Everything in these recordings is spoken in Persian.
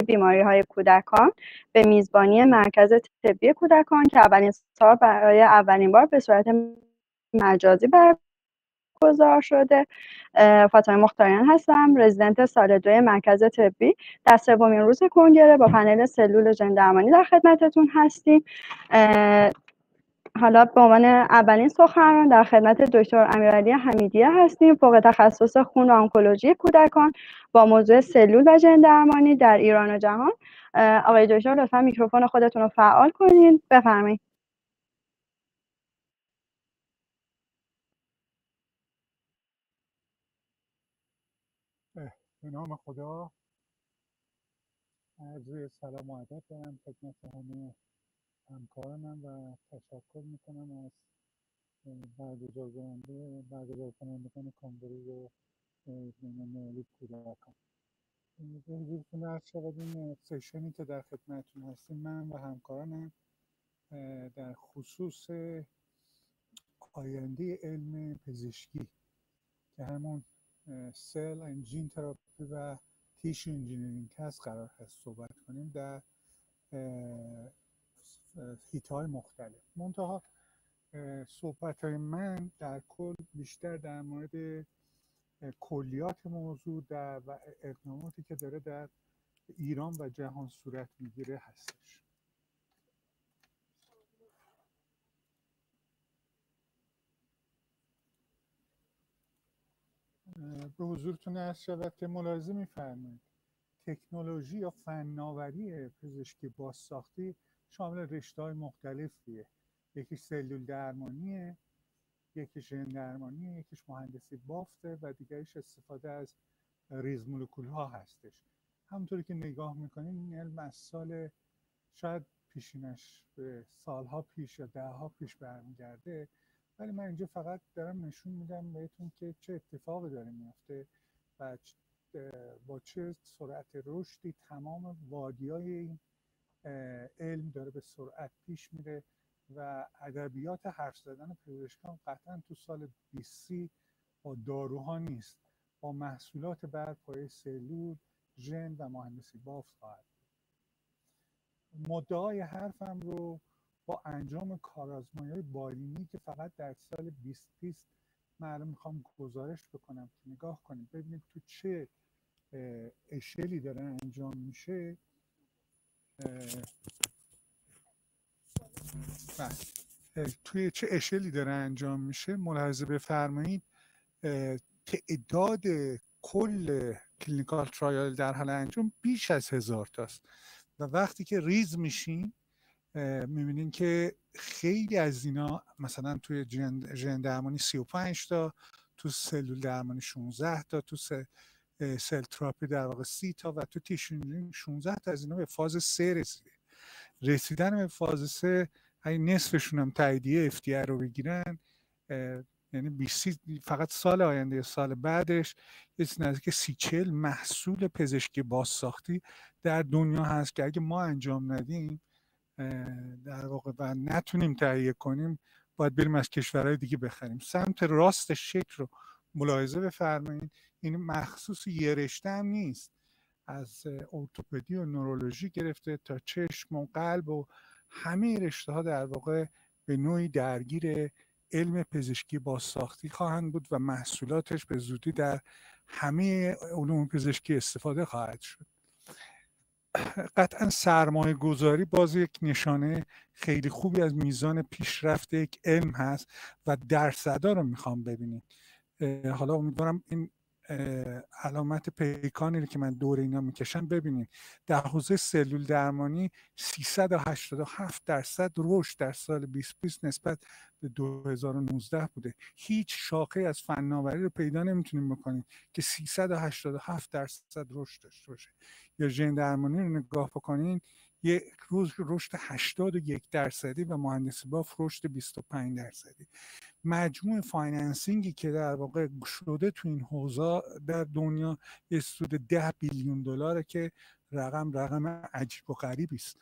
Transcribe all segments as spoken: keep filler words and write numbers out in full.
بیماری‌های کودکان به میزبانی مرکز طبی کودکان که اولین سال برای اولین بار به صورت مجازی برگزار شده. فاطمه مختاریان هستم، رزیدنت سال دو مرکز طبی. در سومین روز کنگره با پنل سلول ژن درمانی در خدمتتون هستیم. حالا به عنوان اولین سخنران در خدمت دکتر امیرعلی حمیدیه هستیم، فوق تخصص خون و آنکولوژی کودکان با موضوع سلول و ژن درمانی در ایران و جهان. آقای دکتر لطفا میکروفون خودتون رو فعال کنین، بفرمایید. به نام خدا، عرض سلام و ادب دارم خدمت همه همکارانم و تشکر میکنم از برگزار کننده برگزار کنندگان کنگره بین‌المللی کودکان. به حضورتون عرض شود این سشنی که در خدمتتون هستیم من و همکارانم در خصوص آینده علم پزشکی که همون سل اند جین تراپی و تیشو انجینیرینگ هست قرار هست صحبت کنیم در هیت‌های مختلف. منتها صحبت‌های من در کل بیشتر در مورد کلیات موضوع در و اقداماتی که داره در ایران و جهان صورت میگیره هستش. به حضورتون عرض شود که ملاحظه می‌فرمایید تکنولوژی یا فناوری پزشکی بازساختی شامل رشته‌های مختلفیه. یکیش سلول درمانیه، یکیش ژن درمانیه، یکیش مهندسی بافته و دیگریش استفاده از ریز مولکول ها هستش. همونطوری که نگاه میکنین این علم از سال شاید پیشینش به سالها پیش یا دهها پیش برمیگرده، ولی من اینجا فقط دارم نشون میدم بهتون که چه اتفاقی داره میفته و با چه سرعت رشدی تمام وادی‌های این علم داره به سرعت پیش میره و ادبیات حرف زدن پزشکان قطعا تو سال بیست سی با داروها نیست، با محصولات بر پایه سلول، ژن و مهندسی بافت خواهد. مدعای حرفم رو با انجام کارآزمایی‌های بالینی که فقط در سال بیست بیست من میخوام گزارش بکنم که نگاه کنید ببینید تو چه اشلی داره انجام میشه. توی چه اشلی داره انجام میشه ملاحظه بفرمایید. تعداد کل کلینیکال ترایال در حال انجام بیش از هزار تاست و وقتی که ریز میشین میبینین که خیلی از اینا مثلا توی ژن درمانی سی و پنج تا، تو سلول درمانی شانزده تا، تو سل, سل تراپی در واقع سی تا و تو تیشو انجینیرینگ شانزده تا از اینا به فاز سه رسیده. رسیدن به فاز سه اگه نصفشون هم تاییدیه اف دی ای رو بگیرن، یعنی بیست فقط سال آینده سال بعدش یه چیز نزدیک سی چهل محصول پزشکی بازساختی در دنیا هست که اگه ما انجام ندیم در واقع و نتونیم تهیه کنیم باید بریم از کشورهای دیگه بخریم. سمت راست شکل رو ملاحظه بفرمایید. این مخصوص یه رشته هم نیست، از ارتوپدی و نورولوژی گرفته تا چشم و قلب و همه رشته ها در واقع به نوعی درگیر علم پزشکی بازساختی خواهند بود و محصولاتش به زودی در همه علوم پزشکی استفاده خواهد شد. قطعا سرمایه گذاری باز یک نشانه خیلی خوبی از میزان پیشرفت یک علم هست و درصدا رو میخوام ببینید. حالا امیدوارم این علامت پیکانی رو که من دور اینا میکشم ببینید. در حوزه سلول درمانی سیصد و هشتاد و هفت درصد رشد در سال بیست بیست نسبت به دو هزار و نوزده بوده. هیچ شاخه از فناوری رو پیدا نمیتونیم بکنیم که سیصد و هشتاد و هفت درصد رشد داشته باشه. یا ژن درمانی رو نگاه بکنین یک روز رشد هشتاد و یک درصدی و مهندسی باف رشد بیست و پنج درصدی. مجموع فایننسینگی که در واقع شده تو این حوزه در دنیا یه حدود ده بیلیون دلاره که رقم رقم عجیب و غریبی است.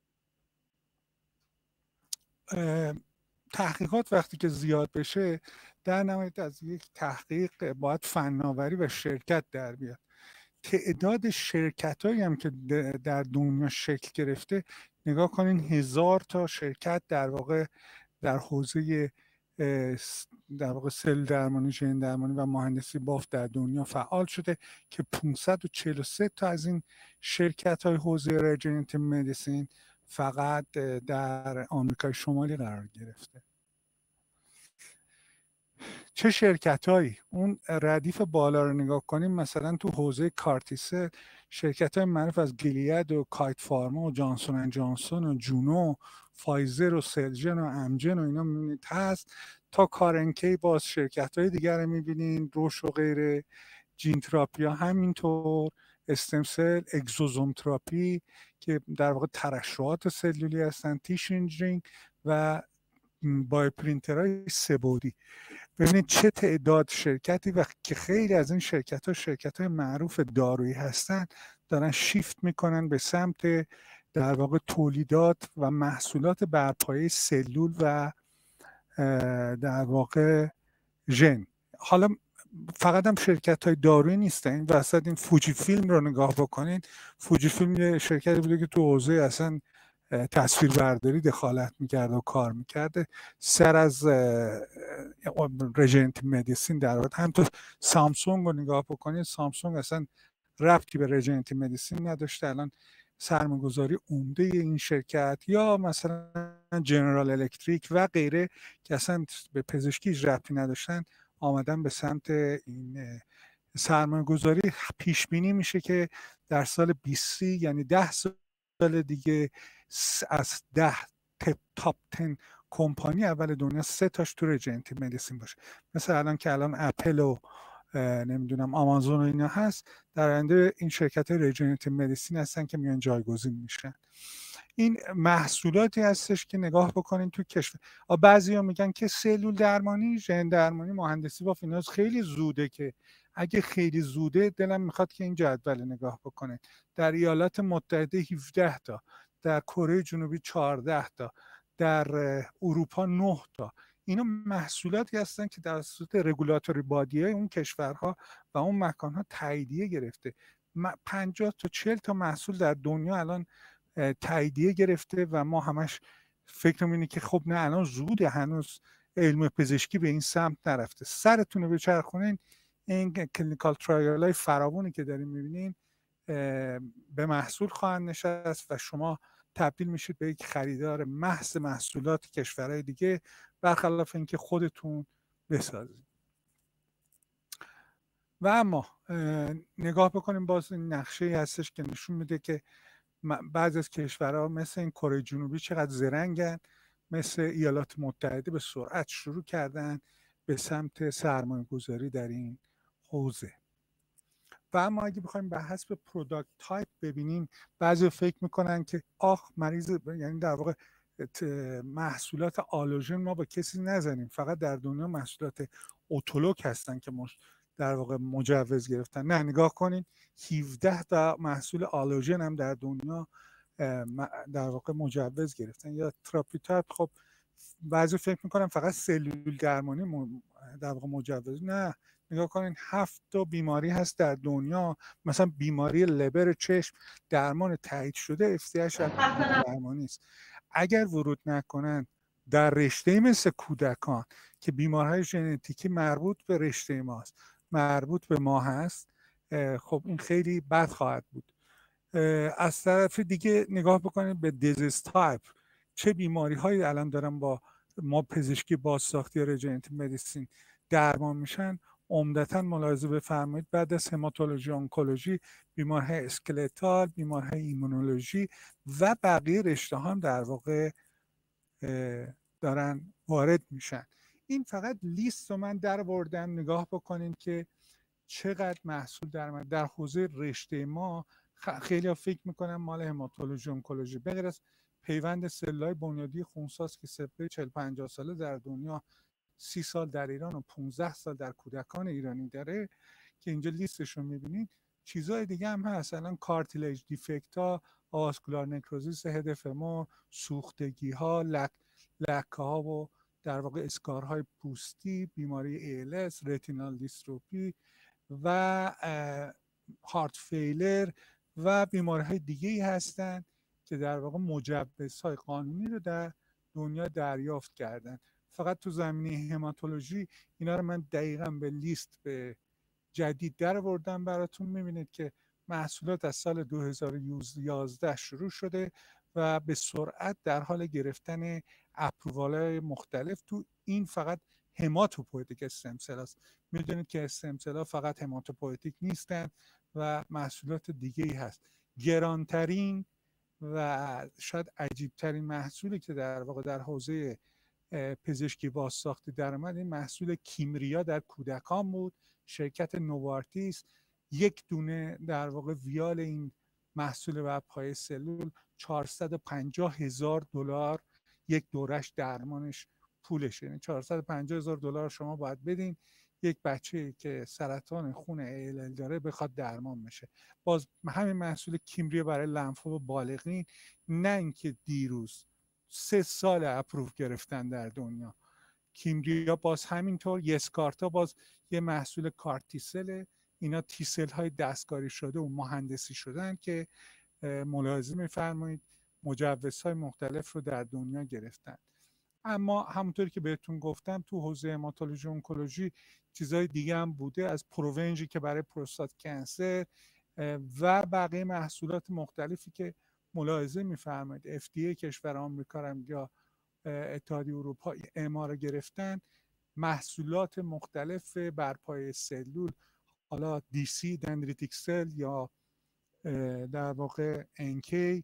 تحقیقات وقتی که زیاد بشه در نهایت از یک تحقیق باید فناوری و شرکت در بیاد. تعداد شرکت هایی هم که در دنیا شکل گرفته، نگاه کنین هزار تا شرکت در واقع در حوزه در واقع سل درمانی، ژن درمانی و مهندسی بافت در دنیا فعال شده که پانصد و چهل و سه تا از این شرکت های حوزه رژنراتیو مدیسین فقط در آمریکای شمالی قرار گرفته. چه شرکت هایی؟ اون ردیف بالا رو نگاه کنیم، مثلا تو حوزه کارتیسل شرکت های معروف از گیلید و کایت فارما و جانسون اند جانسون و جونو، فایزر و سلجن و امجن و اینا میبینید هست، تا کارنکی باز شرکت های دیگر رو میبینید، روش و غیره، جین تراپیا همینطور، استمسل، اگزوزوم تراپی که در واقع ترشحات سلولی هستن، تیش انجینگ و بای پرینترهای سه‌بعدی. ببینید چه تعداد شرکتی و که خیلی از این شرکت ها شرکت های معروف دارویی هستن دارن شیفت میکنن به سمت در واقع تولیدات و محصولات بر پایه سلول و در واقع ژن. حالا فقط هم شرکت های دارویی نیستن، این وسط این فوجی فیلم رو نگاه بکنین. فوجی فیلم یه شرکتی بوده که تو حوزه اصلا تصویربرداری دخالت میکرده و کار میکرده، سر از رژنراتیو مدیسین در واقع. همینطور سامسونگ رو نگاه بکنید، سامسونگ اصلا ربطی به رژنراتیو مدیسین نداشته، الان سرمایه‌گذاری عمده این شرکت، یا مثلا جنرال الکتریک و غیره که اصلا به پزشکی ربطی نداشتن آمدن به سمت این سرمایه‌گذاری. پیش بینی میشه که در سال بیست یعنی ده سال دیگه از ده تاپ ده کمپانی اول دنیا سه تاش تو رژنراتیو مدیسین باشه. مثل الان که الان اپل و نمیدونم آمازون و اینا هست، در آینده این شرکت رژنراتیو مدیسین هستن که میان جایگزین میشن. این محصولاتی هستش که نگاه بکنین تو کشور. بعضیا میگن که سلول درمانی، ژن درمانی، مهندسی با فینانس خیلی زوده، که اگه خیلی زوده دلم میخواد که این جدول نگاه بکنین. در ایالات متحده هفده تا، در کره جنوبی چهارده تا، در اروپا نه تا. اینا محصولاتی هستن که در صورت رگولاتوری بادیه اون کشورها و اون مکانها تاییدیه گرفته. پنجاه تا چهل تا محصول در دنیا الان تاییدیه گرفته و ما همش فکرم اینه که خب نه الان زوده، هنوز علم پزشکی به این سمت نرفته. سرتون رو بچرخونین، این کلینیکال ترایال های فراوانی که داریم میبینین به محصول خواهند نشست و شما تبدیل میشید به یک خریدار محض محصولات کشورهای دیگه، برخلاف اینکه خودتون بسازید. و اما نگاه بکنیم، باز این نقشه هستش که نشون میده که بعضی از کشورها مثل این کره جنوبی چقدر زرنگن، مثل ایالات متحده به سرعت شروع کردن به سمت سرمایه گذاری در این حوزه. و اما اگه بخوایم به حسب پروداکت تایپ ببینیم، بعضی فکر میکنن که آخ مریض، یعنی در واقع محصولات آلوژن ما با کسی نزنیم، فقط در دنیا محصولات اتولوگ هستن که مش در واقع مجوز گرفتن. نه، نگاه کنین هفده تا محصول آلوژن هم در دنیا در واقع مجوز گرفتن. یا تراپیتاپ، خب بعضی فکر میکنن فقط سلول درمانی در واقع مجوز. نه، نگاه کنین هفت تا بیماری هست در دنیا، مثلا بیماری لبر چشم درمان تایید شده اف دی اچ درمانی است. اگر ورود نکنن در رشته مثل کودکان که بیماریهای ژنتیکی مربوط به رشته ماست، مربوط به ما هست، خب این خیلی بد خواهد بود. از طرف دیگه نگاه بکنید به دیزیز تایپ، چه بیماری هایی الان دارن با ما پزشکی بازساختی رژنراتیو مدیسین درمان میشن. عمدتا ملاحظه بفرمایید بعد از هماتولوژی، آنکولوژی، بیماریهای اسکلتال، بیماریهای ایمونولوژی و بقیه رشته هم در واقع دارن وارد میشن. این فقط لیست رو من در بردم، نگاه بکنین که چقدر محصول در من در حوزه رشته ما. خیلی ها فکر میکنن مال هماتولوژی، آنکولوژی، بغیر از پیوند سلولای بنیادی خونساز که سپری چهل پنجاه ساله در دنیا، سی سال در ایران و پانزده سال در کودکان ایرانی داره که اینجا لیستش رو میبینید. چیزهای دیگه هم هست، الان کارتیلیج دیفکت ها، آواسکولار نکروزیس هدف ما، سوختگی ها، لک لکه ها و در واقع اسکارهای پوستی، بیماری ای ال اس، رتینال دیستروفی و هارت فیلر و بیماری‌های دیگه‌ای هستند که در واقع مجوزهای قانونی رو در دنیا دریافت کردن. فقط تو زمینه هماتولوژی اینا رو من دقیقاً به لیست به جدید در آوردم براتون. می‌بینید که محصولات از سال دو هزار و یازده شروع شده و به سرعت در حال گرفتن اپرووال‌های مختلف. تو این فقط هماتوپویتیک استم سل است. میدونید که استم سل ها فقط هماتوپویتیک نیستن و محصولات دیگه ای هست. گرانترین و شاید عجیبترین محصولی که در واقع در حوزه پزشکی بازساختی در اومد این محصول کیمریا در کودکان بود. شرکت نوارتیس یک دونه در واقع ویال این محصول وب‌های سلول چهارصد و پنجاه هزار دلار یک دورش درمانش پولش، یعنی چهارصد و پنجاه هزار دلار شما باید بدین یک بچه که سرطان خون ای ال ال داره بخواد درمان بشه. باز همین محصول کیمریا برای لنفوم بالغین، نه اینکه دیروز سه سال اپروو گرفتن در دنیا. کیمریا باز همینطور. یسکارتا باز یه محصول کارتیسله. اینا تیسل های دستکاری شده و مهندسی شدن که ملاحظه می‌فرمایید مجوزهای مختلف رو در دنیا گرفتن. اما همونطوری که بهتون گفتم تو حوزه هماتولوژی اونکولوژی چیزهای دیگه هم بوده، از پروونژی که برای پروستات کنسر و بقیه محصولات مختلفی که ملاحظه می‌فرمایید اف دی ای کشور آمریکا هم یا اتحادیه اروپا اعما رو گرفتن. محصولات مختلف بر پایه سلول، حالا دی سی دندریتیک سل یا در واقع ان کی،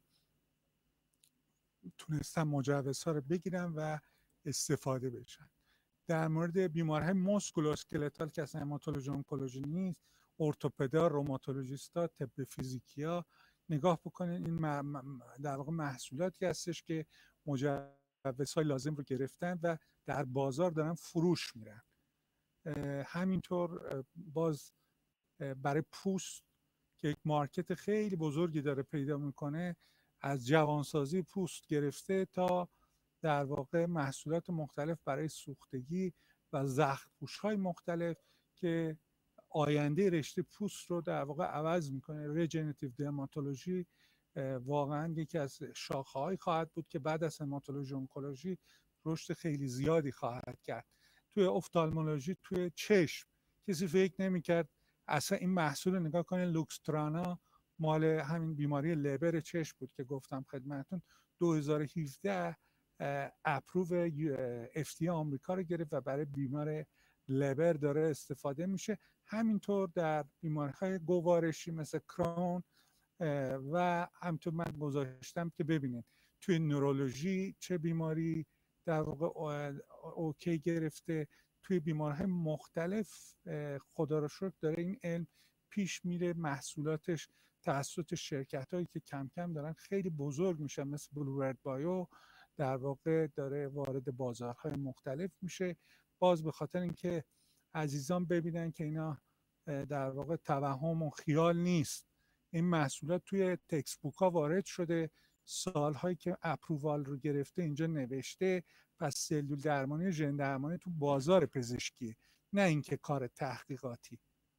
تونستن مجوزها رو بگیرن و استفاده بشن. در مورد بیماری‌های مسکولواسکلتال که اصلا هماتولوژی اونکولوژی نیست، ارتوپدا، روماتولوژیستا، طب فیزیکیا، نگاه بکنید این در واقع محصولاتی هستش که مجوزهای لازم رو گرفتن و در بازار دارن فروش میرن. همینطور باز برای پوست که یک مارکت خیلی بزرگی داره پیدا میکنه، از جوانسازی پوست گرفته تا در واقع محصولات مختلف برای سوختگی و زخم‌پوش‌های مختلف که آینده رشته پوست رو در واقع عوض میکنه. ریجنراتیو درماتولوژی واقعا یکی از شاخه‌های خواهد بود که بعد از هماتولوژی اونکولوژی رشد خیلی زیادی خواهد کرد. توی افتالمولوژی، توی چشم، کسی فکر نمی‌کرد اصلا این محصول رو نگاه کنید، لوکسترانا مال همین بیماری لبر چشم بود که گفتم خدمتتون. دو هزار و هفده اپروو اف دی آمریکا رو گرفت و برای بیمار لبر داره استفاده میشه. همینطور در بیماری‌های گوارشی مثل کرون و همینطور من گذاشتم که ببینید توی نورولوژی چه بیماری در واقع اوکی گرفته. توی بیماری‌های مختلف خدا رو شکر داره این علم پیش میره. محصولاتش توسط شرکت‌هایی که کم کم دارن خیلی بزرگ میشن مثل بلورد بایو در واقع داره وارد بازارهای مختلف میشه. باز به خاطر اینکه عزیزان ببینن که اینا در واقع توهم و خیال نیست، این محصولات توی تکست بوک ها وارد شده، سالهایی که اپرووال رو گرفته اینجا نوشته. پس سلول درمانی، ژن درمانی تو بازار پزشکی، نه اینکه کار تحقیقاتی.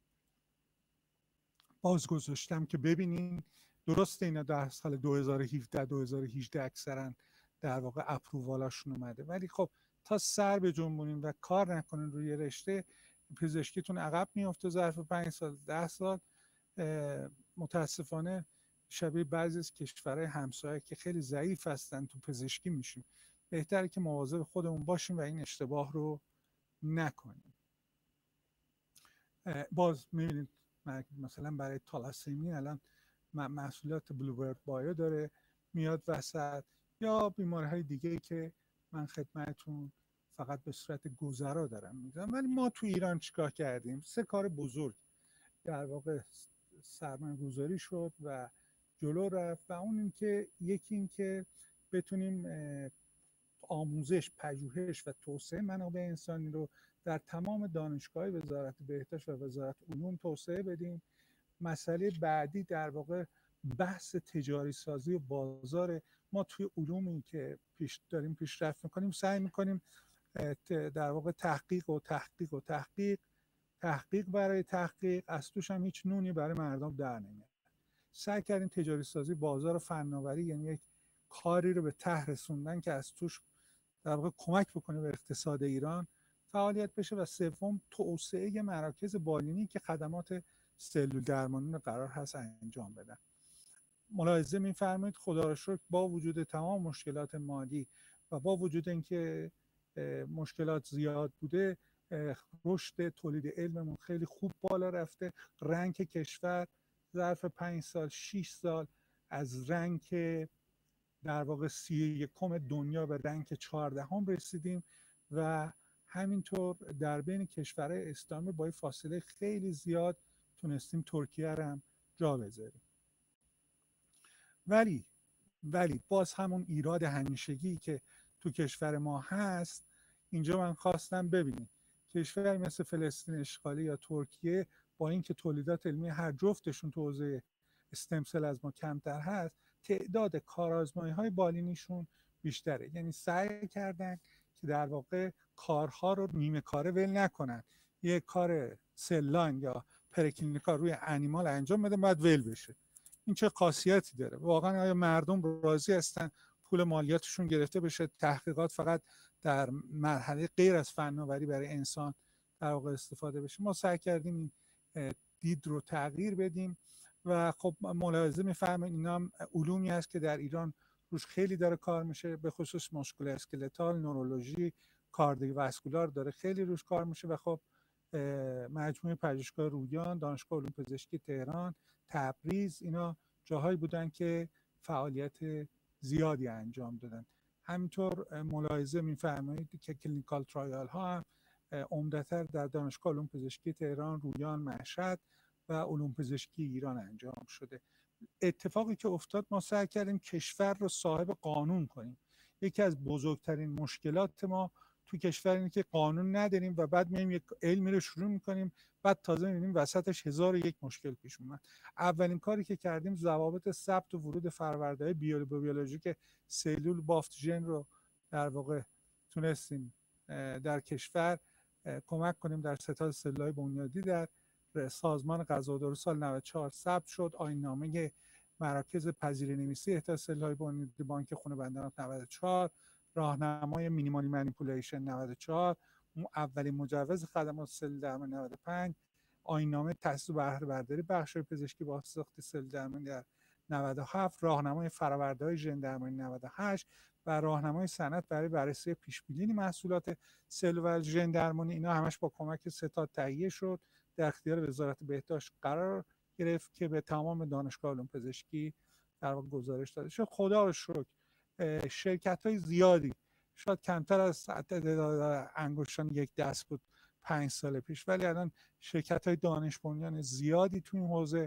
باز گذاشتم که ببینین درسته اینا در سال دو هزار و هفده دو هزار و هجده اکثرا در واقع اپرووالاشون اومده، ولی خب تا سر به جنبونین و کار نکنین روی رشته پزشکیتون عقب میفته. ظرف پنج سال ده سال متاسفانه شبیه بعضی از کشورهای همسایه که خیلی ضعیف هستن تو پزشکی میشیم. بهتره که مواظب خودمون باشیم و این اشتباه رو نکنیم. باز میبینید مثلا برای تالاسمی الان محصولات بلوبرد بایو داره میاد وسط، یا بیماری های دیگه که من خدمتتون فقط به صورت گذرا دارم میگم. ولی ما تو ایران چیکار کردیم؟ سه کار بزرگ در واقع سرمایه گذاری شد و جلو رفت، و اون این که یکی این که بتونیم آموزش، پژوهش و توسعه منابع انسانی رو در تمام دانشگاه وزارت بهداشت و وزارت علوم توسعه بدیم. مسئله بعدی در واقع بحث تجاری سازی و بازار. ما توی علومی که پیش داریم پیشرفت میکنیم سعی میکنیم در واقع تحقیق و تحقیق و تحقیق تحقیق برای تحقیق، از توش هم هیچ نونی برای مردم در نمیاد. سعی کردیم تجاری سازی بازار فناوری، یعنی یک کاری رو به ته رسوندن که از توش در واقع کمک بکنه به اقتصاد ایران فعالیت بشه. و سوم توسعه مراکز بالینی که خدمات سلول درمانی رو قرار هست انجام بدن. ملاحظه می‌فرمایید خدا را شکر با وجود تمام مشکلات مالی و با وجود اینکه مشکلات زیاد بوده، رشد تولید علممون خیلی خوب بالا رفته. رنک کشور ظرف پنج سال شش سال از رنک در واقع سی یکم دنیا به رنک چهاردهم رسیدیم و همینطور در بین کشورهای اسلامی با فاصله خیلی زیاد تونستیم ترکیه رو هم جا بذاریم. ولی ولی باز همون ایراد همیشگی که تو کشور ما هست، اینجا من خواستم ببینیم کشور مثل فلسطین اشغالی یا ترکیه با اینکه تولیدات علمی هر جفتشون تو حوزه استم سل از ما کمتر هست، تعداد کارآزمایی‌های بالینیشون بیشتره. یعنی سعی کردن که در واقع کارها رو نیمه کاره ول نکنن، یه کار سلان یا پرکلینیکال روی انیمال انجام بده بعد ول بشه. این چه خاصیتی داره؟ واقعا آیا مردم راضی هستن پول مالیاتشون گرفته بشه، تحقیقات فقط در مرحله غیر از فناوری برای انسان در واقع استفاده بشه؟ ما سعی کردیم این دید رو تغییر بدیم و خب ملاحظه می‌فرمایید اینا هم علومی هست که در ایران روش خیلی داره کار میشه، به خصوص ماسکولو اسکلتال، نورولوژی، کاردیوواسکولار داره خیلی روش کار میشه. و خب مجموعه پژوهشگاه رویان، دانشگاه علوم پزشکی تهران، تبریز، اینا جاهایی بودن که فعالیت زیادی انجام دادن. همینطور ملاحظه می‌فرمایید که کلینیکال ترایال ها هم عمدتاً در دانشگاه علوم پزشکی تهران، رویان، مشهد و علوم پزشکی ایران انجام شده. اتفاقی که افتاد، ما سعی کردیم کشور رو صاحب قانون کنیم. یکی از بزرگترین مشکلات ما تو کشور اینه که قانون نداریم و بعد میایم یک علمی رو شروع میکنیم، بعد تازه میبینیم وسطش هزار و یک مشکل پیش اومد. اولین کاری که کردیم ضوابط ثبت و ورود فروردهای بیولوژیک سلول بافت ژن رو در واقع تونستیم در کشور کمک کنیم در ستاد سلول‌های بنیادی در سازمان غذا و دارو سال نود و چهار ثبت شد. آیین‌نامه مراکز پذیره‌نویسی احتیاج سلول‌های بنیادی بانک خون بندانات نود و چهار، راهنمای مینیمالی منیپولیشن نود و چهار، اولین مجوز خدمات سلول درمانی نود و پنج، آیین‌نامه تأسیس و بهره برداری بخش پزشکی با ساخت سلول درمانی در نود و هفت، راهنمای فرآورده‌های ژن درمانی نود و هشت و راهنمای صنعت برای بررسی پیش‌بینی محصولات سلول ژن درمانی. اینا همش با کمک ستاد تهیه شد، در اختیار وزارت بهداشت قرار گرفت که به تمام دانشگاه علوم پزشکی در واقع گزارش داده شد. خدا رو شکر شرکت‌های زیادی، شاید کمتر از تعداد انگشتان یک دست بود پنج سال پیش، ولی الان شرکت‌های دانش بنیان زیادی تو این حوزه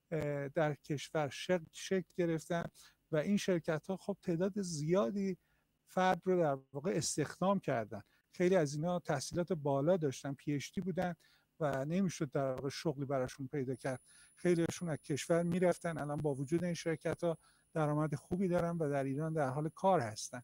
در کشور شکل, شکل گرفتن و این شرکت‌ها خب تعداد زیادی فرد رو در واقع استخدام کردن. خیلی از اینا تحصیلات بالا داشتن، پی اچ دی بودن و نمیشد در واقع شغلی براشون پیدا کرد. خیلیشون از کشور میرفتن، الان با وجود این شرکت‌ها درآمد خوبی دارن و در ایران در حال کار هستن.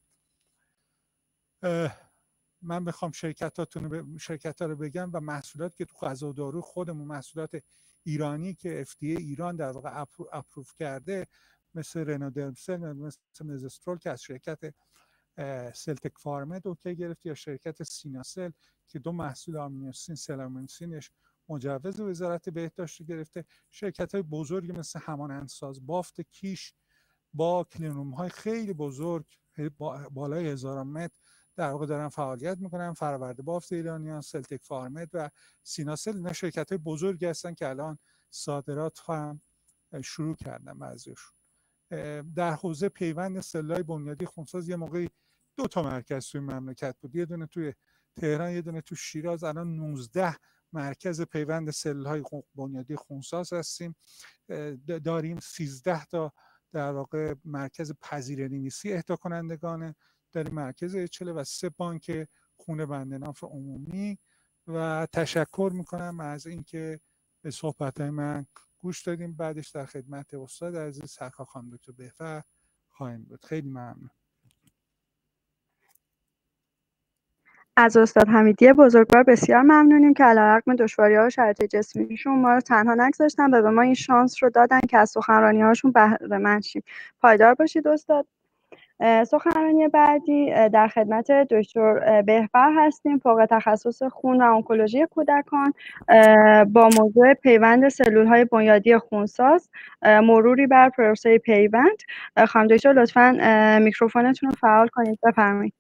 من بخوام شرکتاتون شرکت‌ها رو بگم و محصولات که تو غذا و دارو خودمون، محصولات ایرانی که اف دی ای ایران در واقع اپروف کرده، مثل رنودرمسل، مثل مزسترول که از شرکت سلتک فارمد اوکی گرفت، یا شرکت سیناسل که دو محصول آمینوسین سلامونسینش مجوز وزارت بهداشت گرفته. شرکت‌های بزرگی مثل همانندساز، بافت کیش با کلینروم های خیلی بزرگ بالای هزاران متر در واقع دارن فعالیت میکنن. فرآورده بافت ایرانیان، سلتک فارمد و سیناسل، اینا شرکت‌های بزرگی هستن که الان صادرات هم شروع کردن بعضیشون. در حوزه پیوند سلول‌های بنیادی خونساز یه موقعی دو تا مرکز توی مملکت بود، یه دونه توی تهران، یه دونه تو شیراز. الان نوزده مرکز پیوند سلول‌های بنیادی خونساز هستیم. داریم سیزده تا در واقع مرکز پذیره‌نویسی اهدا کنندگانه، داریم مرکز اچله و سه بانک خون بنده‌ناف عمومی. و تشکر میکنم از اینکه به صحبت‌های من گوش دادیم. بعدش در خدمت استاد عزیز سرکار خانم دکتر بهفر خواهیم بود. خیلی ممنون. از استاد حمیدی بزرگوار بسیار ممنونیم که علیرغم دشواری‌ها و شرایط جسمیشون ما رو تنها نگذاشتن و به ما این شانس رو دادن که از سخنرانی‌هاشون بهره‌مند شیم. پایدار باشید استاد. سخنرانی بعدی در خدمت دکتر بهبر هستیم، فوق تخصص خون و انکولوژی کودکان، با موضوع پیوند سلول‌های بنیادی خونساز، مروری بر پروسه پیوند. خانم دکتر لطفاً میکروفونتون رو فعال کنید، بفرمایید.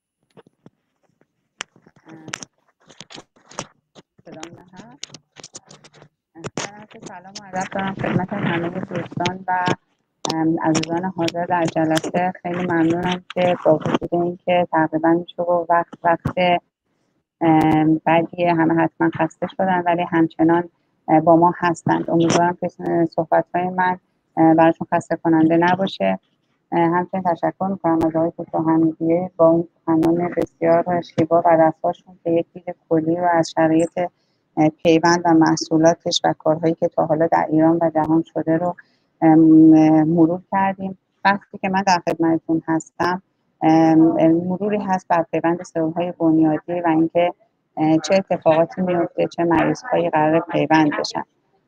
سلام و ادب دارم خدمت همه دوستان و عزیزان حاضر در جلسه. خیلی ممنونم که با وجود اینکه تقریبا میشه و وقت وقت بعدیه، همه حتما خسته شدن ولی همچنان با ما هستند. امیدوارم که صحبت‌های من براتون خسته کننده نباشه. همچنین تشکر میکنم از آقای دکتر حمیدی با این سخنان بسیار شیوا و رساشون که یک دید کلی رو از شرایط پیوند و محصولاتش و کارهایی که تا حالا در ایران و جهان شده رو مرور کردیم. وقتی که من در خدمتتون هستم مروری هست بر پیوند سلول‌های بنیادی و اینکه چه اتفاقاتی میفته، چه مریض‌هایی قرار پیوند بشن.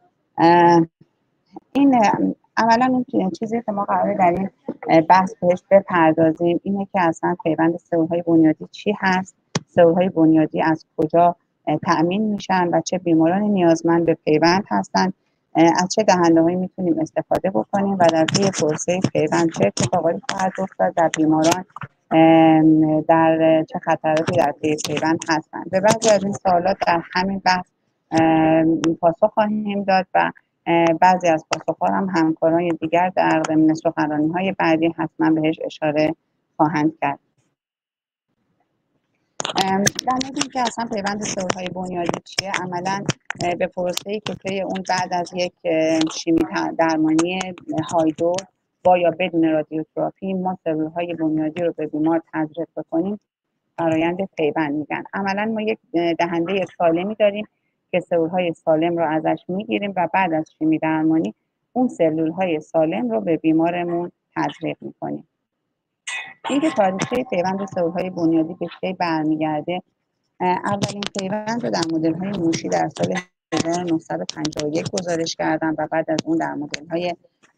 این اولا این چیزی که ما قراره در این بحث بهش بپردازیم اینه که اصلا پیوند سلول‌های بنیادی چی هست، سلول‌های بنیادی از کجا تأمین میشن و چه بیمارانی نیازمند به پیوند هستن، از چه دهنده‌هایی میتونیم استفاده بکنیم و در طی پروسه پیوند چه اتفاقاتی خواهد افتاد در بیماران، در چه خطراتی در طی پیوند هستند. به بعضی از این سوالات در همین بحث پاسخ خواهیم داد و بعضی از پاسخ‌ها هم همکاران دیگر در ضمن سخنرانی‌های بعدی حتما بهش اشاره خواهند کرد. در مورد اینکه اصلا پیوند سلول‌های بنیادی چیه، عملاً به پروسه‌ای که طی اون بعد از یک شیمی درمانی های دوز با یا بدون رادیوتراپی ما سلول‌های بنیادی رو به بیمار تزریق بکنیم فرآیند پیوند میگن. عملاً ما یک دهنده سالمی داریم که سلول‌های سالم رو ازش میگیریم و بعد از شیمی درمانی اون سلول‌های سالم رو به بیمارمون تزریق میکنیم. اینکه تاریخچه پیوند سلول‌های بنیادی به کی برمیگرده، اولین پیوند رو در مدل‌های موشی در سال هزار و نهصد و پنجاه و یک گزارش کردن و بعد از اون در مدل‌های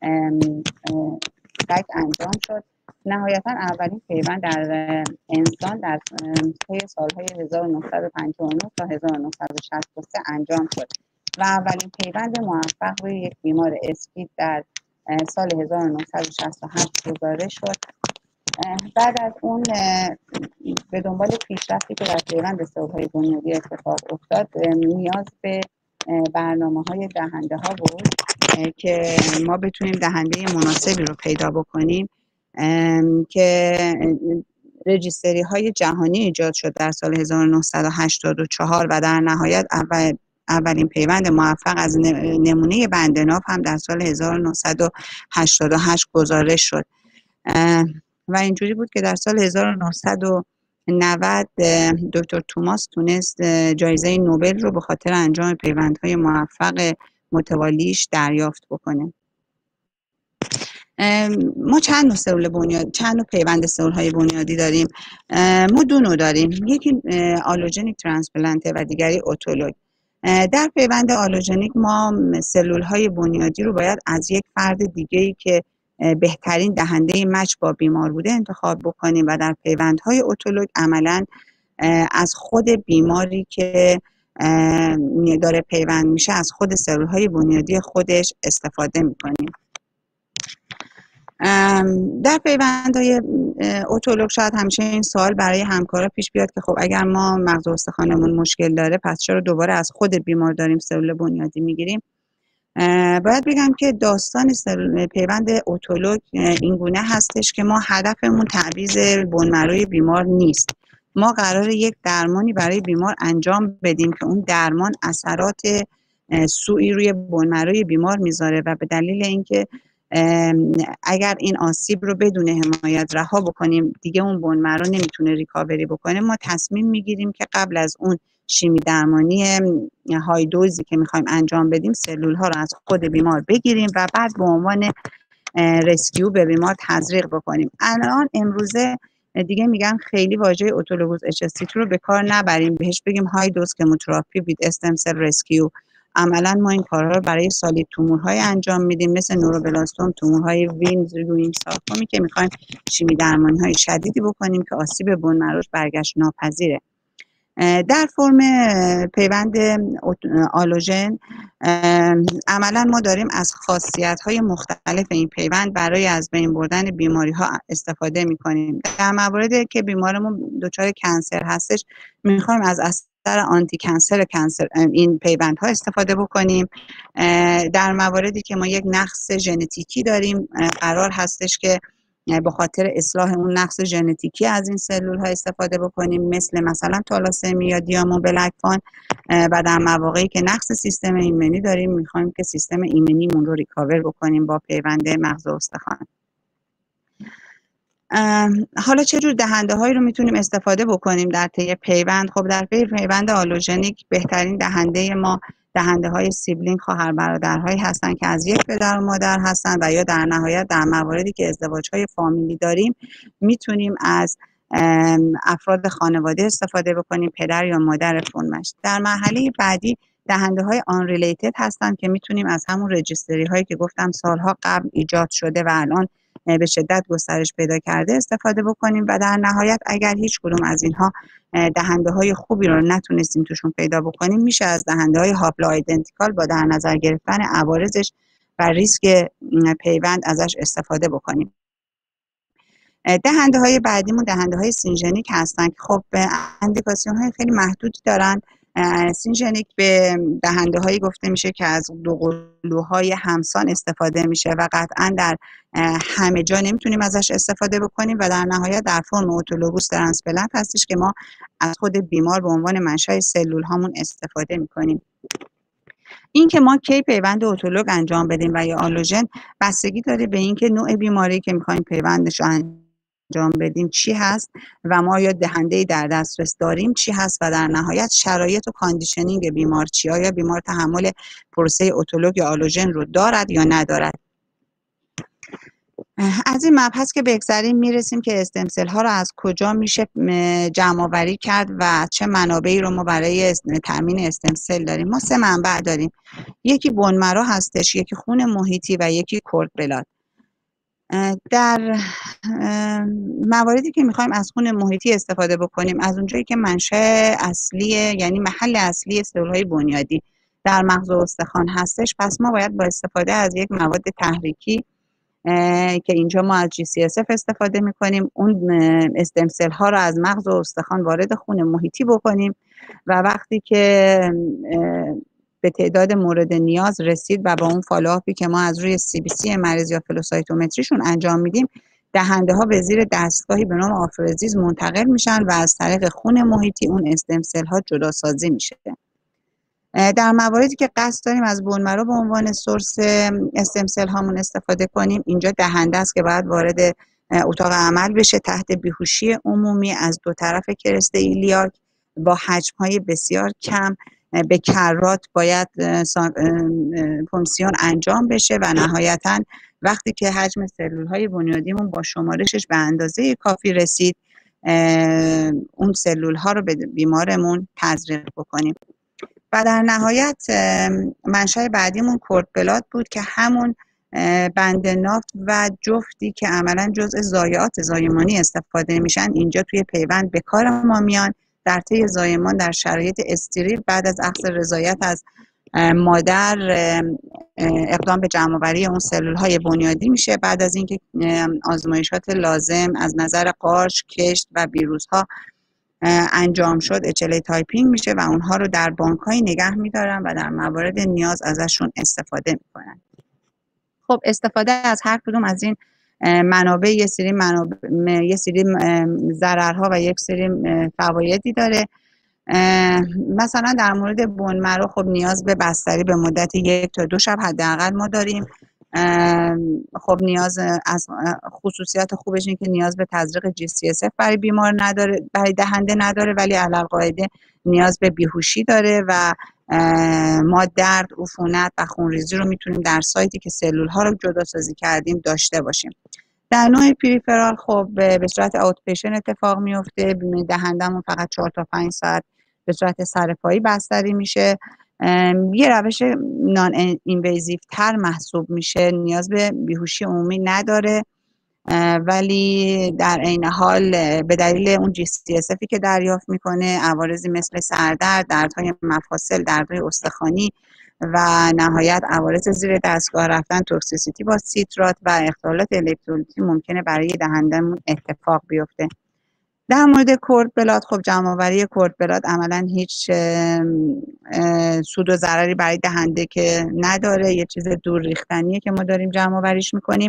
سگ انجام شد. نهایتا اولین پیوند در انسان در طی سال‌های هزار و نهصد و پنجاه و نه تا هزار و نهصد و شصت و سه انجام شد و اولین پیوند موفق روی یک بیمار اسکید در سال هزار و نهصد و شصت و هشت گزارش شد. بعد از اون به دنبال پیشرفتی که در پیوند سلول‌های بنیادی اتفاق افتاد، نیاز به برنامه‌های دهنده ها بود که ما بتونیم دهنده مناسبی رو پیدا بکنیم که رجیستری های جهانی ایجاد شد در سال هزار و نهصد و هشتاد و چهار و در نهایت اول اولین پیوند موفق از نمونه بندناف هم در سال هزار و نهصد و هشتاد و هشت گزارش شد و اینجوری بود که در سال هزار و نهصد و نود دکتر توماس تونست جایزه نوبل رو به خاطر انجام پیوندهای موفق متوالیش دریافت بکنه. ما چند نوع سلول بنیاد چند نوع پیوند سلول‌های بنیادی داریم. ما دو نوع داریم، یکی آلوژنیک ترانسپلانت و دیگری اتولوژ. در پیوند آلوژنیک ما سلول‌های بنیادی رو باید از یک فرد دیگه‌ای که بهترین دهنده مچ با بیمار بوده انتخاب بکنیم و در پیوندهای اتولوژ عملاً از خود بیماری که داره پیوند میشه از خود سلول‌های بنیادی خودش استفاده میکنیم. در پیوندهای اتولوژ شاید همیشه این سوال برای همکارا پیش بیاد که خب اگر ما مغز استخوانمون مشکل داره پس چرا دوباره از خود بیمار داریم سلول بنیادی میگیریم؟ باید بگم که داستان پیوند اتولوژ این گونه هستش که ما هدفمون تعویض بن مروی بیمار نیست. ما قراره یک درمانی برای بیمار انجام بدیم که اون درمان اثرات سوئی روی بن مروی بیمار میذاره و به دلیل اینکه اگر این آسیب رو بدون حمایت رها بکنیم دیگه اون بن مرو نمیتونه ریکاوری بکنه، ما تصمیم میگیریم که قبل از اون شیمی درمانی های دوزی که میخوایم انجام بدیم سلول ها رو از خود بیمار بگیریم و بعد به عنوان رسکیو به بیمار تزریق بکنیم. الان امروزه دیگه میگن خیلی واژه اتولوگوس اچ اس تی رو به کار نبریم، بهش بگیم های دوز کموتراپی وید استم سل رسکیو. عملا ما این کارها رو برای سالیت تومورهای انجام میدیم، مثل نوروبلاستوم، تومورهای وینز، روینگ سارکومی که میخوایم شیمی درمانی های شدیدی بکنیم که آسیب بون مروش برگشت ناپذیره. در فرم پیوند آلوژن عملا ما داریم از خاصیت‌های مختلف این پیوند برای از بین بردن بیماری‌ها استفاده می‌کنیم. در مواردی که بیمارمون دچار کنسر هستش می‌خوایم از اثر آنتی کنسر کنسر این پیوندها استفاده بکنیم. در مواردی که ما یک نقص ژنتیکی داریم قرار هستش که به خاطر اصلاح اون نقص ژنتیکی از این سلول ها استفاده بکنیم، مثل مثلا تالاسمی یا دیامون بلکفان. و در مواقعی که نقص سیستم ایمنی داریم میخوایم که سیستم ایمنیمون رو ریکاور بکنیم با پیوند مغز و استخوان. حالا چه جور دهنده هایی رو میتونیم استفاده بکنیم در طی پیوند؟ خب در طی پیوند آلوژنیک بهترین دهنده ما دهنده های سیبلینگ خواهر برادرهایی هستن که از یک پدر و مادر هستن و یا در نهایت در مواردی که ازدواج های فامیلی داریم میتونیم از افراد خانواده استفاده بکنیم، پدر یا مادر فرمش. در مرحله بعدی دهنده های آن ریلیتد هستن که میتونیم از همون رجیستری هایی که گفتم سالها قبل ایجاد شده و الان به شدت گسترش پیدا کرده استفاده بکنیم. و در نهایت اگر هیچ کدوم از اینها دهنده های خوبی رو نتونستیم توشون پیدا بکنیم، میشه از دهنده های هاپلا آیدنتیکال با در نظر گرفتن عوارضش و ریسک پیوند ازش استفاده بکنیم. دهنده های بعدیمون دهنده های سینژنیک هستن که خب اندیکاسیون های خیلی محدودی دارن. سینژنیک به دهنده هایی گفته میشه که از دو قلوهای همسان استفاده میشه و قطعا در همه جا نمیتونیم ازش استفاده بکنیم و در نهایت در فرم اتولوگوس ترانسپلنت هستش که ما از خود بیمار به عنوان منشأ سلول هامون استفاده میکنیم. این که ما کی پیوند اتولوگ انجام بدیم و یا آلوژن بستگی داره به اینکه نوع بیماری که میخوایم پیوندش انجام بدیم چی هست و ما یا دهنده‌ای در دسترس داریم چی هست و در نهایت شرایط و کاندیشنینگ بیمار چی، آیا بیمار تحمل پروسه اتولوگ یا آلوژن رو دارد یا ندارد. از این مبحث که بگذریم میرسیم که استم سل ها رو از کجا میشه جمع آوری کرد و چه منابعی رو ما برای تامین استم سل داریم. ما سه منبع داریم، یکی بون مرو هستش، یکی خون محیطی و یکی کورد بلاد. در مواردی که میخوایم از خون محیطی استفاده بکنیم، از اونجایی که منشأ اصلی یعنی محل اصلی سلول های بنیادی در مغز و استخوان هستش، پس ما باید با استفاده از یک مواد تحریکی که اینجا ما از جی سی اس اف استفاده میکنیم اون استم سل ها رو از مغز و استخوان وارد خون محیطی بکنیم و وقتی که به تعداد مورد نیاز رسید و با اون فالوآپی که ما از روی سی بی سی مریض یا فلوسایتومتریشون انجام میدیم، دهنده ها به زیر دستگاهی به نام آفرزیز منتقل میشن و از طریق خون محیطی اون استم سل ها جدا سازی میشه. در مواردی که قصد داریم از بون مرو به عنوان سورس استم سل هامون استفاده کنیم، اینجا دهنده است که باید وارد اتاق عمل بشه تحت بیهوشی عمومی از دو طرف کرست ایلیاک با حجم‌های بسیار کم به کرات باید فونکسیون انجام بشه و نهایتاً وقتی که حجم سلول‌های بنیادیمون با شمارشش به اندازه کافی رسید، اون سلول‌ها رو به بیمارمون تزریق بکنیم. و در نهایت منشأ بعدیمون کورد بلاد بود که همون بند نافت و جفتی که عملا جزء ضایعات زایمانی استفاده میشن اینجا توی پیوند به کار ما میان. در طی زایمان در شرایط استریل بعد از اخذ رضایت از مادر اقدام به جمع‌آوری اون سلول‌های بنیادی میشه. بعد از اینکه آزمایشات لازم از نظر قارچ، کشت و ویروس‌ها انجام شد، اچ ال ای تایپینگ میشه و اونها رو در بانک‌های نگه می‌دارن و در موارد نیاز ازشون استفاده میکنن. خب استفاده از هر کدوم از این منابع یه سری منابع یه سری ضررها و یک سری فوایدی داره. مثلا در مورد بون مرو خب نیاز به بستری به مدت یک تا دو شب حداقل ما داریم. خب نیاز از خصوصیات خوبش این که نیاز به تزریق جی سی اس اف برای بیمار نداره، برای دهنده نداره، ولی علالقاعده نیاز به بیهوشی داره و ما درد، عفونت و خونریزی رو میتونیم در سایتی که سلول ها رو جدا سازی کردیم داشته باشیم. در نوع پریفرال خب به صورت اوت پیشن اتفاق میفته، دهندمون فقط چهار تا پنج ساعت به صورت سرپایی بستری میشه. یه روش نان اینویزیو تر محسوب میشه، نیاز به بیهوشی عمومی نداره، ولی در عین حال به دلیل اون جی سی اس افی که دریافت میکنه عوارضی مثل سردرد، دردهای مفاصل، دردهای استخوانی و نهایت عوارض زیر دستگاه رفتن، توکسیسیتی با سیترات و اختلالات الکترولیتی ممکنه برای دهندمون اتفاق بیفته. در مورد کورد بلاد خب جمع‌آوری کورد بلاد عملا هیچ سود و ضرری برای دهنده که نداره، یه چیز دور ریختنیه که ما داریم جمع‌آوریش میکنیم.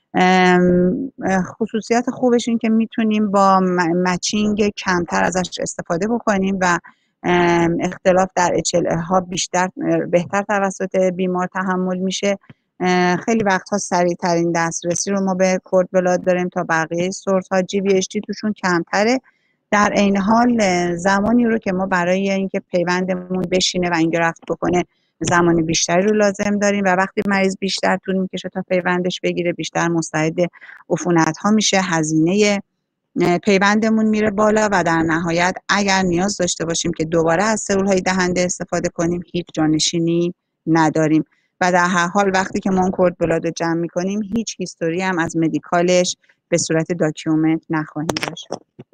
خصوصیت خوبش این که میتونیم با مچینگ کمتر ازش استفاده بکنیم و اختلاف در اچ ال ها بیشتر بهتر توسط بیمار تحمل میشه. خیلی وقتها سریع ترین دسترسی رو ما به کورد بلاد داریم تا بقیه سورس ها. جی بی اچ دی توشون کمتره، در عین حال زمانی رو که ما برای اینکه پیوندمون بشینه و انگرافت بکنه زمان بیشتری رو لازم داریم و وقتی مریض بیشتر طول میکشه تا پیوندش بگیره بیشتر مستعد عفونت ها میشه، هزینه پیوندمون میره بالا و در نهایت اگر نیاز داشته باشیم که دوباره از سلول های دهنده استفاده کنیم هیچ جانشینی نداریم و در هر حال وقتی که ما اون کورد بلاد رو جمع میکنیم هیچ هیستوری هم از مدیکالش به صورت داکیومنت نخواهیم داشت.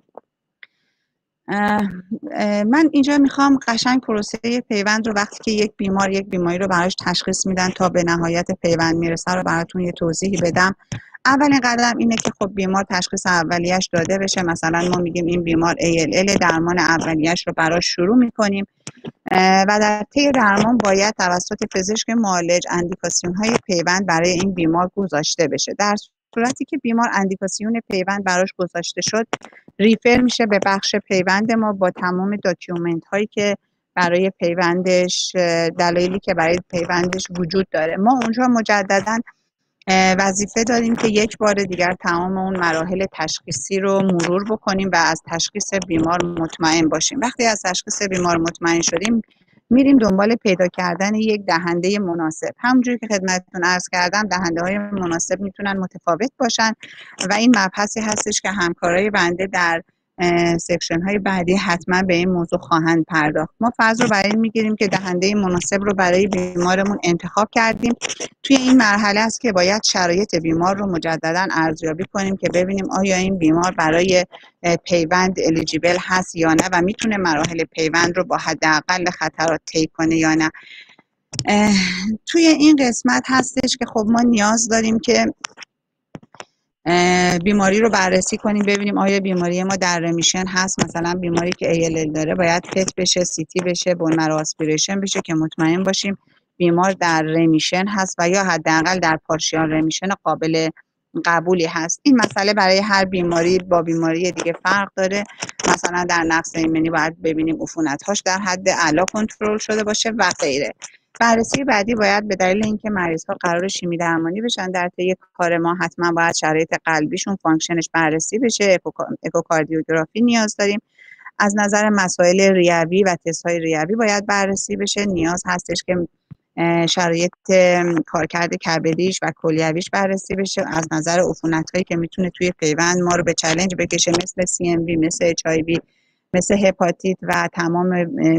من اینجا میخوام قشنگ پروسه پیوند رو وقتی که یک بیمار یک بیماری رو براش تشخیص میدن تا به نهایت پیوند میرسه رو براتون یه توضیحی بدم. اولین قدم اینه که خب بیمار تشخیص اولیه‌اش داده بشه. مثلا ما میگیم این بیمار ای ال ال، درمان اولیه‌اش رو براش شروع میکنیم و در طی درمان باید توسط پزشک معالج اندیکاسیون های پیوند برای این بیمار گذاشته بشه. در صورتی که بیمار اندیکاسیون پیوند براش گذاشته شد ریفر میشه به بخش پیوند ما با تمام داکیومنت هایی که برای پیوندش، دلایلی که برای پیوندش وجود داره. ما اونجا مجددا وظیفه داریم که یک بار دیگر تمام اون مراحل تشخیصی رو مرور بکنیم و از تشخیص بیمار مطمئن باشیم. وقتی از تشخیص بیمار مطمئن شدیم میریم دنبال پیدا کردن یک دهنده مناسب. همونجوری که خدمتتون عرض کردم دهنده های مناسب میتونن متفاوت باشن و این مبحثی هستش که همکارای بنده در سکشن های بعدی حتما به این موضوع خواهند پرداخت. ما فرض رو برای این میگیریم که دهنده مناسب رو برای بیمارمون انتخاب کردیم. توی این مرحله است که باید شرایط بیمار رو مجددا ارزیابی کنیم که ببینیم آیا این بیمار برای پیوند الیجیبل هست یا نه و میتونه مراحل پیوند رو با حداقل خطرات طی کنه یا نه. توی این قسمت هستش که خب ما نیاز داریم که بیماری رو بررسی کنیم ببینیم آیا بیماری ما در رمیشن هست. مثلا بیماری که ای ال ال داره باید پت بشه، سی تی بشه، بون مرو آسپیریشن بشه که مطمئن باشیم بیمار در رمیشن هست و یا حداقل در پارشیال رمیشن قابل قبولی هست. این مسئله برای هر بیماری با بیماری دیگه فرق داره. مثلا در نقص ایمنی باید ببینیم عفونت‌هاش در حد اعلا کنترل شده باشه و غیره. بررسی بعدی باید به دلیل اینکه مریض‌ها قرار شیمی درمانی بشن در طی کار ما حتما باید شرایط قلبیشون فانکشنش بررسی بشه. اکوکاردیوگرافی نیاز داریم. از نظر مسائل ریوی و تست‌های ریوی باید بررسی بشه. نیاز هستش که شرایط کارکرد کبدیش و کلیویش بررسی بشه. از نظر عفونت‌هایی که میتونه توی پیوند ما رو به چالش بکشه مثل سی ام وی، مثل اچ آی وی، مثل هپاتیت و تمام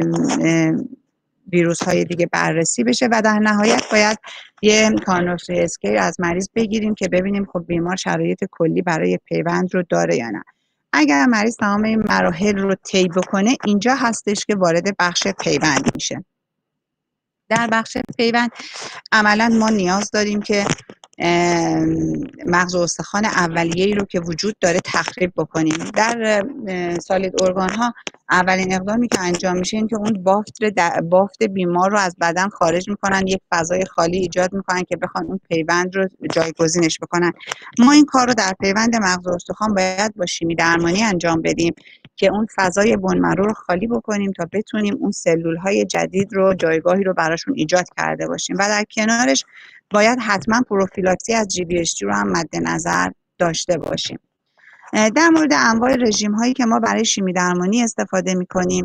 ویروس های دیگه بررسی بشه و در نهایت باید یه کارنوفری اسکیر از مریض بگیریم که ببینیم خب بیمار شرایط کلی برای پیوند رو داره یا نه. اگر مریض تمام این مراحل رو طی بکنه اینجا هستش که وارد بخش پیوند میشه. در بخش پیوند عملا ما نیاز داریم که مغز و استخوان اولیه‌ای رو که وجود داره تخریب بکنیم. در سالید ارگان ها اولین اقدامی که انجام میشه این که اون بافت بافت بیمار رو از بدن خارج میکنن، یک فضای خالی ایجاد میکنن که بخوان اون پیوند رو جایگزینش بکنن. ما این کار رو در پیوند مغز و استخوان باید با شیمی درمانی انجام بدیم که اون فضای بون مرو رو خالی بکنیم تا بتونیم اون سلول های جدید رو جایگاهی رو براشون ایجاد کرده باشیم و در کنارش باید حتما پروفیلاکسی از جی بی اچ دی رو هم مد نظر داشته باشیم. در مورد انواع رژیم هایی که ما برای شیمی درمانی استفاده می کنیم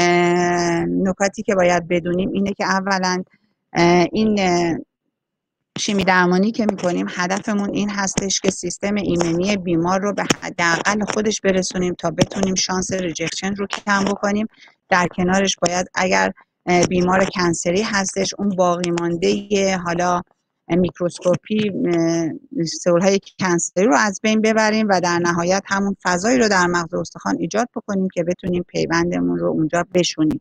نکاتی که باید بدونیم اینه که اولا این شیمی درمانی که میکنیم هدفمون این هستش که سیستم ایمنی بیمار رو به حداقل خودش برسونیم تا بتونیم شانس ریجکشن رو کم بکنیم. در کنارش باید اگر بیمار کنسری هستش اون باقی مانده حالا میکروسکوپی سلول های کنسری رو از بین ببریم و در نهایت همون فضایی رو در مغز استخوان ایجاد بکنیم که بتونیم پیوندمون رو اونجا بشونیم.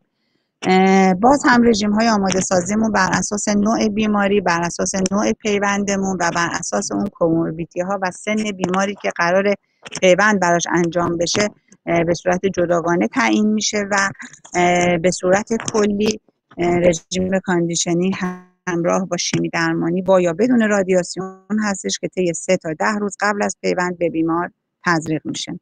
باز هم رژیم های آماده سازیمون بر اساس نوع بیماری، بر اساس نوع پیوندمون و بر اساس اون کوموربیدی ها و سن بیماری که قرار پیوند براش انجام بشه به صورت جداگانه تعیین میشه و به صورت کلی رژیم کاندیشنینگ همراه با شیمی درمانی با یا بدون رادیاسیون هستش که طی سه تا ده روز قبل از پیوند به بیمار تزریق میشه.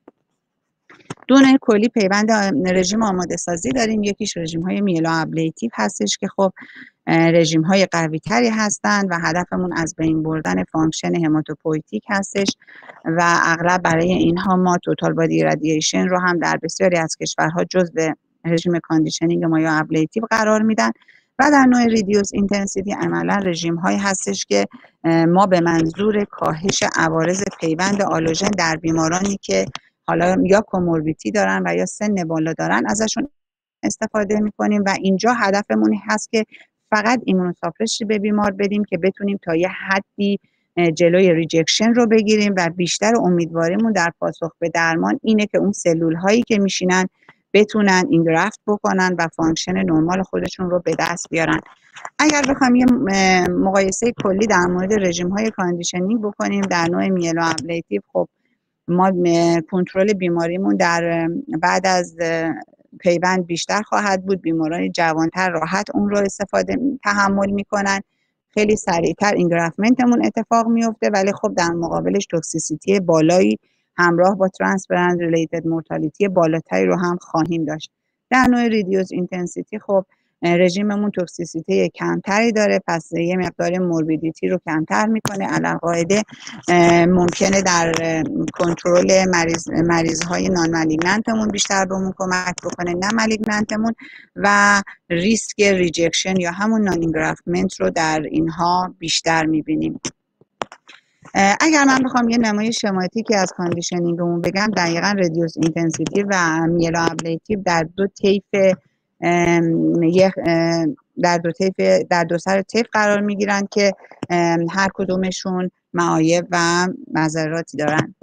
دو نوع کلی پیوند رژیم آماده سازی داریم. یکیش رژیم های میلو ابلیتیو هستش که خب رژیم های قوی تری هستند و هدفمون از بین بردن فانکشن هماتوپویتیک هستش و اغلب برای اینها ما توتال بادی رادییشن رو هم در بسیاری از کشورها جزو رژیم کاندیشنینگ میلو ابلیتیو قرار میدن. و در نوع ریدیوس اینتنسیتی عملا رژیم هایی هستش که ما به منظور کاهش عوارض پیوند آلوژن در بیمارانی که حالا یا کوموربیدی دارن و یا سن بالا دارن ازشون استفاده میکنیم و اینجا هدفمون هست که فقط ایمونوساپرشی به بیمار بدیم که بتونیم تا یه حدی جلوی ریجکشن رو بگیریم و بیشتر امیدواریمون در پاسخ به درمان اینه که اون سلول هایی که میشینن بتونن اینگرافت بکنن و فانکشن نرمال خودشون رو به دست بیارن. اگر بخوام یه مقایسه کلی در مورد رژیم های کاندیشنینگ بکنیم در نوع میلو ابلیتیو، خب ما کنترل بیماریمون در بعد از پیوند بیشتر خواهد بود. بیماران جوانتر راحت اون رو استفاده تحمل میکنن، خیلی سریعتر اینگرافمنتمون اتفاق میفته، ولی خب در مقابلش توکسیسیتی بالایی همراه با ترانسپرنت ریلیتد مورتالیتی بالاتری رو هم خواهیم داشت. در نوع ریدیوس اینتنسیتی خب رژیممون توکسیسیتی کمتری داره، پس یه مقدار موربیدیتی رو کمتر میکنه. علاوه ممکنه در کنترل مریض مریض‌های نان مالیگننتمون بیشتر بهمون کمک بکنه، نه مالیگننتمون، و ریسک ریجکشن یا همون نان اینگرافمنت رو در اینها بیشتر میبینیم. اگر من بخوام یه نمای شماتیکی از کاندیشنینگمون بگم، دقیقاً ریدیوس اینتنسیتی و میلو ابلیتیو در دو طیف در دو طیف در دو سر طیف قرار میگیرن که هر کدومشون معایب و مضراتی دارن.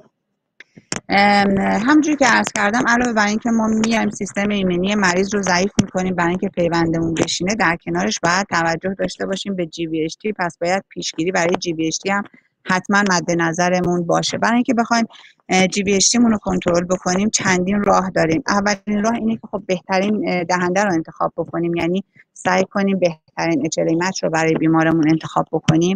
همونجوری که عرض کردم علاوه بر اینکه ما میایم سیستم ایمنی مریض رو ضعیف میکنیم برای اینکه پیوندمون بشینه، در کنارش باید توجه داشته باشیم به جی وی اچ تی. پس باید پیشگیری برای جی وی اچ تی هم حتما مد نظرمون باشه. برای اینکه بخوایم جی وی اچ تی مون رو کنترل بکنیم چندین راه داریم. اولین راه اینه که خب بهترین دهنده رو انتخاب بکنیم، یعنی سعی کنیم بهترین اچ ال ای مچ رو برای بیمارمون انتخاب بکنیم.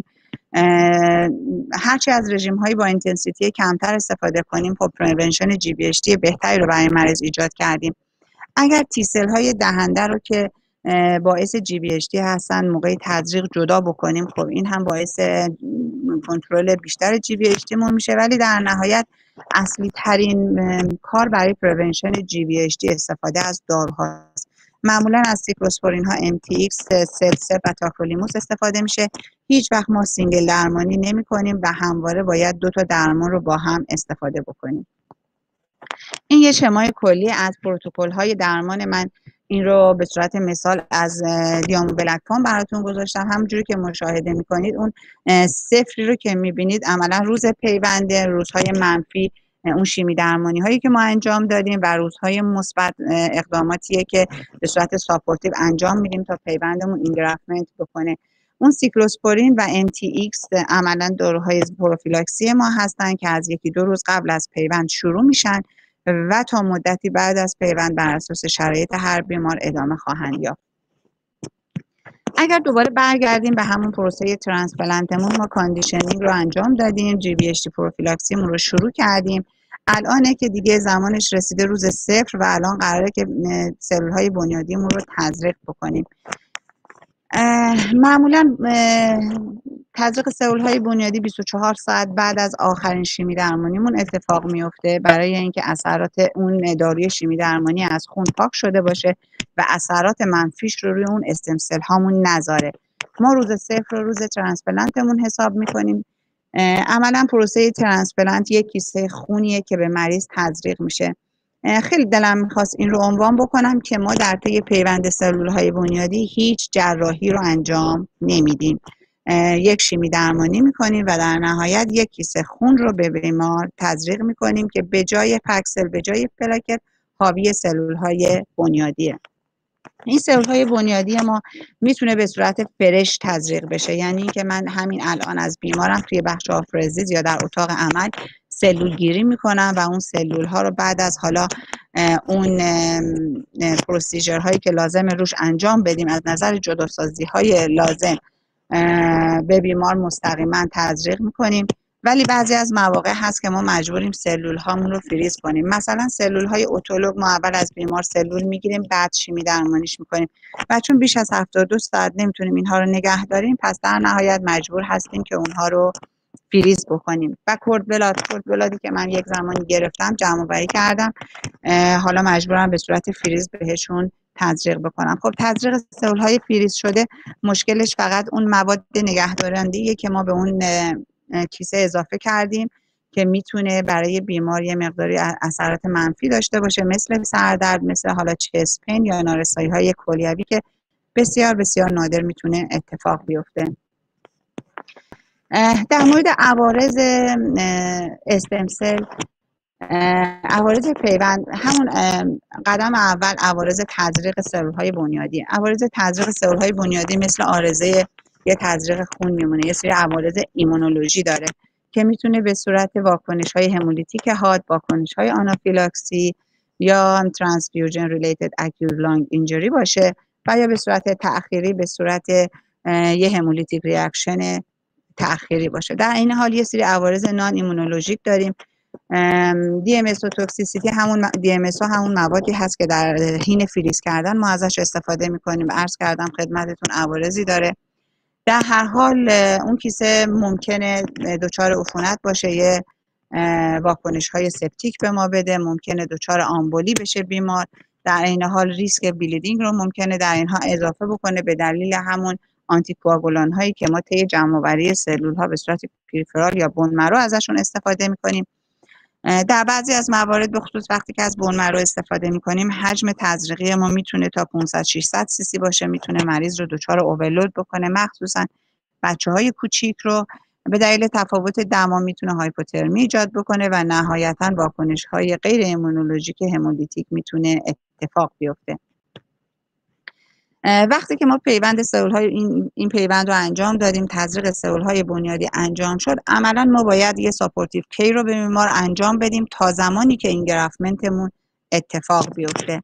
هرچی از رژیم هایی با اینتنسیتی کمتر استفاده کنیم، خب پریونشن جی وی اچ تی بهتری رو برای مریض ایجاد کردیم. اگر تی سل های دهنده رو که باعث جی وی اچ تی هستن موقع تزریق جدا بکنیم، خب این هم باعث کنترل بیشتر جی وی اچ تی مون میشه. ولی در نهایت اصلی ترین کار برای پریونشن جی وی اچ تی استفاده از داروهاست. معمولا از سیکلوسپورین ها، ام تی ایکس، سلسر و تاکرولیموس استفاده میشه. هیچ وقت ما سینگل درمانی نمی کنیم و همواره باید دو تا درمان رو با هم استفاده بکنیم. این یه شمای کلی از پروتکل های درمان من این رو به صورت مثال از دیامو بلکفام براتون گذاشتم. همونجوری که مشاهده میکنید اون صفری رو که میبینید عملا روز پیونده، روزهای منفی اون شیمی درمانی هایی که ما انجام دادیم و روزهای مثبت اقداماتیه که به صورت ساپورتیو انجام میدیم تا پیوندمون اینگرافمنت بکنه. اون سیکلوسپورین و ام تی ایکس عملا داروهای پروفیلاکسی ما هستن که از یکی دو روز قبل از پیوند شروع میشن و تا مدتی بعد از پیوند بر اساس شرایط هر بیمار ادامه خواهند یافت. اگر دوباره برگردیم به همون پروسه ترانسپلانتمون، ما کاندیشنینگ رو انجام دادیم، جی وی اچ تی پروفیلاکسیمون رو شروع کردیم. الانه که دیگه زمانش رسیده روز صفر و الان قراره که سلول های بنیادیمون رو تزریق بکنیم. معمولا تزریق سلول های بنیادی بیست و چهار ساعت بعد از آخرین شیمی درمانیمون اتفاق میفته، برای اینکه اثرات اون داروی شیمی درمانی از خون پاک شده باشه و اثرات منفیش رو روی اون استم سل هامون نذاره. ما روز صفر رو روز ترانسپلنتمون حساب میکنیم. عملا پروسه ترانسپلنت یک کیسه خونیه که به مریض تزریق میشه. خیلی دلم میخواست این رو عنوان بکنم که ما در طی پیوند سلولهای بنیادی هیچ جراحی رو انجام نمیدیم. یک شیمی درمانی میکنیم و در نهایت یک کیسه خون رو به بیمار تزریق میکنیم که به جای پکسل به جای پلاکت حاوی سلولهای بنیادیه. این سلولهای بنیادی ما میتونه به صورت فرش تزریق بشه، یعنی اینکه من همین الان از بیمارم توی بخش آفرزیز یا در اتاق عمل سلول گیری میکنم و اون سلول ها رو بعد از حالا اون پروسیجر هایی که لازم روش انجام بدیم از نظر جداسازی های لازم به بیمار مستقیما تزریق میکنیم. ولی بعضی از مواقع هست که ما مجبوریم سلول هامون رو فریز کنیم. مثلا سلول های اتولوگ ما اول از بیمار سلول میگیریم بعد شیمی درمانیش میکنیم و چون بیش از هفتاد و دو ساعت نمیتونیم اینها رو نگه داریم، پس در نهایت مجبور هستیم که اونها رو فریز بکنیم. و کرد بلاد کرد بلادی که من یک زمانی گرفتم جمع آوری کردم، حالا مجبورم به صورت فریز بهشون تزریق بکنم. خب تزریق سلول های فریز شده مشکلش فقط اون مواد نگهدارندیه که ما به اون کیسه اضافه کردیم که میتونه برای بیمار یه مقداری اثرات منفی داشته باشه، مثل سردرد، مثل حالا چست پین یا نارسایی های کلیوی که بسیار بسیار نادر میتونه اتفاق بیفته. در مورد عوارض استم سل، عوارض پیوند، همون قدم اول عوارض تزریق سلول‌های بنیادی. عوارض تزریق سلول‌های بنیادی مثل عارضه یه تزریق خون میمونه. یه سری عوارض ایمونولوژی داره که میتونه به صورت واکنش‌های همولیتیک حاد، واکنش‌های آنافیلاکسی یا ترانسفیوژن ریلیتد اکیوت لانگ اینجری باشه و یا به صورت تأخیری به صورت یه همولیتیک ریاکشن تأخیری باشه. در این حال یه سری عوارض نان ایمونولوژیک داریم. دی ام اس و توکسیسیتی، همون دی ام اس همون موادی هست که در حین فریز کردن ما ازش استفاده میکنیم. عرض کردم خدمتتون عوارضی داره. در هر حال اون کیسه ممکنه دچار عفونت باشه، یه واکنش های سپتیک به ما بده، ممکنه دچار آمبولی بشه بیمار. در این حال ریسک بلیدینگ رو ممکنه در اینها اضافه بکنه به دلیل همون آنتی کوآگولان هایی که ما طی جمع آوری سلول ها به صورت پریفرال یا بون مرو ازشون استفاده میکنیم. در بعضی از موارد به خصوص وقتی که از بون مرو استفاده میکنیم حجم تزریقی ما میتونه تا پانصد ششصد سی سی باشه، میتونه مریض رو دچار اوورلود بکنه، مخصوصا بچه‌های کوچیک رو به دلیل تفاوت دما میتونه هایپوترمی ایجاد بکنه و نهایتاً واکنش‌های غیر ایمونولوژیک همولیتیک میتونه اتفاق بیفته. وقتی که ما پیوند سلول‌های این این پیوند رو انجام دادیم، تزریق سلول‌های بنیادی انجام شد، عملاً ما باید یه ساپورتیو کی رو به بیمار انجام بدیم تا زمانی که این گرفتمنتمون اتفاق بیفته.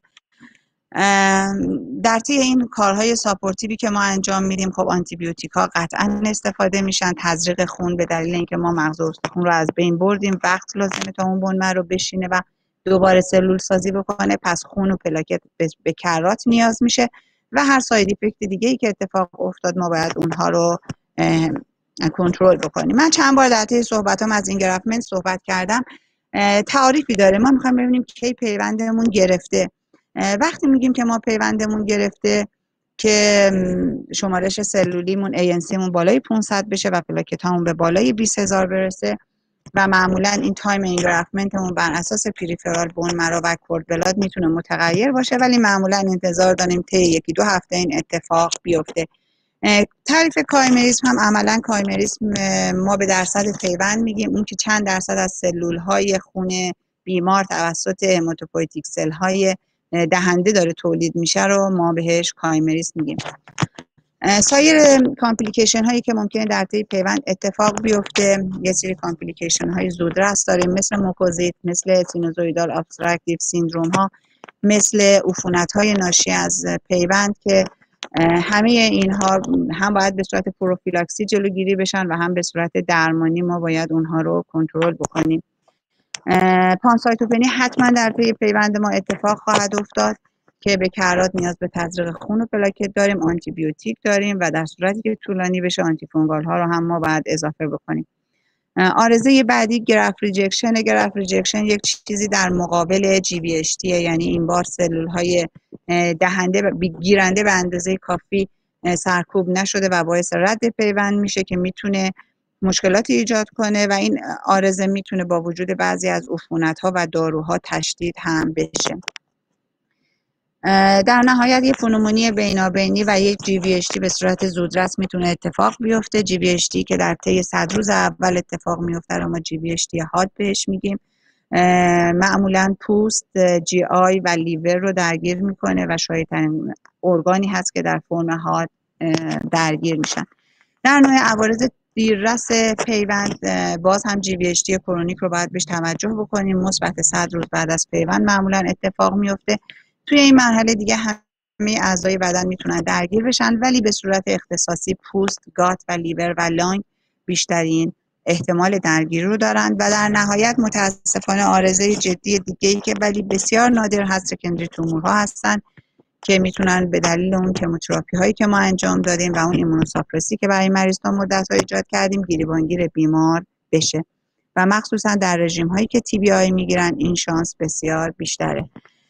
در طی این کارهای ساپورتیوی که ما انجام میدیم، خب آنتی بیوتیکا قطعاً استفاده میشن. تزریق خون به دلیل اینکه ما مغز استخون رو از بین بردیم، وقت لازمه تا اون بون مرو بشینه و دوباره سلول سازی بکنه، پس خون و پلاکت به کرات نیاز میشه و هر ساید افکت دیگه ای که اتفاق افتاد ما باید اونها رو کنترل بکنیم. من چند بار در طی صحبتام از این گرفتمنت صحبت کردم. تعریفی داره. ما میخوایم ببینیم کی پیوندمون گرفته. وقتی میگیم که ما پیوندمون گرفته که شمارش سلولیمون ای ان سی مون بالای پانصد بشه و پلاکت هامون به بالای بیست هزار برسه و معمولا این تایم اینگرافتمنتمون بر اساس پریفرال بون مرو و کرد بلاد میتونه متغیر باشه، ولی معمولا انتظار داریم طی یکی دو هفته این اتفاق بیفته. تعریف کایمریسم هم عملا کایمریسم ما به درصد پیوند میگیم، اون که چند درصد از سلول های خون بیمار توسط هماتوپویتیک سل های دهنده داره تولید میشه رو ما بهش کایمریسم میگیم. سایر کامپلیکیشن هایی که ممکنه در طی پیوند اتفاق بیفته، یه سری کامپلیکیشن های زودرس داریم مثل موکوزیت، مثل سینوزویدال ابستراکتیو سیندروم ها، مثل عفونت های ناشی از پیوند که همه اینها هم باید به صورت پروفیلاکسی جلوگیری بشن و هم به صورت درمانی ما باید اونها رو کنترل بکنیم. پانسایتوپنی حتما در طی پیوند ما اتفاق خواهد افتاد که به کرات نیاز به تزریق خون و پلاکت داریم، آنتی بیوتیک داریم و در صورتی که طولانی بشه آنتی فونگال ها رو هم ما باید اضافه بکنیم. عارضه بعدی گرافت ریجکشن. گرافت ریجکشن یک چیزی در مقابل جی بی اچ تی، یعنی این بار سلول های دهنده و گیرنده به اندازه کافی سرکوب نشده و باعث رد پیوند میشه که میتونه مشکلاتی ایجاد کنه و این عارضه میتونه با وجود بعضی از عفونت‌ها و داروها تشدید هم بشه. در نهایت یه پنومونی بینابینی و یک جی وی اچ دی به صورت زودرس میتونه اتفاق بیفته. جی وی اچ دی که در طی صد روز اول اتفاق میفته رو ما جی وی اچ دی حاد بهش میگیم. معمولا پوست، جی آی و لیور رو درگیر میکنه و شایدترین ارگانی هست که در فرم حاد درگیر میشن. در نوع عوارض دیررس پیوند باز هم جی وی اچ دی کرونیک رو باید بهش توجه بکنیم. مثبت صد روز بعد از پیوند معمولا اتفاق میفته. توی این مرحله دیگه همه اعضای بدن میتونن درگیر بشن، ولی به صورت اختصاصی پوست، گات و لیور و لانگ بیشترین احتمال درگیری رو دارند و در نهایت متاسفانه عارضه جدی دیگه‌ای که ولی بسیار نادر هست سکندری تومورها هستن که میتونن به دلیل اون کموتراپی هایی که ما انجام دادیم و اون ایمونوساپرسی که برای مریض ها مدت ها ایجاد کردیم گریبانگیر بیمار بشه و مخصوصا در رژیم هایی که تی بی آی میگیرن این شانس بسیار بیشتره.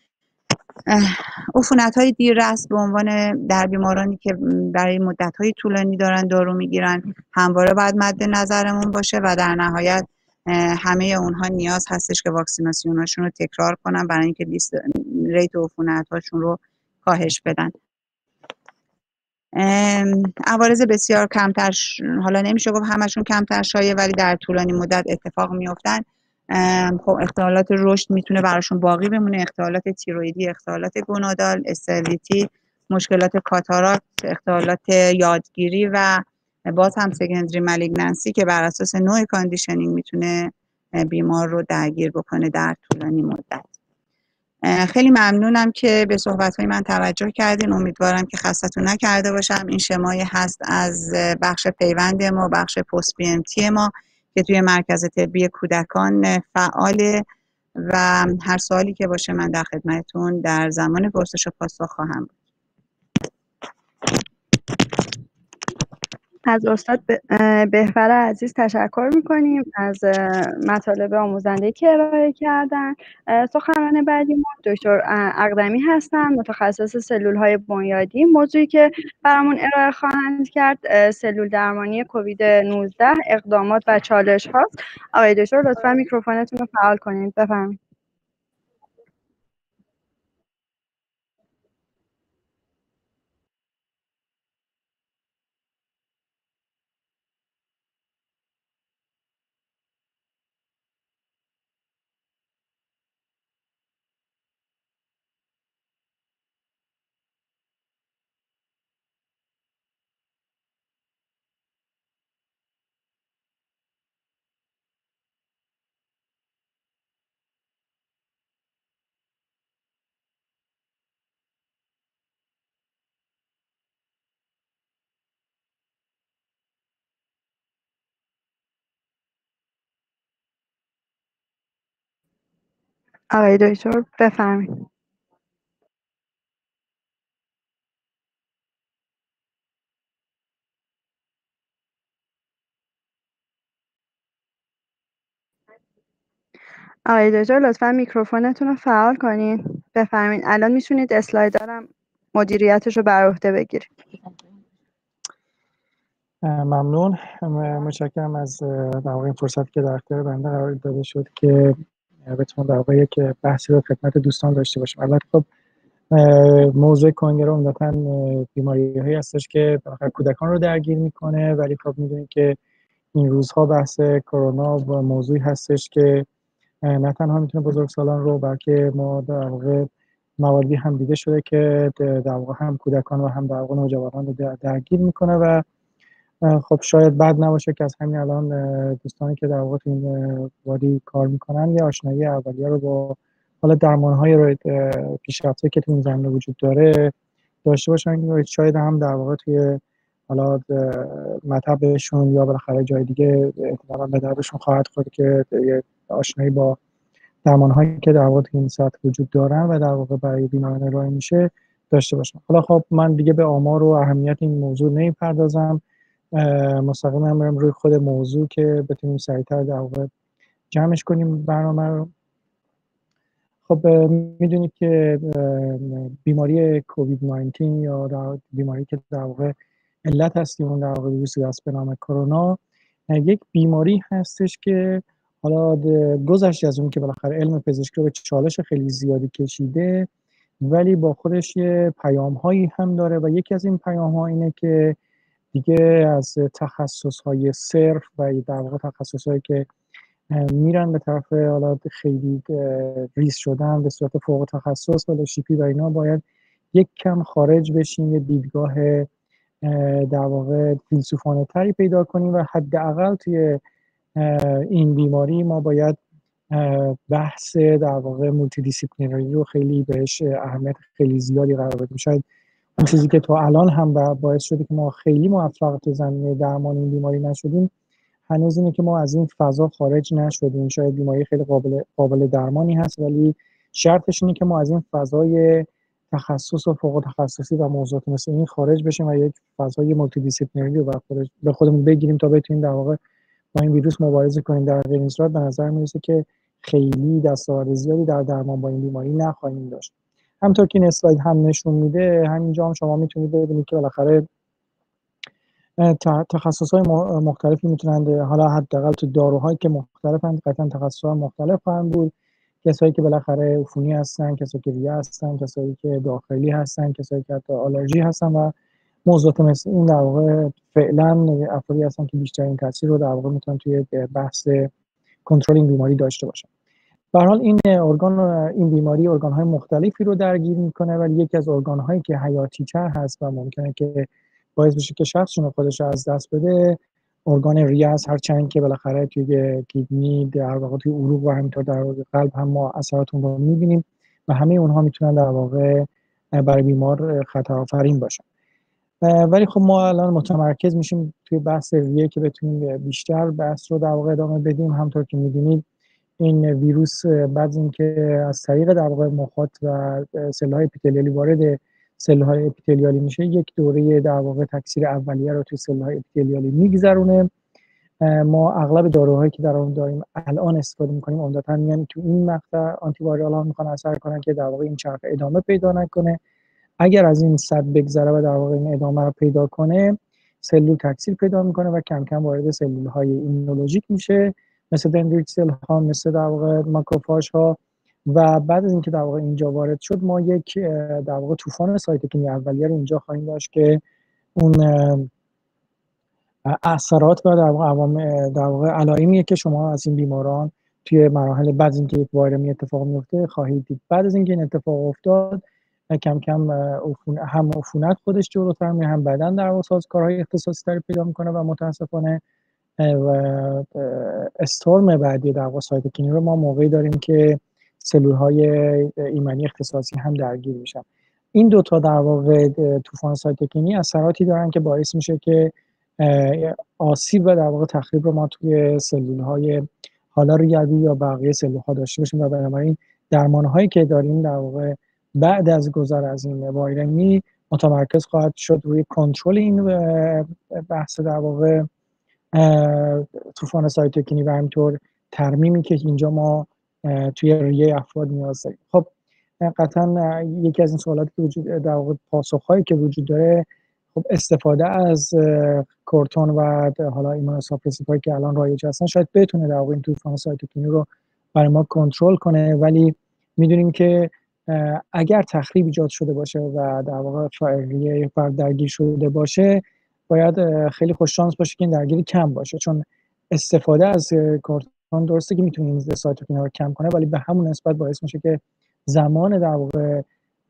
عفونت های دیررس به عنوان در بیمارانی که برای مدت های طولانی دارن دارو میگیرن همواره باید مد نظرمون باشه و در نهایت همه اونها نیاز هستش که واکسیناسیوناشون رو تکرار کنن برای اینکه لیست ریت عفونت هاشون رو کاهش بدن. عوارض بسیار کمتر، حالا نمیشه گفت همشون کمتر شایع، ولی در طولانی مدت اتفاق میافتن. خب اختلالات رشد میتونه براشون باقی بمونه، اختلالات تیرویدی، اختلالات گونادال، استریلیتی، مشکلات کاتاراکت، اختلالات یادگیری و باز هم سکندری مالیگننسی که بر اساس نوع کاندیشنینگ میتونه بیمار رو درگیر بکنه در طولانی مدت. خیلی ممنونم که به صحبت‌های من توجه کردین. امیدوارم که خستتون نکرده باشم. این شمایی هست از بخش پیوند ما، بخش پست پی ام تی ما که توی مرکز طبی کودکان فعاله و هر سوالی که باشه من در خدمتتون در زمان پرسش و پاسخ خواهم بود. از استاد بهفر عزیز تشکر میکنیم از مطالب آموزنده که ارائه کردن. سخنران بعدی ما دکتر اقدمی هستن، متخصص سلول های بنیادی. موضوعی که برامون ارائه خواهند کرد سلول درمانی کووید نوزده، اقدامات و چالش هاست. آقای دکتر لطفا میکروفونتون رو فعال کنید. بفرمایید. آقای دکتر بفرمایید. آقای دکتر لطفا میکروفونتون رو فعال کنین. بفرمایید. الان میتونید اسلاید دارم مدیریتش رو بر عهده بگیرید. ممنون. متشکرم از در واقع این فرصت که در اختیار بنده قرار داده شد که بتونم در واقع که بحثی رو خدمت دوستان داشته باشم. البته خب موضوع کنگره عمدتاً بیماری‌هایی هستش که کودکان رو درگیر میکنه، ولی خب میدونید که این روزها بحث کرونا و موضوعی هستش که نه تنها میتونه بزرگسالان رو بلکه ما در واقع مواردی هم دیده شده که در واقع هم کودکان و هم در واقع نوجوانان رو درگیر میکنه و خب شاید بد نباشه که از همین الان دوستانی که در واقع تو این وادی کار میکنن یا آشنایی اولیه رو با حالا درمان‌های پیشرفته که تو این زمینه وجود داره داشته باشن، شاید هم در واقع توی حالا مطبشون یا بالاخره جای دیگه احتمالاً به دردشون خواهد خورد که آشنایی با درمان‌هایی که در واقع تو این سطح وجود دارن و در واقع برای بیماران ارائه میشه داشته باشن. حالا خب من دیگه به آمار و اهمیت این موضوع نمیپردازم، مستقیما بریم روی خود موضوع که بتونیم سریعتر در واقع جمعش کنیم برنامه رو. خب میدونید که بیماری کووید نوزده یا در بیماری که در واقع علت هستیم اون در واقع ویروسی هست به نام کرونا، یک بیماری هستش که حالا گذشته از اون که بالاخره علم پزشکی رو به چالش خیلی زیادی کشیده، ولی با خودش یه پیام هایی هم داره و یکی از این پیام ها اینه که دیگه از تخصص های صرف و در واقع تخصص هایی که میرن به طرف حالا خیلی ریز شدن به صورت فوق تخصص و شیپی و اینا، باید یک کم خارج بشیم، یه دیدگاه در واقع فیلسوفانه تری پیدا کنیم و حداقل توی این بیماری ما باید بحث در واقع مولتی دیسیپلینری رو خیلی بهش اهمیت خیلی زیادی قرار بدیم. شاید اون چیزی که تا الان هم باعث شده که ما خیلی موفق تو زمینه درمان این بیماری نشدیم هنوز اینه که ما از این فضا خارج نشدیم. شاید بیماری خیلی قابل قابل درمانی هست ولی شرطش اینه که ما از این فضای تخصص و فوق تخصصی و موضوعات مثل این خارج بشیم و یک فضای مولتی دیسیپلینری رو به خودمون بگیریم تا بتونیم در واقع با این ویروس مبارزه کنیم. در غیر این صورت به نظر میرسه که خیلی دستاورد زیادی در درمان با این بیماری نخواهیم داشت. همونطور که این اسلاید هم نشون میده، همینجا هم شما میتونید ببینید که بالاخره تخصص‌های مختلفی میتونند، حالا حداقل تو داروهایی که مختلفند قطعا تخصص‌های مختلف خواهند بود. کسایی که بالاخره عفونی هستن، کسایی که ریه هستن، کسایی که داخلی هستن، کسایی که حتی آلرژی هستن و موضوعات مثل این در واقع فعلا افرادی هستن که بیشترین تاثیر رو در واقع میتونن توی بحث کنترل این بیماری داشته باشن. به هر حال این ارگان این بیماری ارگان‌های مختلفی رو درگیر میکنه ولی یکی از ارگان‌هایی که حیاتی‌تر هست و ممکنه که باعث بشه که شخص چون خودش از دست بده ارگان ریه است، هرچند که بالاخره توی کیدنی در واقع توی عروق و همینطور در قلب هم ما اثراتون رو می‌بینیم و همه اونها میتونن در واقع برای بیمار خطرآفرین باشن. ولی خب ما الان متمرکز میشیم توی بحث ریه که بتونیم بیشتر بحث رو در واقع ادامه بدیم. همونطور که می‌بینید این ویروس بعد از اینکه از طریق در واقع مخاط و سل‌های اپیتلیالی وارد سل‌های اپیتلیالی میشه، یک دوره در واقع تکثیر اولیه رو توی سل‌های اپیتلیالی میگذرونه. ما اغلب داروهایی که در اون داریم الان استفاده میکنیم عمدتاً میان تو این مقطع آنتی وایرال ها میخوان اثر کنن که در واقع این چرخه ادامه پیدا نکنه. اگر از این صد بگذره و در واقع این ادامه رو پیدا کنه، سلول تکثیر پیدا میکنه و کم کم وارد سلول های ایمونولوژیک میشه، مثل دندریت سل ها، مثل در واقع ماکروفاژ ها. و بعد از اینکه در واقع اینجا وارد شد، ما یک در واقع طوفان سایتوکینی اولیه رو اینجا خواهیم داشت که اون اثرات و در واقع عوامل در واقع علائمیه که شما از این بیماران توی مراحل بعد از اینکه یک وایرمی اتفاق میفته خواهید دید. بعد از اینکه این اتفاق افتاد کم کم هم عفونت خودش جلوتر میره، هم بدن در واقع سازوکارهای اختصاصی تری پیدا میکنه و متاسفانه و استورم بعدی در واقع سایتوکینی رو ما موقعی داریم که سلول های ایمنی اختصاصی هم درگیر میشن. این دوتا در واقع طوفان سایتوکینی اثراتی دارن که باعث میشه که آسیب و در واقع تخریب رو ما توی سلول های حالا ریوی یا بقیه سلول ها داشته باشیم و بنابراین درمان هایی که داریم در واقع بعد از گذر از این وایرمی متمرکز خواهد شد روی کنترل این بحث در واقع طوفان سایتوکینی و همینطور ترمیمی که اینجا ما توی ریه افراد نیاز داریم. خب قطعا یکی از این سوالاتی که وجود در واقع پاسخهایی که وجود داره، خب استفاده از کورتون و حالا ایمونوساپرسیوهایی که الان رایج هستن شاید بتونه در واقع این طوفان سایتوکینی رو برای ما کنترل کنه، ولی میدونیم که اگر تخریب ایجاد شده باشه و در واقع ریه یک فرد درگیر شده باشه، باید خیلی خوش شانس باشه که این درگیری کم باشه، چون استفاده از کورتون درسته که میتونه این سایتوکینی رو کم کنه ولی به همون نسبت باعث میشه که زمان در واقع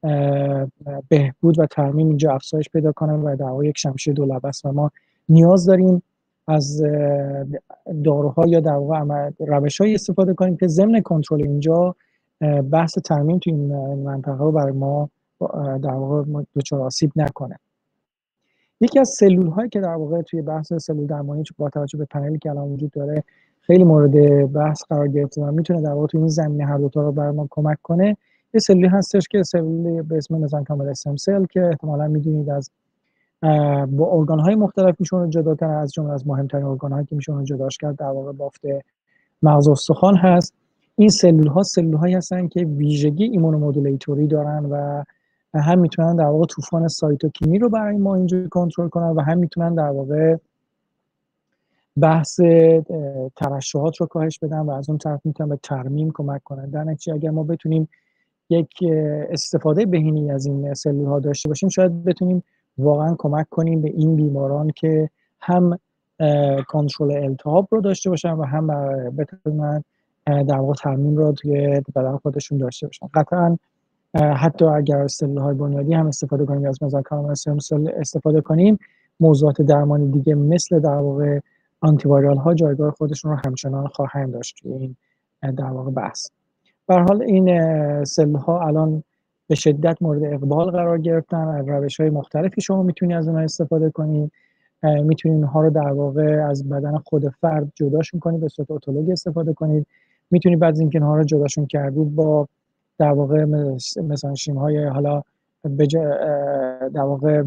بهبود و ترمیم اینجا افزایش پیدا کنه و در واقع یک شمشیر دو لبه است و ما نیاز داریم از داروها یا در واقع روش‌هایی استفاده کنیم که ضمن کنترل اینجا بحث ترمیم تو این منطقه رو برای ما در واقع دچار آسیب نکنه. یکی از سلول هایی که در واقع توی بحث سلول درمانی با توجه به پنلی که الان وجود داره خیلی مورد بحث قرار گرفته و میتونه در واقع توی این زمینه هر دو تا رو برای ما کمک کنه، یه سلولی هستش که سلول به اسم مزنکامل استم سل که احتمالاً میدونید از با ارگان‌های مختلف میشون رو جدا کنه، از جمله از مهمترین ارگان‌هایی که میشون رو جداش کرد در واقع بافت مغز و استخوان هست این سلول ها سلول هایی هستن که ویژگی ایمونومودولیتوری دارن و هم میتونن در واقع طوفان سایتوکینی رو برای ما اینجوری کنترل کنن و هم میتونن در واقع بحث ترشحات رو کاهش بدن و از اون طرف میتونن به ترمیم کمک کنن. در نتیجه اگر ما بتونیم یک استفاده بهینه‌ای از این سلول ها داشته باشیم، شاید بتونیم واقعا کمک کنیم به این بیماران که هم کنترل التهاب رو داشته باشن و هم بتونن در واقع ترمیم رو توی بدن خودشون داشته باشن. قطعا حتی اگر سلول های بنیادی هم استفاده کنیم از مزاکارام سل استفاده کنیم، موضوعات درمانی دیگه مثل در واقع آنتی وایرال ها جایگاه خودشون رو همچنان خواهند داشت توی این در واقع بحث. به هر حال این سلول ها الان به شدت مورد اقبال قرار گرفتن. از روش‌های مختلفی شما میتونید از اونها استفاده کنید. میتونید اونها رو در واقع از بدن خود فرد جداشون کنید، به صورت اتولوژی استفاده کنید. میتونید بعد از اینکه اونها رو جداشون کردید با در واقع مزانشیم‌های حالا در واقع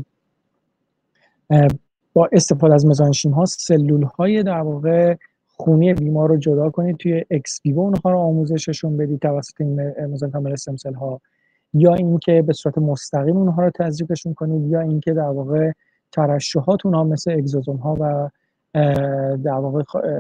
با استفاده از مزانشیم‌ها سلول‌های در واقع خونی بیمار رو جدا کنید، توی اکس ویو اونها رو آموزششون بدید توسط این مزاکامل استم سل ها، یا اینکه به صورت مستقیم اونها رو تزریقشون کنید، یا اینکه در واقع ترشحات اونها مثل اگزوزوم ها و در واقع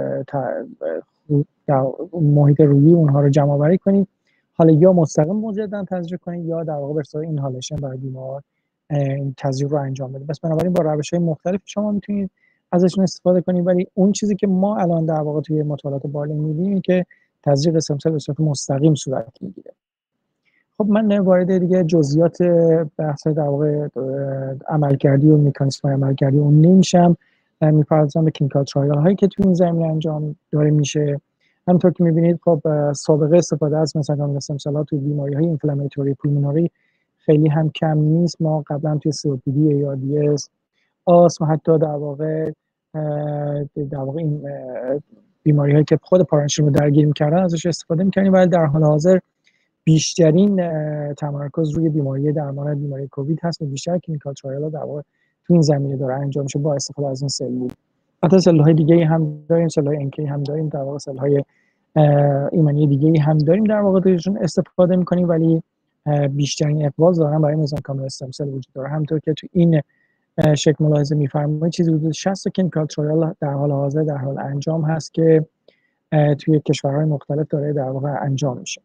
در محیط رویی اونها رو جمع آوری کنید. حالا یا مستقیم مجددا تزریق کنید یا در واقع به صورت اینهالشن برای بیمار این تزریق رو انجام بدید. بس بنابراین با روش‌های مختلف شما میتونید ازشون استفاده کنید، ولی اون چیزی که ما الان در واقع توی مطالعات بالین می‌بینیم که تزریق استم سل به صورت مستقیم صورت میگیره. خب من وارد دیگه جزئیات بحث در واقع عملکردی و مکانیسم عملکردی اون نمیشم، میپردازم به کلینیکال ترایال هایی که توی این زمینه انجام داره میشه. همونطور که می‌بینید خب سابقه استفاده از مثلا استم سل ها توی بیماری‌های اینفلاماتوری پولمونری خیلی هم کم نیست. ما قبلا توی سی او پی دی یا دی اس آسم حتی در واقع در واقع این بیماری هایی که خود پارانشیم رو درگیر می‌کردن ازش استفاده می‌کنیم، ولی در حال حاضر بیشترین تمرکز روی بیماری درمان بیماری کووید هست و بیشتر کلینیکال ترایال در واقع تو این زمینه داره انجام میشه با استفاده از این سلول. حتی سلول‌های دیگه هم داریم، سلول‌های انکی هم داریم، در واقع سلول‌های ایمنی دیگه هم داریم در واقع تویشون استفاده می‌کنیم، ولی بیشترین اقبال دارن برای مزاکامل استم سل وجود داره. همونطور که تو این شکل ملاحظه می‌فرمایید چیزی حدود شصت کلینیکال ترایال در حال حاضر در حال انجام هست که توی کشورهای مختلف داره در واقع انجام میشه.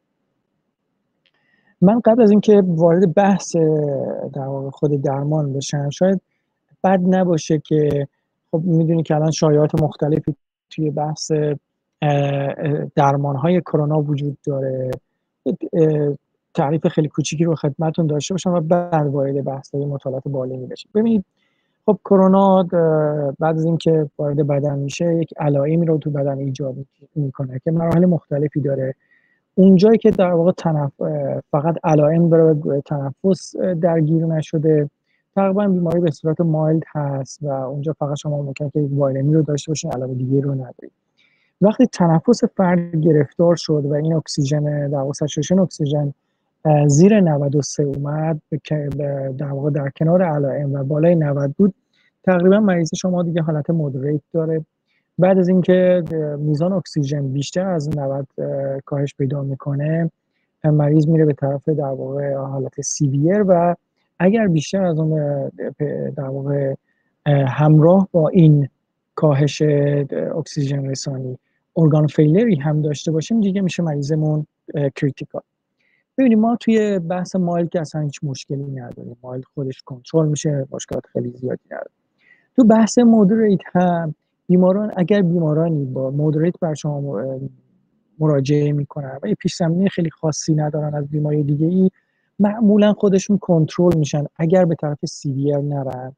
من قبل از اینکه وارد بحث در واقع خود درمان بشم، شاید بد نباشه که خب میدونی که الان شایعات مختلفی توی بحث درمان‌های کرونا وجود داره. تعریف خیلی کوچیکی رو خدمتتون داشته باشم و بعد وارد بحث‌های مطالعات بالینی بشیم. ببینید خب کرونا بعد از اینکه وارد بدن میشه یک علائمی رو تو بدن ایجاد میکنه که مراحل مختلفی داره. اونجایی که در واقع تنف... فقط علائم داره، تنفس درگیر نشده، تقریبا بیماری به صورت مایلد هست و اونجا فقط شما ممکنه که یک وایرمی رو داشته باشین، علائم دیگه رو ندارید. وقتی تنفس فرد گرفتار شد و این اکسیژن در واقع سچوریشن اکسیژن زیر نود و سه اومد، در واقع در کنار علائم و بالای نود بود، تقریبا مریض شما دیگه حالت مودریت داره. بعد از اینکه میزان اکسیژن بیشتر از نود کاهش پیدا میکنه، مریض میره به طرف در واقع حالت سیویر و اگر بیشتر از اون در واقع همراه با این کاهش اکسیژن رسانی ارگان فیلری هم داشته باشیم، دیگه میشه مریضمون کریتیکال. ببینید ما توی بحث مایلد که اصلا هیچ مشکلی نداریم، مایلد خودش کنترل میشه، مشکلات خیلی زیادی نداره. تو بحث مودریت هم بیماران، اگر بیمارانی با مودریت بر شما مراجعه میکنن و یه پیش زمینه خیلی خاصی ندارن از بیماری دیگه ای، معمولا خودشون کنترل میشن اگر به طرف سیویر نرن.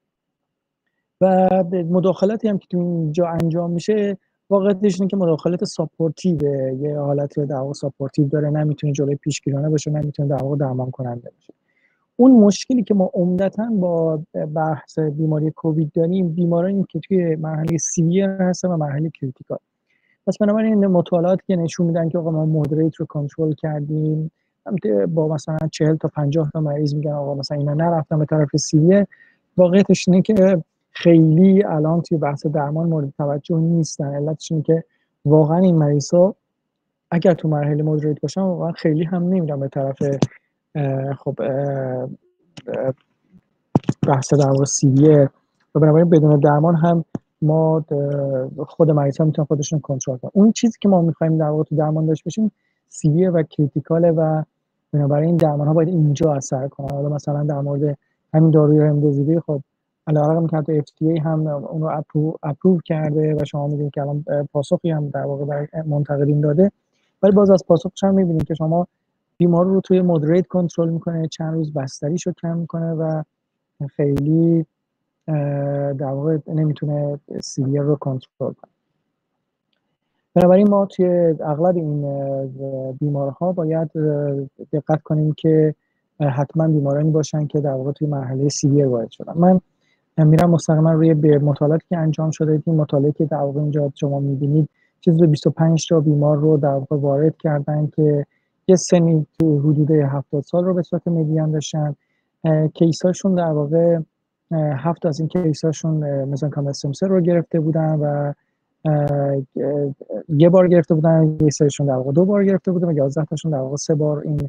و مداخلاتی هم که تو اینجا انجام میشه واقعیتش اینه که مداخلات ساپورتیو، یه حالت در واقع ساپورتیو داره، نمیتونه جلوی پیشگیرانه باشه، نمیتونه در واقع درمان کننده باشه. اون مشکلی که ما عمدتاً با بحث بیماری کووید داریم، بیمارانی که توی مرحله سیویر هستن و مرحله کریتیکال. پس بنابراین این مطالعاتی که نشون میدن که آقا ما مودریت رو کنترل کردیم، با مثلا چهل تا پنجاه تا مریض میگن آقا مثلا اینا نرفتن به طرف سیویر، واقعیتش اینه که خیلی الان توی بحث درمان مورد توجه نیستن. علتش اینه که واقعا این مریضا اگر تو مرحله مودریت باشم واقعا خیلی هم نمیرم به طرف خب بحث در واقع سیویه و بنابراین بدون درمان هم ما خود مریض ها میتونن خودشون کنترل کنن. اون چیزی که ما میخوایم در واقع تو درمان داشته باشیم سیویه و کریتیکاله و بنابراین درمان ها باید اینجا اثر کنن. حالا مثلا در مورد همین داروی رمدزیویر خب علیرغم که حتی اف دی ای هم اون رو اپروو اپروو کرده و شما میدونید که الان پاسخی هم در واقع برای منتقدین داده، ولی باز از پاسخش هم میبینید که شما بیمار رو توی مودریت کنترل میکنه، چند روز بستریشو کم میکنه و خیلی در واقع نمیتونه سیویر رو کنترل کنه. بنابراین ما توی اغلب این بیمارها باید دقت کنیم که حتما بیمارانی باشن که در واقع توی مرحله سیویر وارد شدن. من میرم مستقیما روی مطالعاتی که انجام شده. این مطالعه که در واقع اینجا شما میبینید چیز رو بیست و پنج تا بیمار رو در واقع وارد کردن که یه سنی تو حدود هفتاد سال رو به صورت مدین داشتن. کیساشون در واقع هفت از این کیساشون مزونکام استم رو گرفته بودن و یه بار گرفته بودن، یه سریشون در واقع دو بار گرفته بودن و یازده تاشون در واقع سه بار این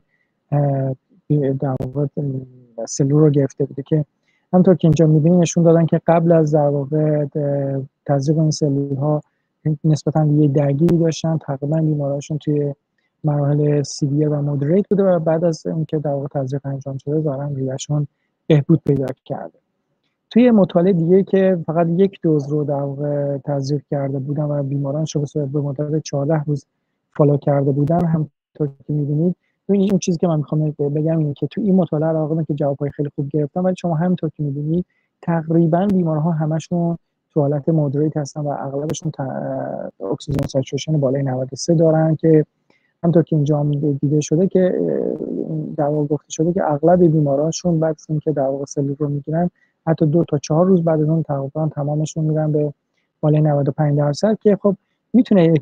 در واقع سلول رو گرفته بوده که همونطور که اینجا می‌بینید نشون دادن که قبل از در واقع تزریق این سلول ها نسبتاً یه درگیری داشتن، تقریبا بیماراشون توی مراحل سیویر و مودریت بوده و بعد از اینکه در واقع تزریق انجام شده ظاهراً ریشون بهبود پیدا کرده. توی مطالعه دیگه که فقط یک دوز رو در واقع تزریق کرده بودن و بیماران شو به مدت چهارده روز فالو کرده بودن، همونطور که می‌بینید این اون چیزی که من می‌خوام بگم اینه که تو این مطالعه رغم اینکه جوابای خیلی خوب گرفتن، ولی شما همونطور که می‌بینید تقریبا بیمارها همشون تو حالت مودریت هستن و اغلبشون اکسیژن سچوریشن بالای نود و سه دارن که همونطور که اینجا دیده شده که در واقع گفته شده که اغلب بیماراشون بعد از اینکه در واقع سلول رو میگیرن حتی دو تا چهار روز بعد از اون تقریبا تمامشون میرن به بالای نود و پنج درصد که خب میتونه یک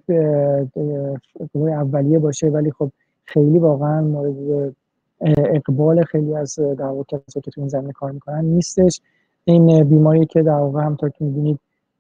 اولیه باشه، ولی خب خیلی واقعا مورد اقبال خیلی از در واقع کسایی که تو این زمینه کار میکنن نیستش. این بیماری که در واقع همونطور که میبینید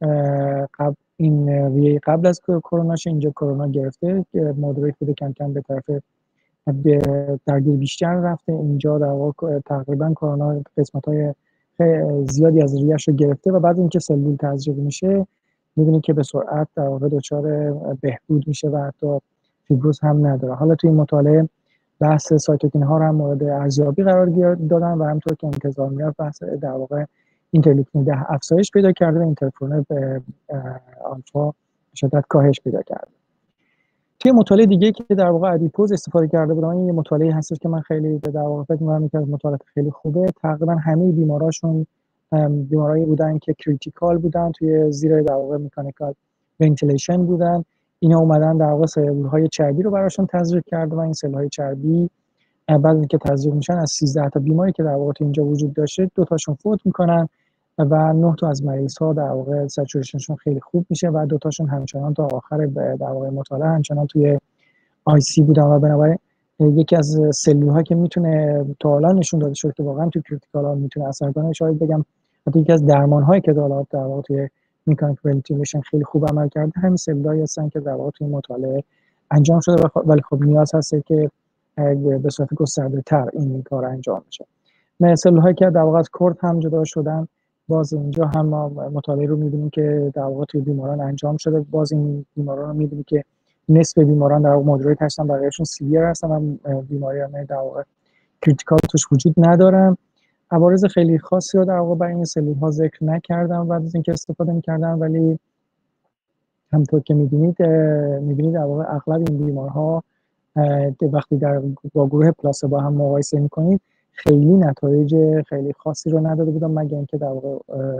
قبل این ریه قبل از کروناش اینجا کرونا گرفته، مودریت بوده، کم کم به طرف به درگیر بیشتر رفته. اینجا در واقع تقریبا کرونا قسمت‌های زیادی از ریه‌اش رو گرفته و بعد اینکه سلول تزریق میشه می‌بینید که به سرعت در واقع دچار بهبود میشه و حتی فیبروز هم نداره. حالا توی این مطالعه بحث سایتوکین ها رو هم مورد ارزیابی قرار دادن و همونطور که انتظار میاد بحث در واقع اینترلوکین ده افزایش پیدا کرده و اینترفرون آلفا شدت کاهش پیدا کرده. توی مطالعه دیگه که در واقع ادیپوز استفاده کرده بودم، این یه مطالعه هستش که من خیلی در واقع فکر می‌کنم که مطالعات خیلی خوبه. تقریبا همه بیماراشون بیمارایی بودن که کریتیکال بودن، توی زیر در واقع مکانیکال ونتیلیشن بودن. اینا اومدن در واقع سلول‌های چربی رو براشون تزریق کرده و این سلول‌های چربی بعد اینکه تزریق میشن از سیزده تا بیماری که در واقع اینجا وجود داشته دو تاشون فوت میکنن و نه تا از مریض‌ها در واقع سچوریشنشون خیلی خوب میشه و دو تاشون همچنان تا آخر در واقع مطالعه همچنان توی آی سی بودن و بنابراین یکی از سلول‌ها که میتونه تا الان نشون داده شده که واقعا تو کریتیکال ها میتونه اثر کنه، شاید بگم حتی یکی از درمان‌هایی که در واقع توی میکانیک ونتیلیشن خیلی خوب عمل کرده همین سلول‌هایی هستن که در واقع توی مطالعه انجام شده و ولی خب نیاز هست که به صورت گسترده‌تر این کار انجام بشه. مثلا هایی که در واقع از کورت هم جدا شدن، باز اینجا هم ما مطالعه رو می‌بینیم که در واقع توی بیماران انجام شده. باز این بیماران رو می‌بینیم که نصف بیماران در واقع مودریت هستن، بقیه‌شون سیویر هستن و بیماریان در واقع کریتیکال توش وجود ندارن. عوارض خیلی خاصی رو در واقع برای این سلول‌ها ذکر نکردم بعد از اینکه استفاده می‌کردن، ولی همونطور که می‌بینید می‌بینید در واقع اغلب این بیمارها وقتی در با گروه پلاسبو هم مقایسه می‌کنید خیلی نتایج خیلی خاصی رو نداده بودن، مگر اینکه در واقع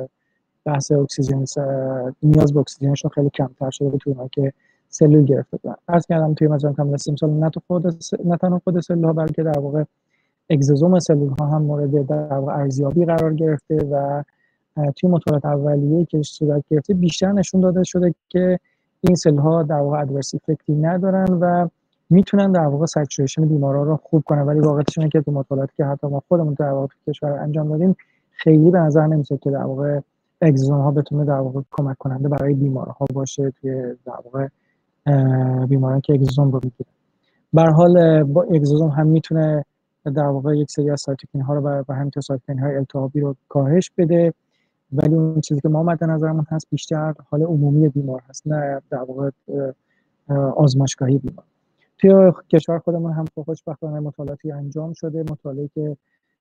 بحث اکسیژن نیاز به اکسیژنشون خیلی کمتر شده بود توی اونها که سلول گرفته بودن. عرض کردم توی مثلا کامل استیمسال نه تو خود نه تنها خود سلول‌ها بلکه در واقع اگزوزوم سلول‌ها هم مورد در واقع ارزیابی قرار گرفته و توی مطالعات اولیه‌ای که صورت گرفته بیشتر نشون داده شده که این سلول‌ها در واقع ادورس افکتی ندارن و میتونن در واقع سچوریشن بیمارا رو خوب کنن، ولی واقعیتش اینه که تو مطالعاتی که حتی ما خودمون در واقع کشور انجام دادیم خیلی به نظر نمیاد که در واقع اگزوزوم ها بتونه در واقع کمک کننده برای بیمارها باشه توی در واقع بیماران که اگزوزوم رو میگیرن. به هر حال با اگزوزوم هم میتونه در واقع یک سری از سایتوکین ها رو و همینطور سایتوکین های التهابی رو کاهش بده، ولی اون چیزی که ما مد نظرمون هست بیشتر حال عمومی بیمار هست، نه در واقع آزمایشگاهی بیمار. توی کشور خودمون هم خوشبختانه مطالعاتی انجام شده، مطالعاتی که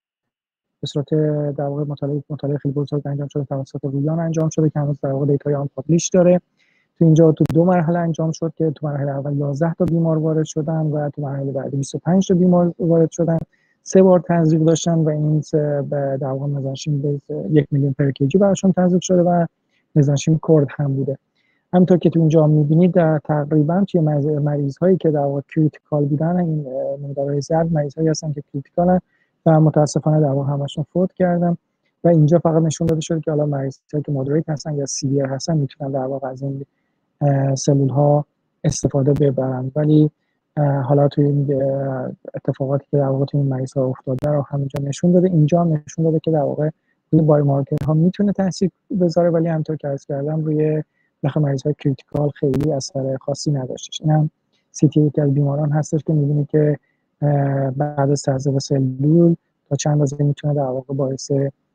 به صورت در واقع مطالعه مطالعه خیلی بزرگ انجام شده توسط رویان انجام شده که هنوز در واقع دیتای آن پابلیش داره. تو اینجا تو دو مرحله انجام شد که تو مرحله اول یازده تا بیمار وارد شدن و تو مرحله بعدی بیست و پنج تا بیمار وارد شدن، سه بار تزریق داشتن و این به در واقع مزنشیم به یک میلیون پر کیجی براشون تزریق شده و مزنشیم کرد هم بوده. همونطور که تو اینجا می‌بینید در تقریبا توی مریض هایی که در واقع کریتیکال بودن، این مقدارهای زیاد مریض هایی هستن که کریتیکالن و متاسفانه در واقع همشون فوت کردن و اینجا فقط نشون داده شده که حالا مریض هایی که مودریت هستن یا سیویر هستن میتونن در واقع از این سلول ها استفاده ببرن، ولی حالا توی این اتفاقاتی که در واقع توی این مریض ها افتاده رو همینجا نشون داده. اینجا هم نشون داده که در واقع روی بایومارکر ها میتونه تاثیر بذاره، ولی همونطور که عرض کردم روی بخش مریض های کریتیکال خیلی اثر خاصی نداشتش. این هم سیتی یکی از بیماران هستش که می‌بینید که بعد از تزریق سلول تا چند روزه میتونه در واقع باعث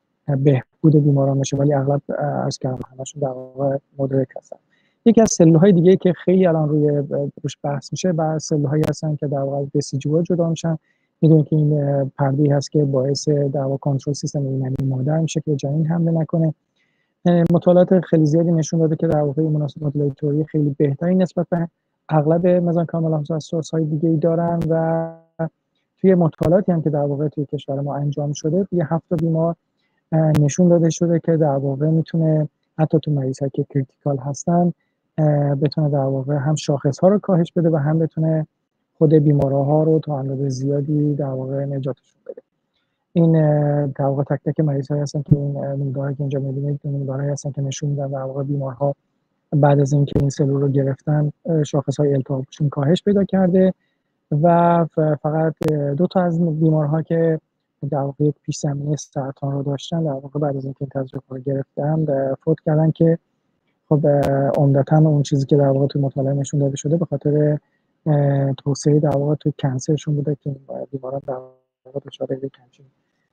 بهبود بیماران بشه، ولی اغلب عرض کردم همشون در واقع مدرک هستن. یکی از سلول‌های دیگه که خیلی الان روی روش بحث میشه، بعضی سلول‌هایی هستن که در واقع به سی جی او جدا میشن. میدونید که این پرده‌ای هست که باعث در واقع کنترل سیستم ایمنی مادر میشه که جنین حمله نکنه. مطالعات خیلی زیادی نشون داده که در واقع مناسب مدولیتوری خیلی بهتری نسبت به اغلب مزنکامل ها سورس‌های دیگه‌ای دارن و توی مطالعاتی هم که در واقع توی کشور ما انجام شده توی هفت بیمار نشون داده شده که در واقع میتونه حتی تو مریضایی که کریتیکال هستن بتونه در واقع هم شاخص‌ها رو کاهش بده و هم بتونه خود بیمارها رو تا اندازه زیادی در واقع نجاتشون بده. این در واقع تک تک مریضایی هستن که این نمودارهایی که اینجا می‌بینید نمودارهایی هستن که نشون میدن در واقع بیمارها بعد از اینکه این سلول رو گرفتن شاخص‌های التهابشون کاهش پیدا کرده و فقط دو تا از بیمارها که در واقع یک پیش زمینه سرطان رو داشتن در واقع بعد از اینکه این تزریق رو گرفتن فوت کردن که خب عمدتاً اون چیزی که در واقع تو مطالعه نشون داده شده به خاطر توسعه در واقع تو کنسرشون بوده که بیماران در واقع دچار یک همچین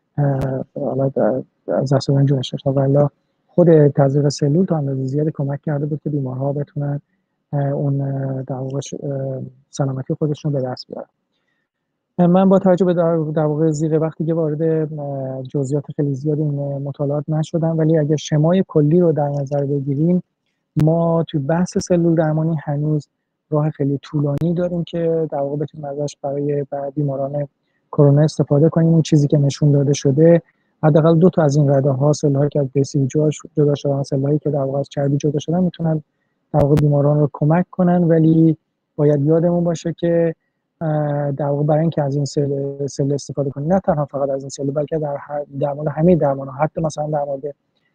حالا از دست و رنج نشد. والا خود تزریق سلول تا اندازه زیاد کمک کرده بود که بیمارها بتونن اون در واقع سلامتی خودشون به دست بیارن. من با توجه به در واقع زیر وقتی که وارد جزئیات خیلی زیاد این مطالعات نشدم، ولی اگه شمای کلی رو در نظر بگیریم ما توی بحث سلول درمانی هنوز راه خیلی طولانی داریم که در واقع بتونیم ازش برای بیماران کرونا استفاده کنیم. اون چیزی که نشون داده شده حداقل دو تا از این رده ها سلول‌هایی که از بیسی جدا شدن، سلول‌هایی که در واقع از چربی جدا شدن میتونن در واقع بیماران رو کمک کنن، ولی باید یادمون باشه که در واقع برای اینکه از این سل سل استفاده کنیم نه تنها فقط از این سل بلکه در هر در مورد همه درمان‌ها، حتی مثلا در مورد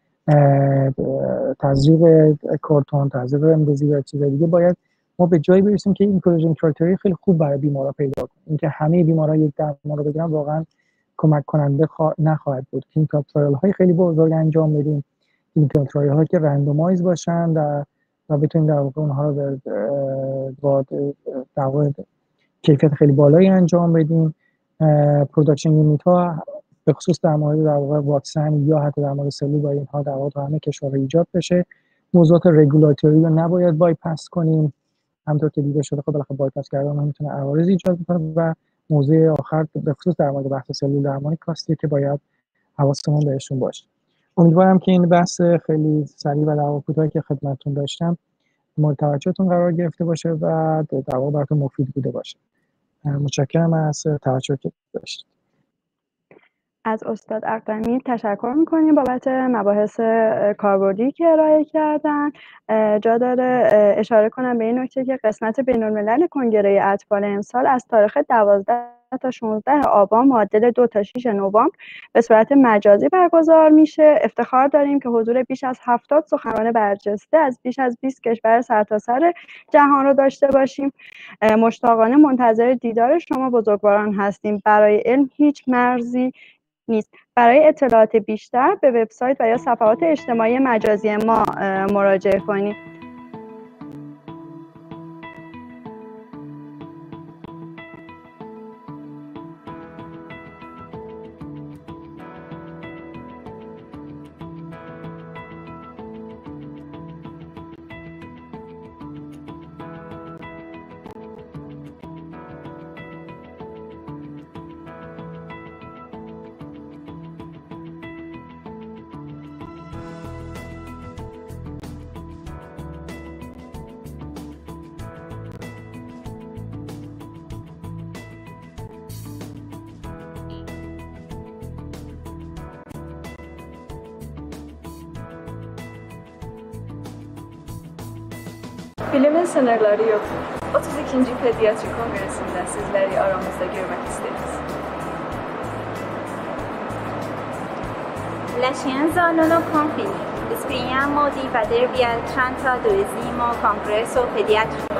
تزریق کورتون، تزریق رمدزیویر و چیزای دیگه باید ما به جایی برسیم که این اینکلوژن کرایتریا خیلی خوب برای بیمارا پیدا کنیم. اینکه همه بیمارا یک درمان رو بگیرن واقعا کمک کننده خوا... نخواهد بود. کلینیکال ترایل های خیلی بزرگ انجام بدیم، کلینیکال ترایل هایی که رندومایز باشن در و بتونیم در واقع اونها رو با در واقع کیفیت خیلی بالایی انجام بدیم. پروداکشن یونیت ها به خصوص در مورد در واقع واکسن یا حتی در مورد سلول با اینها در واقع تو همه کشورها ایجاد بشه. موضوعات رگولاتوری رو نباید بایپاس کنیم. همونطور که دیده شده خب بالاخره بایپاس کردن هم میتونه عوارض ایجاد کنه. و موضوع آخر به خصوص در مورد بحث سلول درمانی کاستیه که باید حواسمون بهشون باشه. امیدوارم که این بحث خیلی سریع و در واقع کوتاهی که خدمتتون داشتم مورد توجهتون قرار گرفته باشه و در واقع براتون مفید بوده باشه. متشکرم از توجهی که داشتید. از استاد اقدمی تشکر میکنیم بابت مباحث کاربردی که ارائه کردن. جا داره اشاره کنم به این نکته که قسمت بین‌الملل کنگره اطفال امسال از تاریخ دوازده تا شانزده آبان معادل دو تا شش نوامبر به صورت مجازی برگزار میشه. افتخار داریم که حضور بیش از هفتاد سخنران برجسته از بیش از بیست کشور سرتاسر جهان رو داشته باشیم. مشتاقانه منتظر دیدار شما بزرگواران هستیم. برای علم هیچ مرزی نیست. برای اطلاعات بیشتر به وبسایت و یا صفحات اجتماعی مجازی ما مراجعه کنید. Bilimin sınırları yok. otuz ikinci Pediatri Kongresi'nde sizleri aramızda görmek isteriz. La scienza non ha confini. Esprimiamo di vadervi al trentaduesimo Congresso Pediatrico.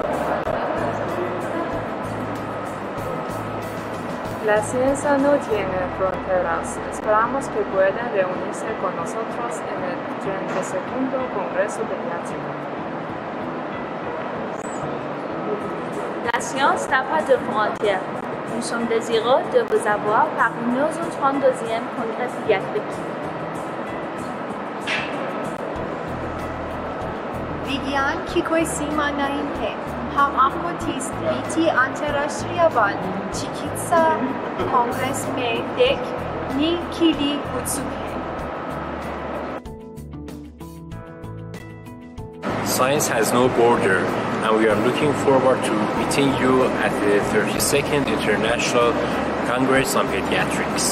La ciencia no tiene fronteras. Esperamos que puedan reunirse con nosotros en el treinta y segundo Congreso Pediátrico. La science n'a pas de frontières. Nous sommes désireux de vous avoir parmi nos au trente-deuxième Congrès pédiatrique. विज्ञान की कोई सीमा नहीं है. हम आपको तीसरी अंतर्राष्ट्रीय बाल चिकित्सा कांग्रेस में देखने के लिए उत्सुक हैं. Science has no border, and we are looking forward to meeting you at the thirty-second International Congress on Pediatrics.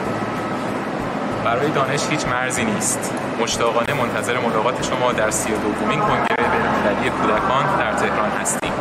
برای دانش هیچ مرزی نیست. مشتاقانه منتظر ملاقات شما در سی و دومین کنگره بین‌المللی کودکان در تهران هستیم.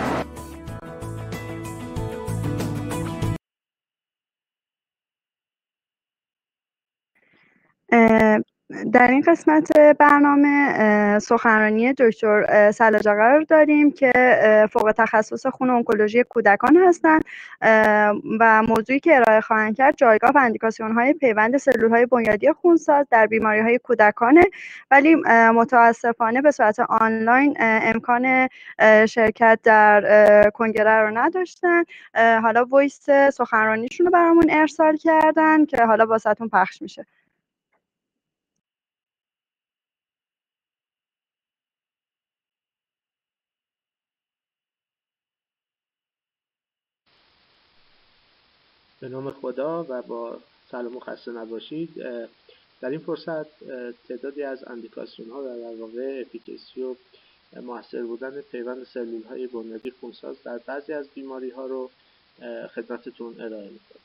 در این قسمت برنامه سخنرانی دکتر سلاجقه رو داریم که فوق تخصص خون انکولوژی کودکان هستند و موضوعی که ارائه خواهند کرد جایگاه و اندیکاسیون‌های پیوند سلول‌های بنیادی خونساز در بیماری‌های کودکانه، ولی متاسفانه به صورت آنلاین امکان شرکت در کنگره رو نداشتن. حالا وایس سخنرانیشون رو برامون ارسال کردن که حالا واسهتون پخش میشه. به نام خدا و با سلام و خسته نباشید. در این فرصت تعدادی از اندیکاسیون ها و در واقع افیکیسی و مؤثر بودن پیوند سلول های بنیادی خونساز در بعضی از بیماری ها رو خدمتتون ارائه میکنم.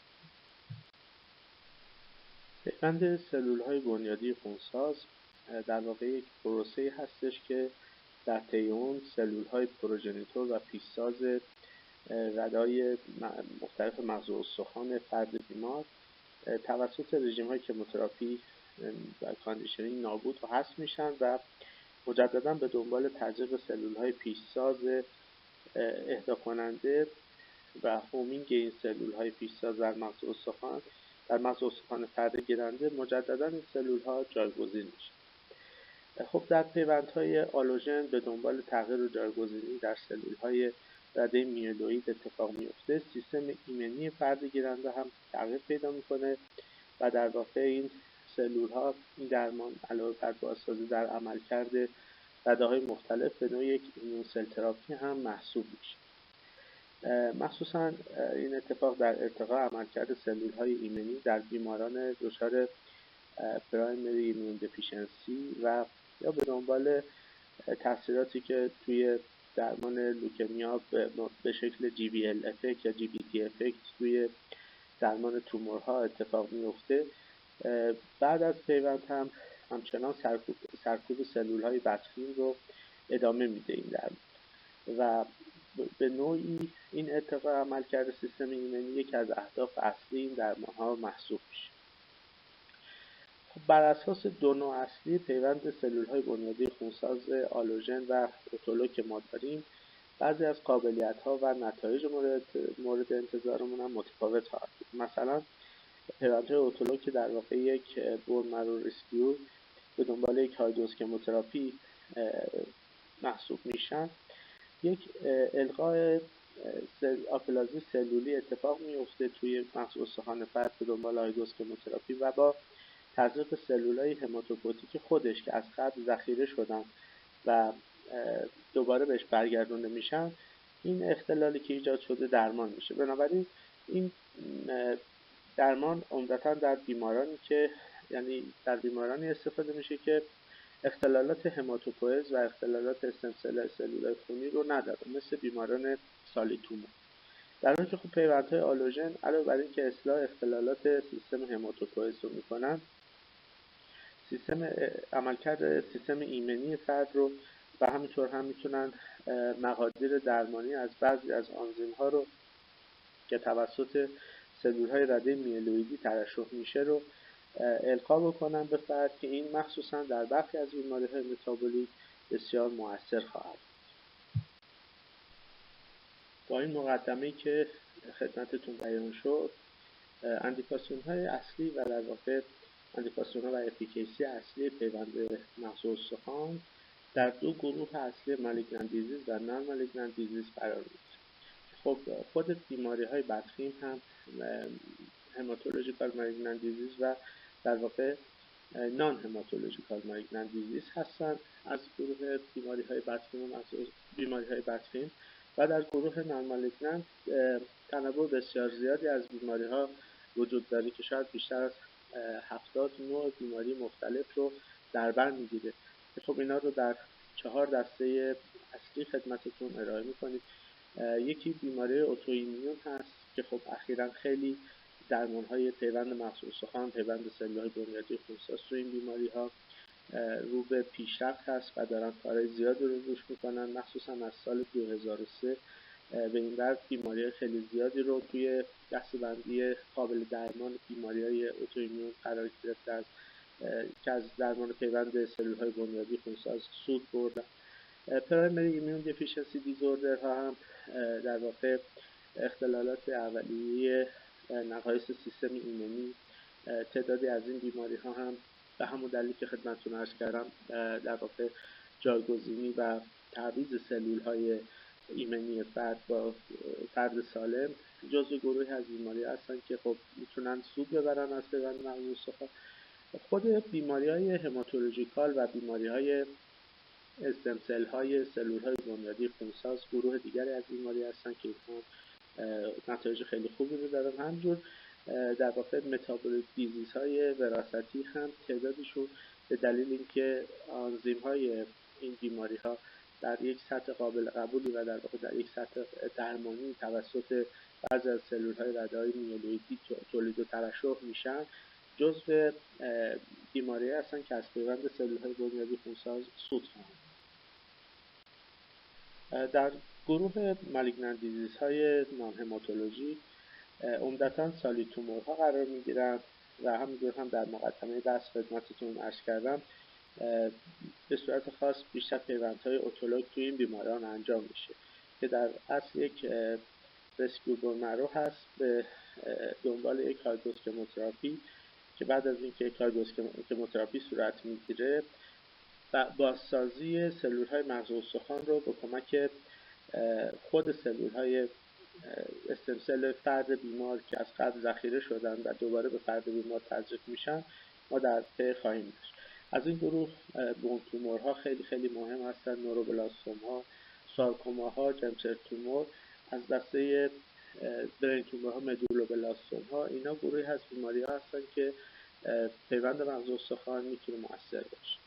پیوند سلول های بنیادی خونساز در واقع یک پروسه هستش که در طی اون سلول های پروژنیتور و پیشساز ردای مختلف مغز و استخوان فرد بیمار توسط رژیم های کیموتراپی و کاندیشنینگ نابود و حذف میشن و مجددا به دنبال تزریق سلول های پیشساز اهدا کننده و هومینگ این سلول های پیشساز در مغز استخوان در مغز استخوان فرد گیرنده مجددا این سلول ها جایگزین میشن. خب در پیوندهای آلوژن به دنبال تغییر و جایگزینی در سلول های رده میلوئید اتفاق میفته، سیستم ایمنی فرد گیرنده هم تغییر پیدا میکنه و در واقع این سلول ها این درمان علاوه بر بازسازی در عملکرد رده های مختلف به نوع یک ایمون سل تراپی هم محسوب میشه. مخصوصا این اتفاق در ارتقاء عملکرد سلول های ایمنی در بیماران دچار پرایمری ایمون دفیشنسی و یا به دنبال تاثیراتی که توی درمان لوکمیا به شکل جی وی ال افکت یا جی بی تی افکت توی درمان تومورها اتفاق میفته. بعد از پیوند هم همچنان سرکوب, سرکوب سلول های بدخیم رو ادامه میده این درمان و به نوعی این ارتقاء عملکرد سیستم ایمنی یکی از اهداف اصلی این درمان ها محسوب میشه. بر اساس دو نوع اصلی پیوند سلول های بنیادی خونساز آلوژن و اتولو که ما داریم، بعضی از قابلیت ها و نتایج مورد, مورد انتظارمون هم متفاوت خواهد بود. مثلا پیوند های اتولو که در واقع یک بون مرو ریسکیو به دنبال یک های دوز کیموتراپی محسوب میشن، یک القای سل آپلازی سلولی اتفاق میفته توی مغز استخوان فرد به دنبال های دوز کیموتراپی و با تزریق سلولای هماتوپوتیک خودش که از قبل ذخیره شدن و دوباره بهش برگردونده میشن، این اختلالی که ایجاد شده درمان میشه. بنابراین این درمان عمدتاً در بیمارانی که یعنی در بیمارانی استفاده میشه که اختلالات هماتوپوئز و اختلالات استم سل سلولای خونی رو نداره، مثل بیماران سالی تومور. در حالی که خب پیوندهای آلوژن علاوه بر اینکه اصلاح اختلالات سیستم هماتوپوئز رو میکنن، سیستم عملکرد سیستم ایمنی فرد رو و همینطور هم میتونن مقادیر درمانی از بعضی از آنزیم ها رو که توسط سلول های رده میلویدی ترشح میشه رو القا بکنن به فرد که این مخصوصا در برخی از بیماری های متابولیک بسیار مؤثر خواهد. با این مقدمه‌ای که خدمتتون بیان شد، اندیکاسیون های اصلی و در واقع اندیکاسیون ها و افیکیسی اصلی پیوند مغز و استخوان در دو گروه اصلی مالیگنانت دیزیز و نان مالیگنانت دیزیز قرار می‌گیره. خب خود بیماری های بدخیم هم هماتولوژیکال مالیگنانت دیزیز و در واقع نان هماتولوژیکال مالیگنانت دیزیز هستند از گروه بیماری های بدخیم و بیماری های بدخیم. و در گروه نان مالیگنانت تنوع بسیار زیادی از بیماری ها وجود داره که شاید بیشتر از هفتاد نوع بیماری مختلف رو در بر میگیره. خب اینا رو در چهار دسته اصلی خدمتتون ارائه میکنیم. یکی بیماری اتوایمیون هست که خب اخیراً خیلی درمان‌های پیوند مغز و استخوان، پیوند سلول‌های بنیادی خونساز تو این بیماری‌ها رو به پیشرفت هست و دارن کارهای زیادی رو روش میکنن. مخصوصا از سال دو هزار و سه به این ور بیماری خیلی زیادی رو توی دسته‌بندی قابل درمان بیماری‌های اتوایمیون قرار گرفته از که از درمان پیوند سلول‌های بنیادی خونساز سود بردن. پرایمری ایمیون دیفیشنسی دیزوردر ها هم در واقع اختلالات اولیه نقایص سیستم ایمنی، تعدادی از این بیماری ها هم به همون دلیل که خدمتتون عرض کردم در واقع جایگزینی و تعویض سلول های ایمنی فرد با فرد سالم جزو گروهی از بیماری هستن که خب میتونن سود ببرن از پیوند مغز و استخوان. خود بیماری های هماتولوژیکال و بیماری های استم سل های سلول های بنیادی خونساز گروه دیگری از بیماری هستن که اینها نتایج خیلی خوبی رو دارن. همجور در واقع متابولیک دیزیز های وراثتی هم تعدادشون به دلیل اینکه آنزیم های این بیماری ها در یک سطح قابل قبولی و در واقع در یک سطح درمانی توسط بعضی از سلول های رده های میلویدی تولید و ترشح میشن، جزو بیماری هستن که از پیوند سلول های بنیادی خونساز سود خواهند. در گروه مالیگنانت دیزیز های نان هماتولوژی عمدتاً سالید تومورها قرار میگیرند و همینطور هم در مقدمه بحث خدمتتون عرض کردم به صورت خاص بیشتر پیوندهای اتولوگ توی این بیماران انجام میشه که در اصل یک رسکیو بون مرو هست به دنبال یک هایدروز کموتراپی که بعد از اینکه یک هایدروز کموتراپی صورت میگیره بازسازی سلول های مغز و استخوان رو با کمک خود سلول های استم سل فرد بیمار که از قبل ذخیره شدن و دوباره به فرد بیمار تزریق میشن ما در پی خواهیم داشت. از این گروه بون تومورها خیلی خیلی مهم هستن: نوروبلاستوم ها، سارکوما ها، جرم تومور. از دسته برین تومورها مدولوبلاستوم ها. اینا گروهی از بیماری ها هستن که پیوند مغز و استخوان میتونه مؤثر باشه.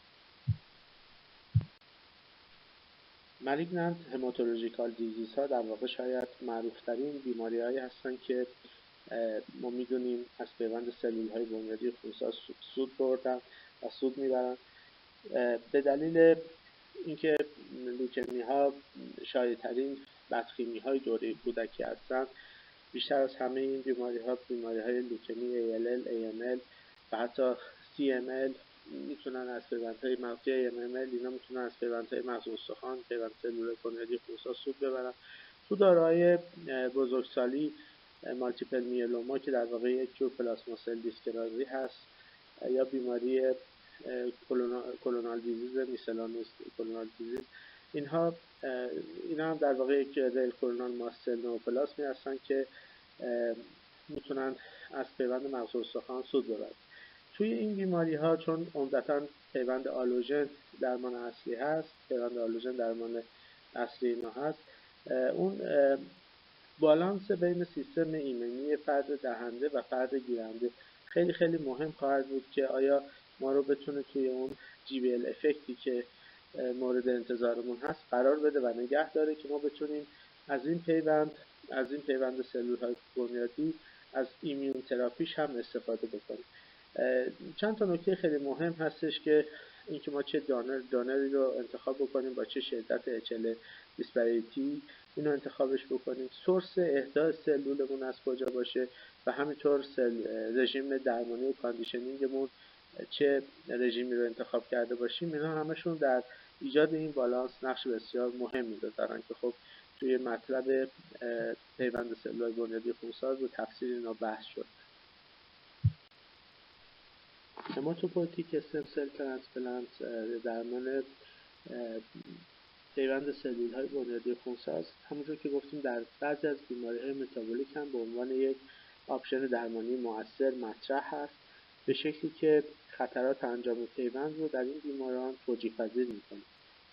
مالیگنانت هماتولوژیکال دیزیز ها در واقع شاید معروفترین بیماری هایی هستن که ما میدونیم از پیوند سلول های بنیادی خونساز سود بردن و سود میبرن. به دلیل اینکه لوکمی ها شایع‌ترین بدخیمی های دوره کودکی هستن، بیشتر از همه این بیماری ها بیماری های لوکمی ای ال ال، ای ام ال و حتی سی ام ال میتونن از پیوندهای مغزی ای ام ال اینا میتونن از پیوندهای مغز و استخوان، پیوند سلول بنیادی خونساز سود ببرن. تو دارای بزرگسالی مالتیپل میلوما که در واقع یک جور پلاسما سل دیسکرازی هست یا بیماری کلونال دیزیز میسلانوس کلونال دیزیز، اینها اینا هم در واقع یک ریل کلونال ماست نوپلاسمی هستن که میتونن از پیوند مغز و استخوان سود ببرن. توی این بیماری ها چون عمدتاً پیوند آلوژن درمان اصلی هست، پیوند آلوژن درمان اصلی اینا هست، اون بالانس بین سیستم ایمنی فرد دهنده و فرد گیرنده خیلی خیلی مهم خواهد بود که آیا ما رو بتونه توی اون جی بی ال افکتی که مورد انتظارمون هست قرار بده و نگه داره که ما بتونیم از این پیوند از این پیوند سلول های بنیادی از ایمیون تراپیش هم استفاده بکنیم. چند تا نکته خیلی مهم هستش که اینکه ما چه دانر دانری رو انتخاب بکنیم با چه شدت اچ ال دیسپریتی اینو انتخابش بکنیم، سورس اهدای سلولمون از کجا باشه و همینطور سل رژیم درمانی و کاندیشنینگمون چه رژیمی رو انتخاب کرده باشیم. اینا همشون در ایجاد این بالانس نقش بسیار مهمی رو دارن که خب توی مطلب پیوند سلول‌های بنیادی خونساز و تفسیر اینا بحث شد. هماتوپویتیک استم سل ترانسپلانت درمان پیوند سلول‌های بنیادی خونساز همونجور که گفتیم در بعضی از بیماری‌های متابولیک هم به عنوان یک آپشن درمانی مؤثر مطرح هست، به شکلی که خطرات انجام پیوند رو در این بیماران توجیه پذیر می‌کنه.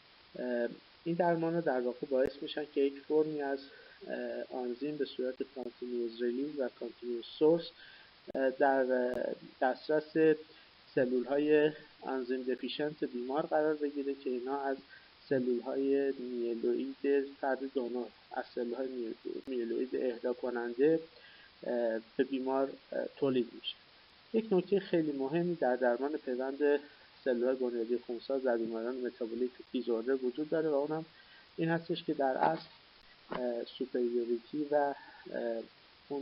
این درمان‌ها در واقع باعث میشن که یک فرمی از آنزیم به صورت کانتینیوس ریلیز و کانتینیوس سورس در دسترس سلول‌های آنزیم دفیشنت بیمار قرار بگیره که اینا از سلول‌های میلوئید فرد دونور از سلول‌های میلوئید اهدا کننده به بیمار تولید میشه. یک نکته خیلی مهمی در درمان پیوند سلول‌های بنیادی خونساز در بیماران متابولیک دیزوردر وجود داره و اونم این هستش که در اصل سوپریوریتی و اون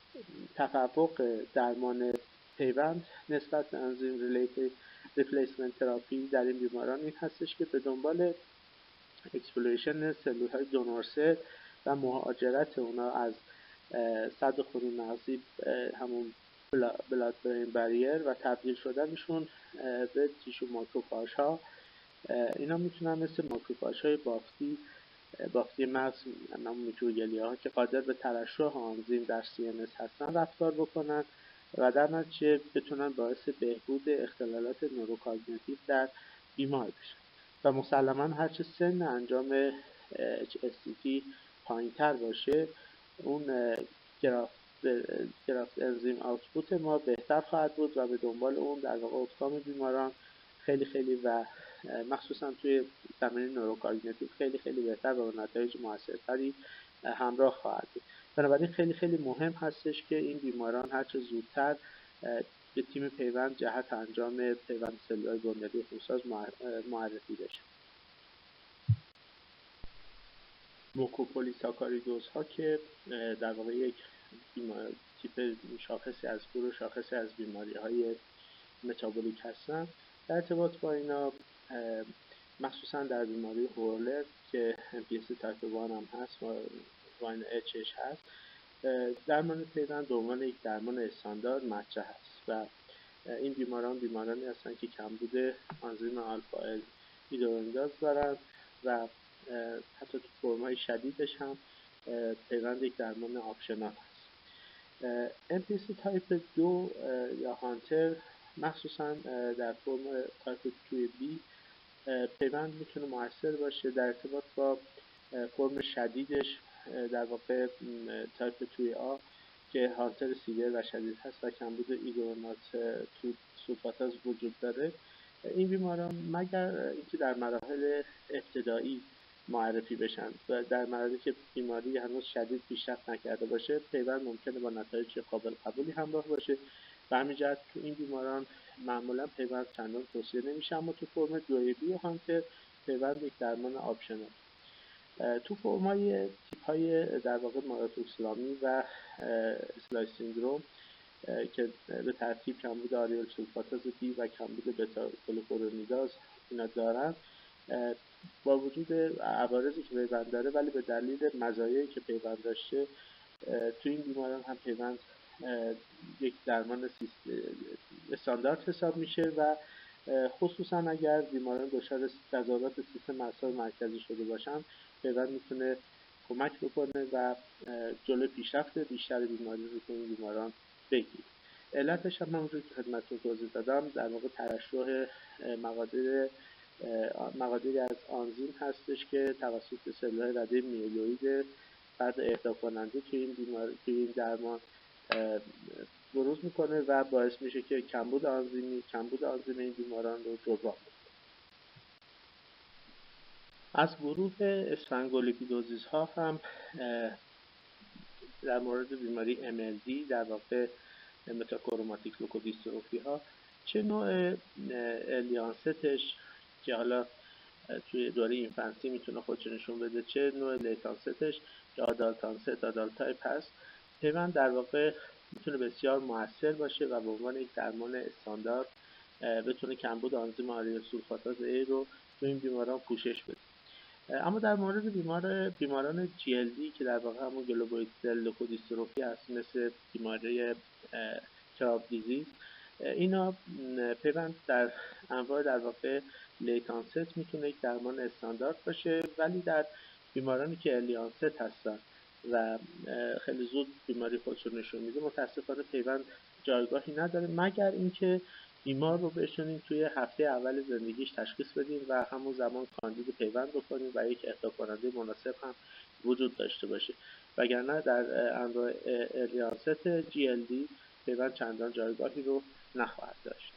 تفوق درمان پیوند نسبت به انزیم ریلیتد ریپلیسمنت تراپی در این بیماران این هستش که به دنبال اکسپلوریشن سلول‌های دونور سل و مهاجرت اونا از سد خونی مغزی همون بلاد برین باریر و تبدیل شدنشون به تیشو ماکروفاژ ها، اینا میتونن مثل ماکروفاژ های بافتی بافتی مغز نام میکروگلیه ها که قادر به ترشح آنزیم در سی ان اس هستن رفتار بکنن و در نتیجه بتونن باعث بهبود اختلالات نوروکاگنیتیو در بیمار بشن و مسلما هرچه سن انجام اچ اس سی تی پایین تر باشه اون گراف گرافت انزیم آوتپوت ما بهتر خواهد بود و به دنبال اون در واقع اوتکام بیماران خیلی خیلی و مخصوصا توی زمینه نوروکاگنیتیو خیلی خیلی بهتر و با نتایج موثرتری همراه خواهد بود. بنابراین خیلی خیلی مهم هستش که این بیماران هرچه زودتر به تیم پیوند جهت انجام پیوند سلول‌های بنیادی خونساز معرفی بشه. موکوپولیساکاریدوز ها که در واقع یک تیپ شاخصی از گروه شاخصی از بیماری های متابولیک هستن، در ارتباط با اینا مخصوصا در بیماری هورلر که ام پی اس تایپ یک هم هست و واین اچ اچ هست، درمان پیوند به عنوان یک درمان استاندارد مطرح است و این بیماران بیمارانی هستن که کمبود آنزیم آلفا ال هیدروانداز دارن و حتی تو فرمای شدیدش هم پیوند یک درمان آپشنال هست. ام پی اس تایپ دو یا هانتر مخصوصا در فرم تایپ دو بی پیوند میتونه موثر باشه در ارتباط با فرم شدیدش، در واقع تایپ دو آ که هانتر سیویر و شدید هست و کمبود ایگورنات تو سولفاتاز وجود داره. این بیماران مگر اینکه در مراحل ابتدایی معرفی بشن و در مراحلی که بیماری هنوز شدید پیشرفت نکرده باشه پیوند ممکنه با نتایج قابل قبولی همراه باشه و همین جهت تو این بیماران معمولا پیوند چندان توصیه نمیشه، اما تو فرم دو بی هانتر پیوند یک درمان آپشنال. تو فرمای تیپ های در واقع ماراتوکسلامی و اسلایس سیندروم که به ترتیب کمبود آریل سولفاتاز بی و کمبود بتا گلوکورونیداز اینا دارن، با وجود عوارضی که پیوند داره ولی به دلیل مزایایی که پیوند داشته تو این بیماران هم پیوند یک درمان استاندارد حساب میشه و خصوصا اگر بیماران دچار تظاهرات سیستم اعصاب مرکزی شده باشن پیوند میتونه کمک بکنه و جلوی پیشرفت بیشتر بیماری رو تو این بیماران بگیره. علتش هم همونجور که خدمتتون توضیح دادم در واقع ترشح مقادیر مقادیری از آنزیم هستش که توسط سلول‌های رده میلوئید فرد اهدا کننده که این بیمار که این درمان بروز میکنه و باعث میشه که کمبود آنزیمی کمبود آنزیم این بیماران رو جبران کنه. از گروه اسفنگولیپیدوزیس ها هم در مورد بیماری ام ال دی در واقع متاکروماتیک لوکودیستروفی ها چه نوع الیانستش که حالا توی دوره اینفنسی میتونه خودش نشون بده، چه نوع لیتانستش که آدالتانست آدالت تایپ هست، پیوند در واقع میتونه بسیار موثر باشه و به عنوان یک درمان استاندارد بتونه کمبود آنزیم آریل سولفاتاز A رو تو این بیماران پوشش بده. اما در مورد بیمار بیماران جی ال دی که در واقع همون گلوبوید سل لوکودیستروفی هست، مثل بیماری کراب دیزیز، اینا پیوند در انواع در واقع لیتانست میتونه یک درمان استاندارد باشه، ولی در بیمارانی که الیانست هستن و خیلی زود بیماری خودش رو نشون میده متاسفانه پیوند جایگاهی نداره، مگر اینکه بیمار رو بشونیم توی هفته اول زندگیش تشخیص بدیم و همون زمان کاندید پیوند بکنیم و یک اهدا کننده مناسب هم وجود داشته باشه، وگرنه در انواع الیانست جی ال دی پیوند چندان جایگاهی رو نخواهد داشت.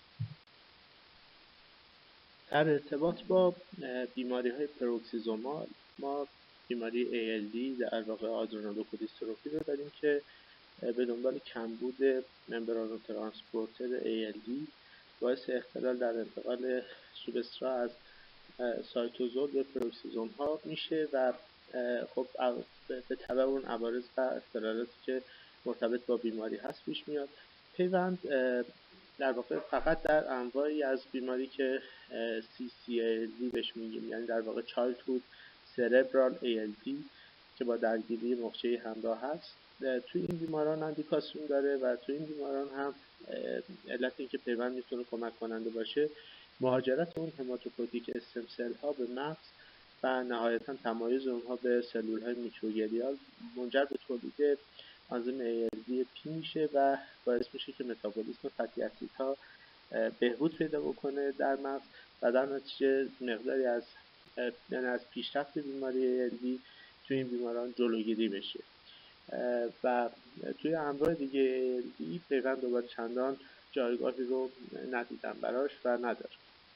در ارتباط با بیماری های پروکسیزومال ما بیماری ای ال دی در واقع آدرنولوکودیستروفی رو داریم که به دنبال کمبود ممبرانو ترانسپورتر ای ال دی باعث اختلال در انتقال سوبسترا از سایتوزول به پروکسیزوم ها میشه و خب به تبع اون عوارض و اختلالاتی که مرتبط با بیماری هست پیش میاد. پیوند در واقع فقط در انواعی از بیماری که سی سی ای ال دی بهش میگیم، یعنی در واقع چایلدهود سربرال ای ال دی که با درگیری مخچه همراه هست، توی این بیماران اندیکاسیون داره و توی این بیماران هم علت این که پیوند میتونه کمک کننده باشه مهاجرت اون هماتوپوتیک استم سل ها به مغز و نهایتا تمایز اونها به سلول های میکروگلیال منجر به تولید آنزیم ای ال دی پی میشه و باعث میشه که متابولیسم فتی اسیدها بهبود پیدا بکنه در مغز و در نتیجه مقداری از یعنی از پیشرفت بیماری ای ال دی توی این بیماران جلوگیری بشه. و توی انواع دیگه ای ال دی پیوند دوباره چندان جایگاهی رو ندیدم براش و نداره.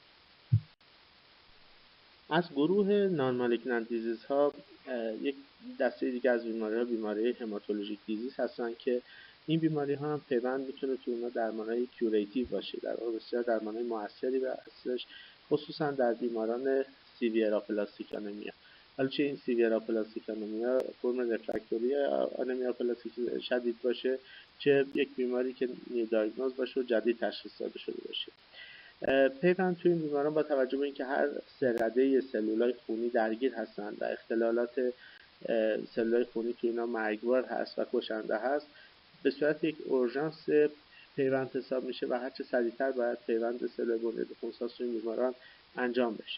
از گروه نان مالیگنانت دیزیز ها یک دسته دیگه از بیماری ها بیماری هماتولوژیک دیزیز هستن که این بیماری ها هم پیوند میتونه توی اونا درمانهای کیوریتیو باشه، در واقع بسیار درمانهای موثری و اصلش خصوصا در بیماران سیویر آپلاستیک آنمیا. حالا چه این سیویر آپلاستیک آنمیا فرم رفرکتوری آنمیا پلاستیک شدید باشه، چه یک بیماری که نیو دایگنوز باشه و جدید تشخیص داده شده باشه. پیوند توی این بیماران با توجه به اینکه هر سه رده سلولای خونی درگیر هستند و اختلالات سلولای خونی توی اینا مرگبار هست و کشنده هست، به صورت یک اورژانس پیوند حساب میشه و هرچه سریعتر باید پیوند سلول بنیاد خونساز توی این بیماران انجام بشه.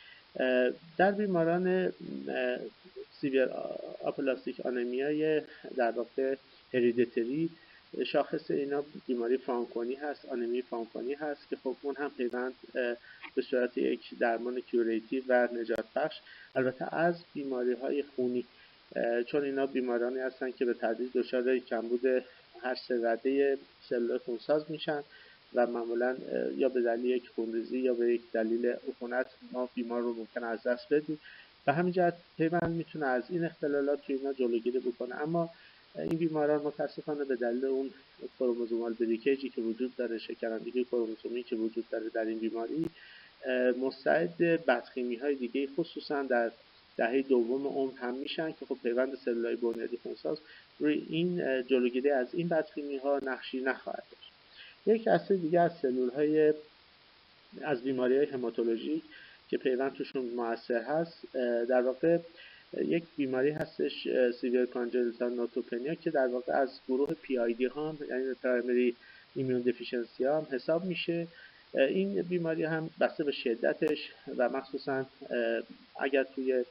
در بیماران سیویر آپلاستیک آنمیای در واقع هریدیتری شاخص اینا بیماری فرانکونی هست، آنمی فرانکونی هست که خب اون هم پیوند به صورت یک درمان کیوریتیو و نجات بخش البته از بیماری های خونی، چون اینا بیمارانی هستن که به تدریج دچار کمبود هر سه رده سلول خونساز میشن و معمولا یا به دلیل یک خونریزی یا به یک دلیل عفونت ما بیمار رو ممکن از دست بدیم و همین جهت پیوند میتونه از این اختلالات توی اینا جلوگیری بکنه. اما این بیماران متاسفانه به دلیل اون کروموزومال بریکیجی که وجود داره، شکرندگی کروموزومی که وجود داره در این بیماری، مستعد بدخیمی های دیگه خصوصا در دهه دوم عمر هم میشن که خب پیوند سلولای بنیادی خونساز روی این جلوگیری از این بدخیمی ها نقشی نخواهد داشت. یک دسته دیگه از سلول های از بیماری های هماتولوژیک که پیوند توشون موثر هست در واقع یک بیماری هستش سیویر کانجنیتال نوتروپنیا که در واقع از گروه پی آی دی ها هم یعنی پرایمری ایمیون دفیشنسی ها هم حساب میشه. این بیماری هم بسته به شدتش و مخصوصا اگر توی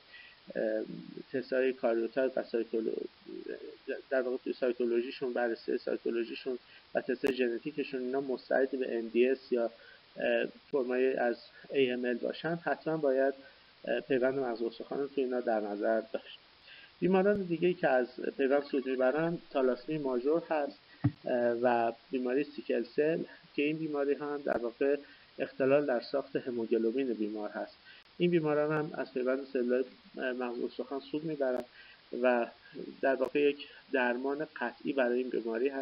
تستای کاریوتایپ و سایتولوژی در واقع توی سایتولوژیشون بررسی سایتولوژیشون و تست ژنتیکشون اینا مستعد به ام دی اس یا فرمای از ای ام ال باشن، حتما باید پیوند مغز استخوان رو توی اینا در نظر داشت. بیماران دیگه که از پیوند سود میبرن تالاسمی ماژور هست و بیماری سیکل سل که این بیماری هم در واقع اختلال در ساخت هموگلوبین بیمار هست. این بیماران هم از پیوند سلولای مغز استخوان سود میبرن و در واقع یک درمان قطعی برای این بیماری هست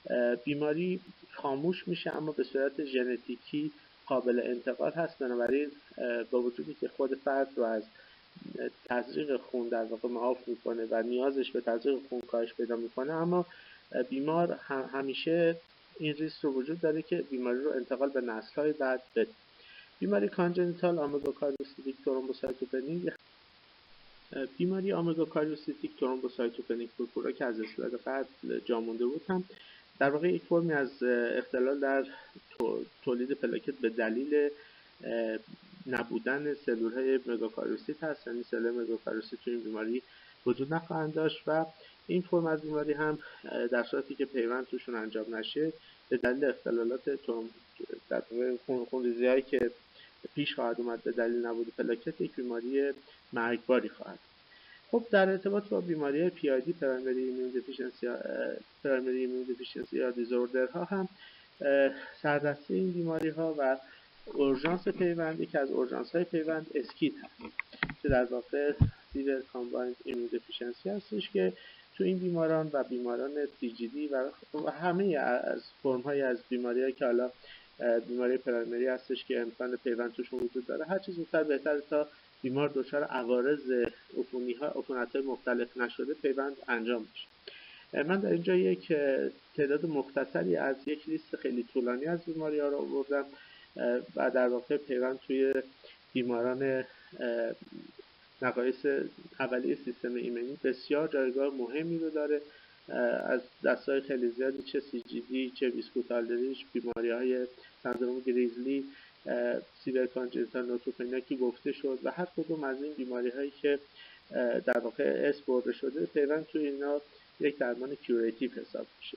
بیماری خاموش میشه اما به صورت ژنتیکی قابل انتقال هست، بنابراین با وجودی که خود فرد رو از تزریق خون در واقع معاف میکنه و نیازش به تزریق خون کاهش پیدا میکنه، اما بیمار هم همیشه این ریسک رو وجود داره که بیماری رو انتقال به نسل‌های بعد بده. بیماری کانجنیتال آمگاکاریوسیتیک ترومبوسایتوپنی بیماری آمگاکاریوسیتیک ترومبوسایتوپنیک پورپورا که از اصطلاح قبل جا مونده بود هم در واقع یک فرمی از اختلال در تولید پلاکت به دلیل نبودن سلول‌های مگاکاریوسیت هست، یعنی سلول مگاکاریوسیت تو این بیماری وجود نخواهند داشت و این فرم از بیماری هم در صورتی که پیوند توشون انجام نشه به دلیل اختلالات تروم در واقع خونریزی‌هایی که پیش خواهد اومد به دلیل نبود پلاکت یک بیماری مرگباری خواهد. خب در ارتباط با بیماری پی آی دی پرایمری ایمیون دیفیشنسی پرایمری ایمیون دیفیشنسی یا دیزوردرها هم سردسته این بیماری ها و اورژانس پیوندی که از اورژانس های پیوند اسکیت هست که در واقع سیویر کامبایند ایمیون دیفیشنسی هستش که تو این بیماران و بیماران سی جی دی و همه از فرم های از بیماری هایی که حالا بیماری پرایمری هستش که امکان پیوند توشون وجود داره، هر چیز زودتر بهتر تا بیمار دچار عوارض عفونی ها عفونت‌های مختلف نشده پیوند انجام بشه. من در اینجا یک تعداد مختصری از یک لیست خیلی طولانی از بیماری ها رو آوردم و در واقع پیوند توی بیماران نقایص اولیه سیستم ایمنی بسیار جایگاه مهمی رو داره، از دستای خیلی زیادی چه سی جی دی چه ویسکوتالدریش، بیماری های سندروم گریزلی، سیویر کانجنیتال نوتروپنیا که گفته شد و هر کدوم از این بیماری هایی که در واقع اسم برده شده پیوند توی اینا یک درمان کیوریتیو حساب میشه.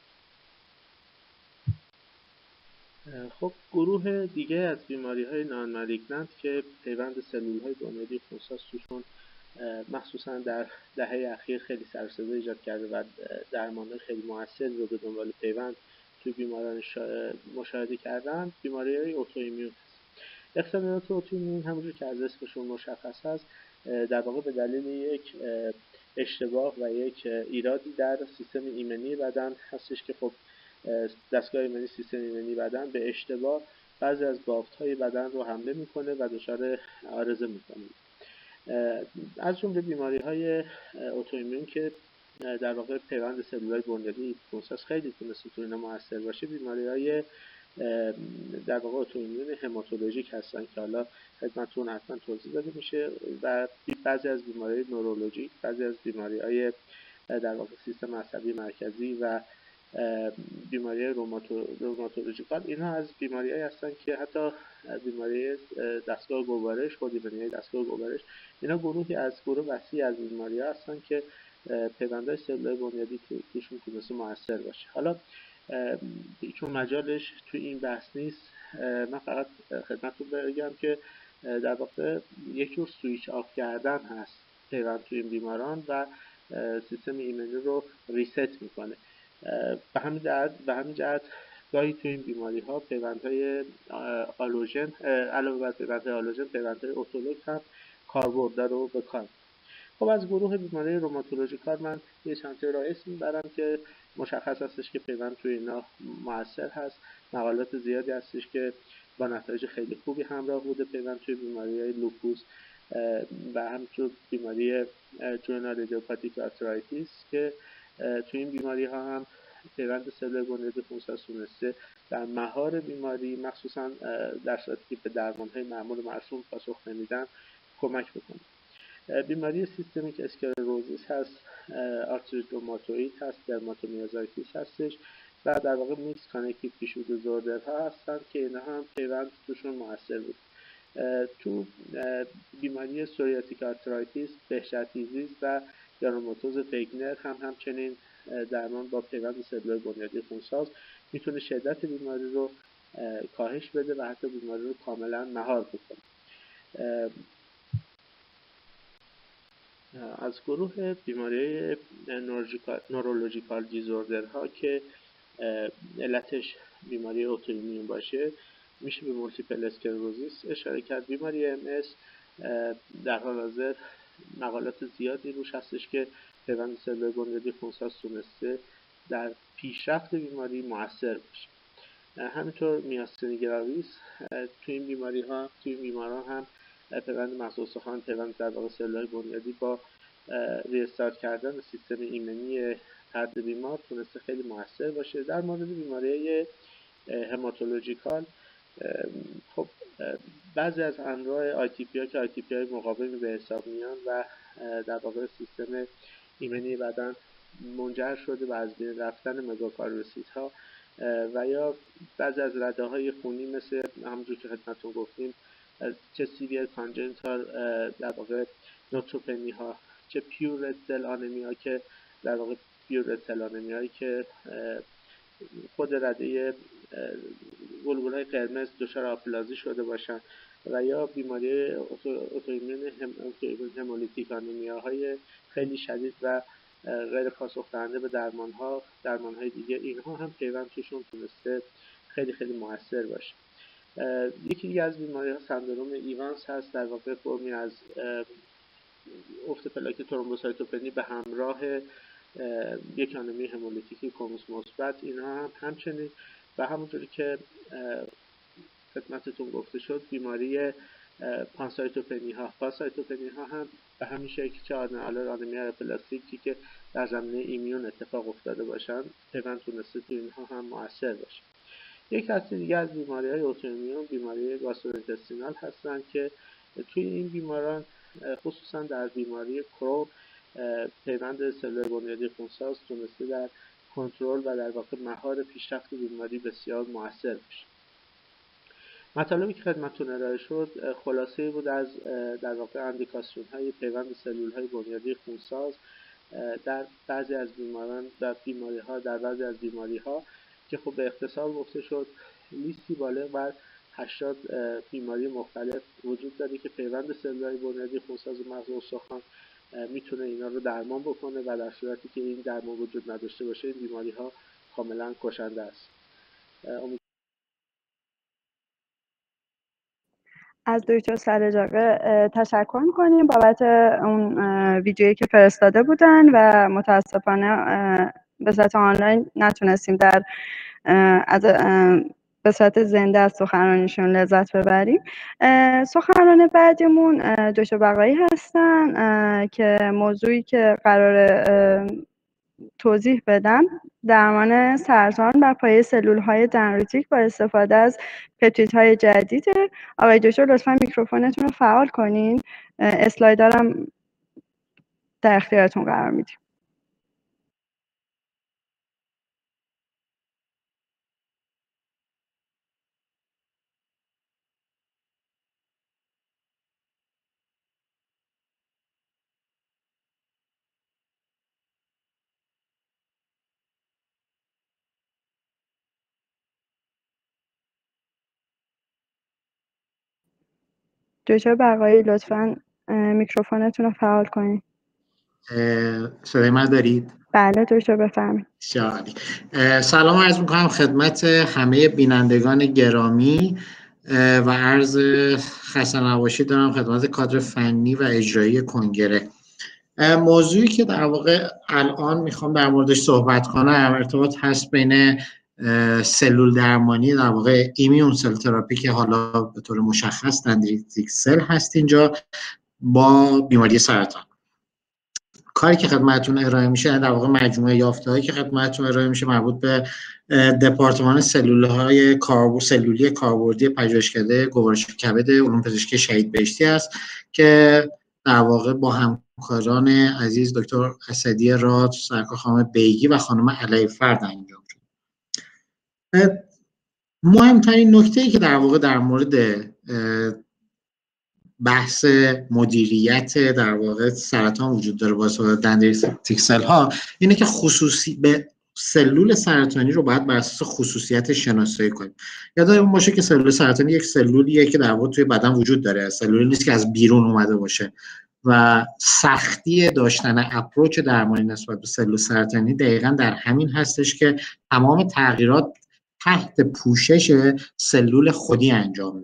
خب گروه دیگه از بیماری های نان مالیگنانت که پیوند سلول های بنیادی خونساز توشون مخصوصا در دهه اخیر خیلی سر و صدا ایجاد کرده و درمان خیلی موثر رو به دنبال پیوند توی بیماران مشاهده کردن، بیماری های اوتوایمیون هست. اختلالات اوتوایمیون همونجور که از اسمشون مشخص هست در واقع به دلیل یک اشتباه و یک ایرادی در سیستم ایمنی بدن هستش که خب دستگاه ایمنی سیستم ایمنی بدن به اشتباه بعضی از بافت‌های بدن رو حمله میکنه و دچار عارضه میکنه. از جمله بیماری‌های اوتوایمیون که در واقع پیوند سلول‌های بنیادی خونساز خیلی تونسته تو اینا موثر باشه، بیماری‌های در واقع اوتوایمیون هماتولوژیک هستن که حالا خدمتتون حتما توضیح داده میشه و بعضی از بیماری‌های نورولوژیک، بعضی از بیماری‌های در واقع سیستم عصبی مرکزی و بیماری روماتولوژیکال، اینا از بیماری‌هایی هستن که حتی بیماری دستگاه گوارش، خود بیماری دستگاه گوارش، اینا گروهی از گروه وسیع از بیماری‌ها هستن که پیوندهای سلول‌های بنیادی توشون تونسته موثر باشه. حالا چون مجالش توی این بحث نیست، من فقط خدمتتون بگم که در واقع یک جور سویچ آف کردن هست پیوند توی این بیماران و سیستم ایمنی رو ریست میکنه. به همین جهت به همین جهت گاهی تو این بیماری ها پیوندهای آلوژن علاوه بر پیوندهای آلوژن پیوندهای اتولوژ هم کاربرد رو به کار. خب از گروه بیماری روماتولوژیکال من یه چند تا اسم میبرم که مشخص هستش که پیوند توی اینا موثر هست. مقالات زیادی هستش که با نتایج خیلی خوبی همراه بوده پیوند توی بیماری‌های لوپوس و همچنین بیماری جوینال ایدیوپاتیک آرترایتیس که توی این بیماری ها هم پیوند سلول بنیادی خونساز تونسته در مهار بیماری مخصوصا در صورتی که به درمان‌های معمول مرسوم پاسخ نمیدن کمک بکنه. بیماری سیستمیک اسکلروزیس هست، آرتریت روماتوئید هست، درماتومیوزایتیس هستش و در واقع میکس کانکتیو تیشو دیزوردرها هستن که اینا هم پیوند توشون موثر بود. تو بیماری سوریاتیک آرترایتیس، بهشت‌دیزیز و گرانوماتوز وگنر هم همچنین درمان با پیوند سلول بنیادی خونساز میتونه شدت بیماری رو کاهش بده و حتی بیماری رو کاملا مهار بکنه. از گروه بیماری نورولوژیکال دیزوردرها که علتش بیماری اوتوایمیون باشه میشه به مولتیپل اسکلروزیس اشاره کرد. بیماری ام اس در حال حاضر مقالات زیادی روش هستش که پیوند سلول بنیادی خونساز تونسته در پیشرفت بیماری مؤثر باشه. همینطور میاستنی گراویس توی این بیماری ها توی این بیماران هم پیوند مغز استخوان، پیوند در واقع سلول‌های بنیادی با ریستارت کردن سیستم ایمنی فرد بیمار تونسته خیلی موثر باشه. در مورد بیماری هماتولوژیکال خب بعضی از انواع آی تی پی ها که آی تی پی های مقاومی به حساب میان و در واقع سیستم ایمنی بدن منجر شده به از بین رفتن مگاکاریوسیت ها و یا بعضی از رده های خونی مثل همونجور که خدمتتون گفتیم چه سیویر کانجنتال در واقع نوتروپنی ها، چه پیور رد سل آنمی ها که در واقع پیور رد سل آنمی هایی که خود رده گلبولهای قرمز دچار آپلازی شده باشن و یا بیماری اتوایمون همولیتیک آنیمیا های خیلی شدید و غیر پاسخ دهنده به درمان ها درمان های دیگه، اینها هم پیوند توشون تونسته خیلی خیلی موثر باشه. یکی دیگه از بیماری ها سندروم ایوانس هست، در واقع فرمی از افت پلاک ترومبوسایتوپنی به همراه یک آنمی همولیتیکی کروموس مثبت. اینها هم همچنین و همونطوری که خدمتتون گفته شد بیماری پانسایتوپنی ها پانسایتوپنی ها هم به همین شکل که آنمی پلاستیکی که در زمینه ایمیون اتفاق افتاده باشن پیوند تونسته تو اینها هم مؤثر باشه. یک دسته دیگه از بیماری های اتوایمون بیماری گاستروینتستینال هستن که توی این بیماران خصوصا در بیماری کرون پیوند سلول بنیادی خونساز تونسته در کنترل و در واقع مهار پیشرفت بیماری بسیار موثر باشه. مطالبی که خدمتتون ارائه شد خلاصه بود از در واقع اندیکاسیون های پیوند سلول های بنیادی خونساز در بعضی از بیماران در بیماری ها در بعضی از بیماری ها که خب به اختصار گفته شد لیستی بالغ بر هشتاد بیماری مختلف وجود داره که پیوند سلول های بنیادی خونساز مغز استخوان میتونه اینا رو درمان بکنه و در صورتی که این درمان وجود نداشته باشه این بیماری ها کاملا کشنده است. امید... از دکتر سرجاقه تشکر میکنیم بابت اون ویدیویی که فرستاده بودن و متاسفانه به صورت آنلاین نتونستیم در از به صورت زنده از سخنرانیشون لذت ببریم. سخنران بعدیمون دکتر بقایی هستن که موضوعی که قرار توضیح بدن درمان سرطان بر پایه سلول‌های دندریتیک با استفاده از پپتیدهای جدیده. آقای دکتر لطفاً میکروفونتون رو فعال کنین. اسلایدارم در اختیارتون قرار میدیم. دکتر بقایی لطفاً میکروفونتون رو فعال کنید. صدای من دارید؟ بله دکتر بفرمایید. شالی. سلام عرض میکنم خدمت همه بینندگان گرامی و عرض خسته نباشی دارم خدمت کادر فنی و اجرایی کنگره. موضوعی که در واقع الان میخوام در موردش صحبت کنم ارتباط هست بین سلول درمانی در واقع ایمیون سل تراپی که حالا به طور مشخص دندریتیک سل هست اینجا با بیماری سرطان. کاری که خدمتتون ارائه میشه در واقع مجموعه یافته‌هایی که خدمتتون ارائه میشه مربوط به دپارتمان سلول‌های کاربرد سلولی کاربردی پژوهشکده گوارش کبد علوم پزشکی شهید بهشتی است که در واقع با همکاران عزیز دکتر اسدی راد، سرکار خانم بیگی و خانم علی فرد انجام شد. مهمترین نکته‌ای که در واقع در مورد بحث مدیریت در واقع سرطان وجود داره با استفاده دندریتیک سل ها اینه که خصوصی به سلول سرطانی رو باید بر اساس خصوصیت شناسایی کنیم. یادتون باشه که سلول سرطانی یک سلولیه که در واقع توی بدن وجود داره، سلولی نیست که از بیرون اومده باشه و سختی داشتن اپروچ درمانی نسبت به سلول سرطانی دقیقاً در همین هستش که تمام تغییرات تحت پوشش سلول خودی انجام میشه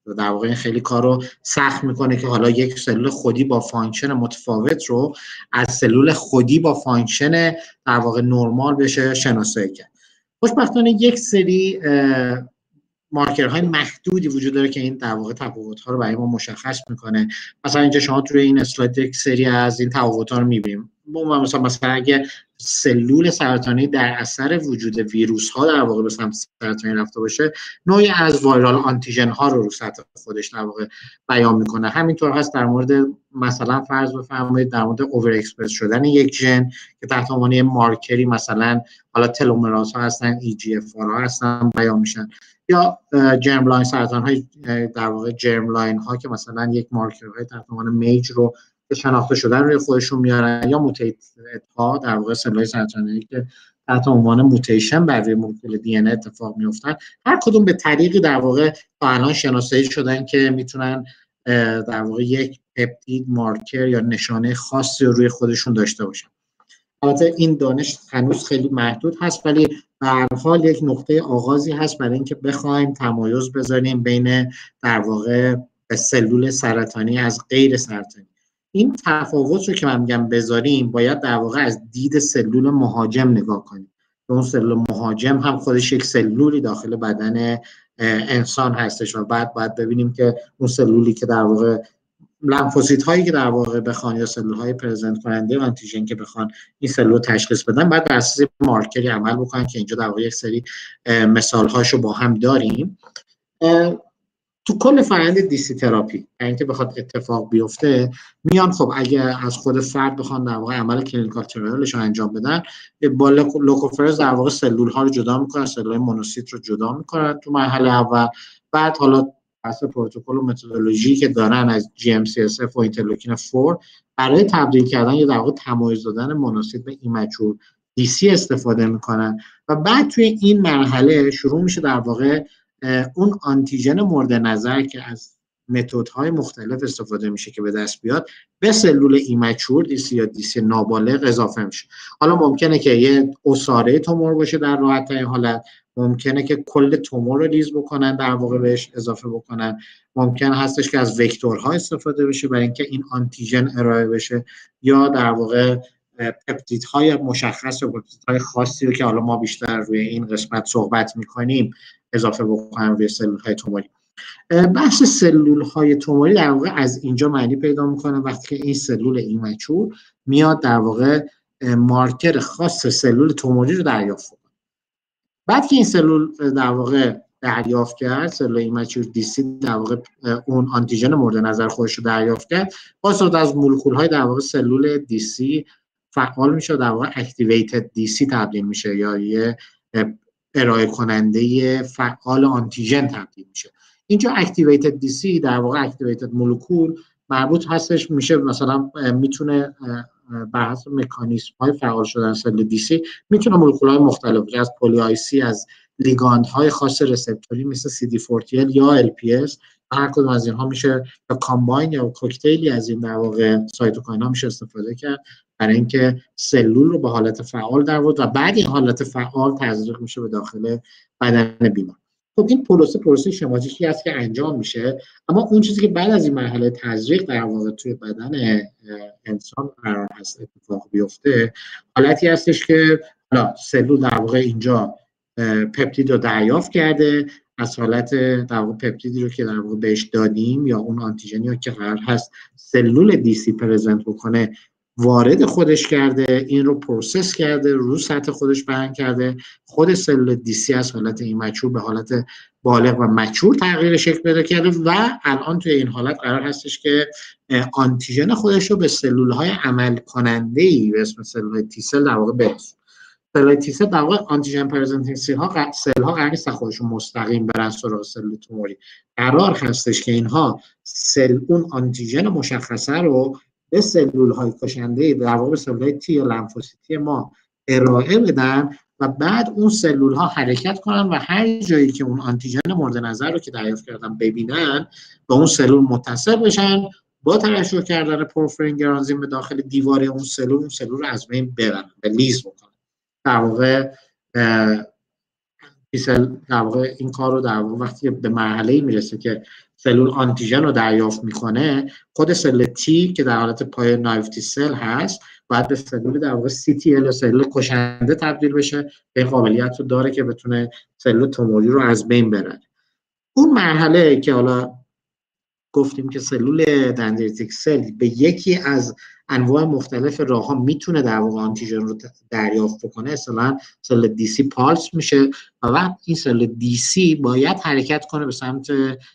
در واقع این خیلی کار رو سخت میکنه که حالا یک سلول خودی با فانکشن متفاوت رو از سلول خودی با فانکشن در واقع نرمال بشه شناسایی کرد. خوشبختانه یک سری مارکرهای محدودی وجود داره که این در واقع تفاوت‌ها رو برای ما مشخص میکنه. مثلا اینجا شما توی این اسلاید یک سری از این تفاوت‌ها رو میبینیم. مثلا مثلا اگه سلول سرطانی در اثر وجود ویروس ها در واقع به سمت سرطانی رفته باشه، نوعی از وایرال آنتیژن ها رو رو سطح خودش در واقع بیان میکنه. همینطور هست در مورد مثلا فرض بفرمایید در مورد اوور اکسپرس شدن یک ژن که تحت عنوان مارکری مثلا حالا تلومراز ها هستن، ای جی اف آر ها هستن بیان میشن، یا جرم لاین سرطان های در واقع جرم لاین ها که مثلا یک مارکرهای تحت عنوان میج رو شناخته شدن روی خودشون میارن، یا موتیت ها در واقع سلول‌های سرطانی که تحت عنوان موتیشن بر روی مولکول دی ان ای اتفاق میافتن. هر کدوم به طریقی در واقع تا الان شناسایی شدن که میتونن در واقع یک پپتید مارکر یا نشانه خاصی رو روی خودشون داشته باشن. البته این دانش هنوز خیلی محدود هست، ولی به هر حال یک نقطه آغازی هست برای اینکه بخوایم تمایز بذاریم بین در واقع سلول سرطانی از غیر سرطانی. این تفاوت رو که من میگم بذاریم باید در واقع از دید سلول مهاجم نگاه کنیم. اون سلول مهاجم هم خودش یک سلولی داخل بدن انسان هستش و بعد باید ببینیم که اون سلولی که در واقع لمفوسیت هایی که در واقع بخوان یا سلول های پرزنت کننده آنتیژن که بخوان این سلول تشخیص بدن، بعد بر اساس مارکری عمل بکنن که اینجا در واقع یک سری مثال هاشو با هم داریم. تو کل فرآیند دیسی تراپی اینکه بخواد اتفاق بیفته، میان خب اگه از خود فرد بخوان در واقع عمل کلینیکال ترایلش رو انجام بدن، با لوکوفرز در واقع سلول ها رو جدا میکنن، سلول مونوسیت رو جدا میکنن تو مرحله اول. بعد حالا واسه پروتکل و متدولوژی که دارن از جی ام سی اس اف و اینترلوکین چهار برای تبدیل کردن یا در واقع تمایز دادن مونوسیت به ایمچور دی سی استفاده میکنن و بعد توی این مرحله شروع میشه در واقع اون آنتیژن مورد نظر که از متدهای مختلف استفاده میشه که به دست بیاد به سلول ایمچور دی سی یا دی سی نابالغ اضافه میشه. حالا ممکنه که یه عصاره تومور باشه در راحت ترین حالت، ممکنه که کل تومور رو لیز بکنن در واقع بهش اضافه بکنن، ممکن هستش که از وکتورها استفاده بشه برای اینکه این آنتیژن ارائه بشه، یا در واقع پپتیدهای مشخص و پپتیدهای خاصی رو که حالا ما بیشتر روی این قسمت صحبت میکنیم اضافه بکنن روی سلول‌های توموری. بحث سلول‌های توموری در واقع از اینجا معنی پیدا میکنه وقتی که این سلول ایمچور میاد در واقع مارکر خاص سلول توموری رو دریافت کنه. بعد که این سلول در واقع دریافت کرد، سلول ایمچور دی سی در واقع اون آنتیژن مورد نظر خودش رو دریافت کرد، با استفاده از مولکول‌های در واقع سلول دی سی فعال میشه، در واقع اکتیویتد دی سی تبدیل میشه یا یه ارائه کننده فعال آنتیژن تبدیل میشه. اینجا اکتیویتد دی سی در واقع اکتیویتد مولکول مربوط هستش میشه، مثلا میتونه بر حسب مکانیزم های فعال شدن سلول دی سی میتونه مولکول های مختلف از پلی آی سی، از لیگاند های خاص رسپتوری مثل سی دی چهارده ال یا ال پی اس، هر کدوم از اینها میشه یا کامباین یا کوکتیلی از این در واقع سایتوکاین ها میشه استفاده کرد برای اینکه سلول رو به حالت فعال در آورد و بعد این حالت فعال تزریق میشه به داخل بدن بیمار. خب این پروسه پروسه شماتیکی است که انجام میشه، اما اون چیزی که بعد از این مرحله تزریق در واقع توی بدن انسان قرار هست اتفاق بیفته، حالتی هستش که حالا سلول در واقع اینجا پپتید رو دریافت کرده، از حالت در واقع پپتیدی رو که در واقع بهش دادیم یا اون آنتیژنی رو که قرار هست سلول دی سی پرزنت بکنه وارد خودش کرده، این رو پروسس کرده، رو سطح خودش بیان کرده، خود سلول دی سی از حالت ایمچور به حالت بالغ و مچور تغییر شکل پیدا کرده و الان توی این حالت قرار هستش که آنتیژن خودش رو به سلول‌های عمل کننده‌ای به اسم سلول تی سل در واقع برسونه. سلول تی سل در واقع آنتیژن پرزنتینگ سل ها سل ها قرار نیست خودشون مستقیم برن سراغ سلول توموری، قرار هستش که اینها سل اون آنتیژن مشخصه رو به سلول‌های کشنده در واقع سلول‌های تی یا لمفوسیتی ما ارائه بدن و بعد اون سلول‌ها حرکت کنن و هر جایی که اون آنتیژن مورد نظر رو که دریافت کردن ببینن به اون سلول متصل بشن، با ترشح کردن پورفرین آنزیم به داخل دیواره اون سلول اون سلول رو از بین ببرن و لیز بکنن. در واقع سل در واقع این کار رو در واقع وقتی به مرحله‌ای میرسه که سلول آنتیژن رو دریافت میکنه، خود سل تی که در حالت پای نایف تی سل هست باید به سلول در واقع سی تی ال سلول کشنده تبدیل بشه. به قابلیت رو داره که بتونه سلول توموری رو از بین ببره. اون مرحله که حالا گفتیم که سلول دندریتیک سل به یکی از انواع مختلف راه‌ها میتونه در واقع آنتیژن رو دریافت بکنه، اصلا سل دی سی پالس میشه و بعد این سل دی سی باید حرکت کنه به سمت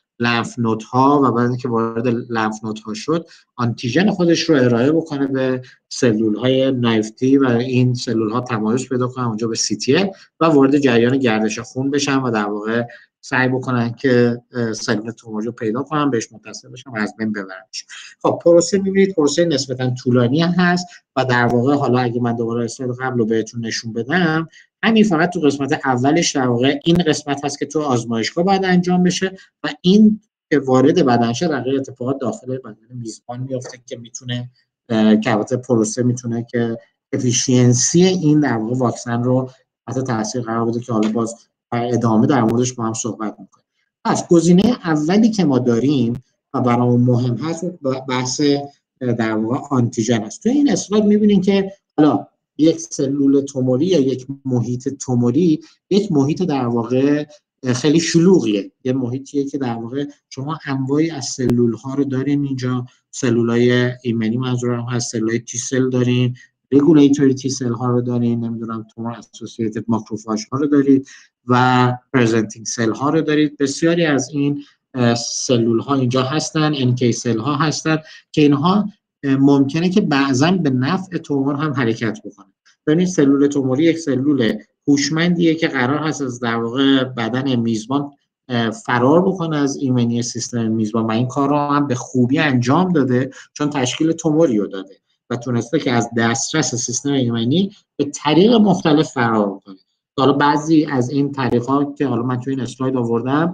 لنف نودها و بعد اینکه وارد لنف نودها شد آنتیژن خودش رو ارائه بکنه به سلول‌های نایفتی و این سلول‌ها تمایز پیدا کنن اونجا به سی تی ال و وارد جریان گردش خون بشن و در واقع سعی بکنن که سلول توموری رو پیدا کنن، بهش متصل بشن و از بین ببرنش. خب پروسه می‌بینید پروسه نسبتاً طولانی هست و در واقع حالا اگه من دوباره اسلاید قبل رو بهتون نشون بدم، همین فقط تو قسمت اولش در واقع این قسمت هست که تو آزمایشگاه باید انجام بشه و این که وارد بدن شه در واقع اتفاقات داخل بدن میزبان میفته که میتونه که البته پروسه میتونه که افیشینسی این در واقع واکسن رو تحت تاثیر قرار بده که حالا باز ادامه در موردش با هم صحبت میکنیم. پس گزینه اولی که ما داریم و برامون مهم هست بحث در واقع آنتیژن است. تو این اسلاید میبینید که حالا یک سلول توموری یا یک محیط توموری یک محیط در واقع خیلی شلوغیه، یه محیطیه که در واقع شما انواعی از سلول ها رو دارین اینجا، سلولای ایمنی منظورم هست، سلولای تی سل دارین، رگولیتوری تی سل ها رو دارین، نمیدونم تومور اسوسییتد ماکروفاژ ها رو دارید و پرزنتینگ سل ها رو دارید. بسیاری از این سلول ها اینجا هستن، انکی سل ها هستن که اینها ممکنه که بعضا به نفع تومور هم حرکت بکنه. ببینید سلول توموری یک سلول هوشمندیه که قرار هست از در واقع بدن میزبان فرار بکنه از ایمنی سیستم میزبان و این کار رو هم به خوبی انجام داده چون تشکیل توموری رو داده و تونسته که از دسترس سیستم ایمنی به طریق مختلف فرار بکنه. حالا بعضی از این طریق‌ها که حالا من تو این اسلاید آوردم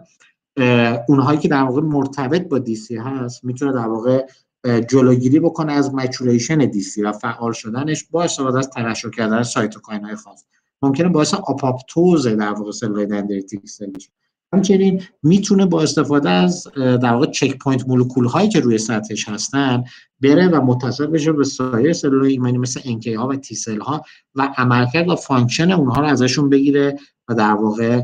اونهایی که در واقع مرتبط با دی سی هست میتونه در واقع جلوگیری بکنه از مچوریشن دی سی و فعال شدنش با استفاده از ترشح کردن سایتوکاین‌های خاص. ممکنه باعث آپاپتوز در واقع سلول دندریتیک سل بشه. همچنین میتونه با استفاده از در واقع چک پوینت مولکول هایی که روی سطحش هستن بره و متصل بشه به سایر سلول ایمنی مثل انکی ها و تی سل ها و عملکرد و فانکشن اونها رو ازشون بگیره و در واقع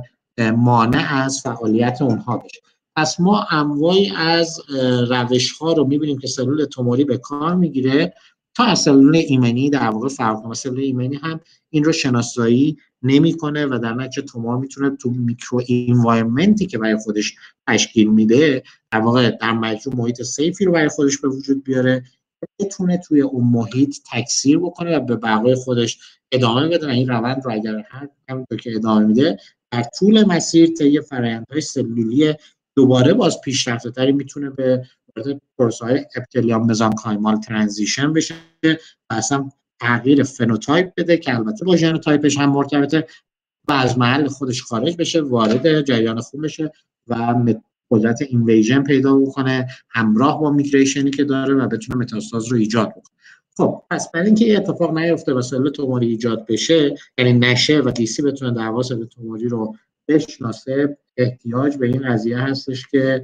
مانع از فعالیت اونها بشه. پس ما انواعی از روش ها رو میبینیم که سلول توموری به کار میگیره تا از سلول ایمنی در واقع فرق کنه. سلول ایمنی هم این رو شناسایی نمیکنه و در نتیجه تومور میتونه تو میکرو انوایرمنتی که برای خودش تشکیل میده در واقع در مجموع محیط سیفی رو برای خودش به وجود بیاره، بتونه توی اون محیط تکثیر بکنه و به بقای خودش ادامه بده. این روند رو اگر هر همونطور که ادامه میده در طول مسیر طی فرآیندهای سلولی دوباره باز پیشرفته تری میتونه به پروسه‌های اپیتلیوم مزانکایمال ترانزیشن بشه و اصلا تغییر فنوتایپ بده که البته با ژنوتایپش هم مرتبطه و از محل خودش خارج بشه، وارد جریان خون بشه و قدرت اینویژن پیدا بکنه همراه با میگریشنی که داره و بتونه متاستاز رو ایجاد بکنه. خب پس برای اینکه این اتفاق نیفته و سلول توموری ایجاد بشه، یعنی نشه و دی سی بتونه در واقع سلول توموری رو بشناسه، احتیاج به این قضیه هستش که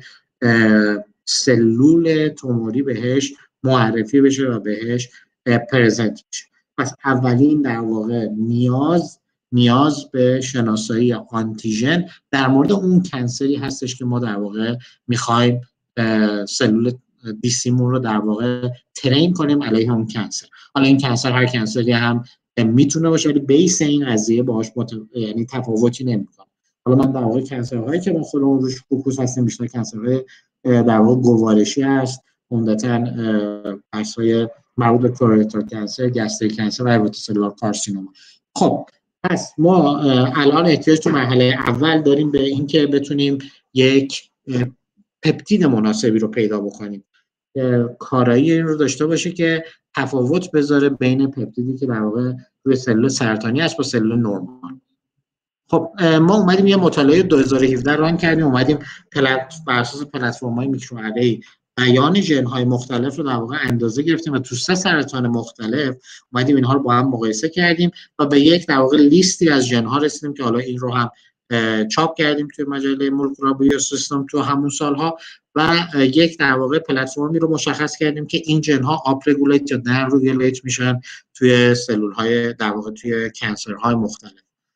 سلول توموری بهش معرفی بشه و بهش پرزنت بشه. پس اولین در واقع نیاز نیاز به شناسایی آنتیژن در مورد اون کنسری هستش که ما در واقع میخوایم سلول دی سیمون رو در واقع ترین کنیم علیه اون کنسر. حالا این کنسر هر کنسری هم میتونه باشه ولی بیس این قضیه باهاش مت... یعنی تفاوتی نمیکنه. حالا من در واقع کنسرهایی که ما خودمون روش فوکوس هستیم بیشتر کنسرهای در واقع گوارشی هست، عمدتاً بحث‌های مربوط به کولورکتال کنسر، گستریک کنسر و هپاتوسلولار کارسینوما. خب پس ما الان احتیاج تو مرحله اول داریم به اینکه بتونیم یک پپتید مناسبی رو پیدا بکنیم. کارایی این رو داشته باشه که تفاوت بذاره بین پپتیدی که در واقع روی سلول سرطانی است با سلول نرمال. خب ما اومدیم یه مطالعه دو هزار و هفده ران کردیم، اومدیم پلت بر اساس پلتفرم‌های میکرواره‌ای بیان ژن‌های مختلف رو در واقع اندازه گرفتیم و تو سه سرطان مختلف اومدیم اینها رو با هم مقایسه کردیم و به یک در واقع لیستی از ژن‌ها رسیدیم که حالا این رو هم چاپ کردیم توی مجله مولکولار بایوسیستم تو همون سالها و یک در واقع پلتفرمی رو مشخص کردیم که این ژن ها آپ رگولیت یا داون رگولیت میشن توی سلول های در واقع توی کانسرهای مختلف.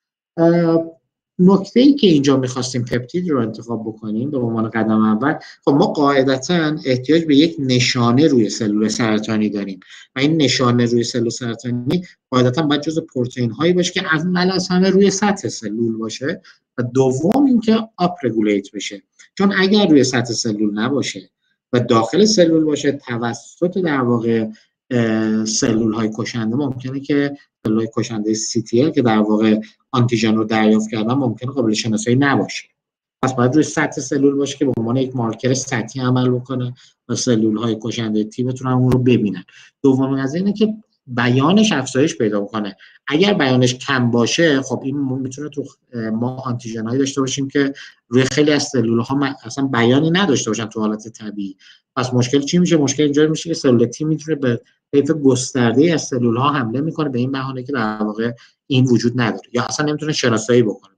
نکته ای که اینجا میخواستیم پپتید رو انتخاب بکنیم به عنوان قدم اول، خب ما قاعدتاً احتیاج به یک نشانه روی سلول سرطانی داریم و این نشانه روی سلول سرطانی قاعدتاً باید جزء پروتئین هایی باشه که اول از همه روی سطح سلول باشه و دوم اینکه آپ رگولیت بشه، چون اگر روی سطح سلول نباشه و داخل سلول باشه توسط در واقع سلول های کشنده ممکنه که سلول های کشنده سی تی ال که در واقع آنتیژن رو دریافت کردن ممکنه قابل شناسایی نباشه. پس باید روی سطح سلول باشه که به عنوان یک مارکر سطحی عمل بکنه و سلول های کشنده تی بتونن اون رو ببینن. دومین از اینه که بیانش افزایش پیدا بکنه. اگر بیانش کم باشه خب این میتونه تو ما آنتیژن هایی داشته باشیم که روی خیلی از سلول ها اصلا بیانی نداشته باشن تو حالت طبیعی. پس مشکل چی میشه؟ مشکل اینجا میشه که سلول تی میتونه به طیف گسترده از سلول ها حمله میکنه به این بهانه که در واقع این وجود نداره یا اصلا نمیتونه شناسایی بکنه.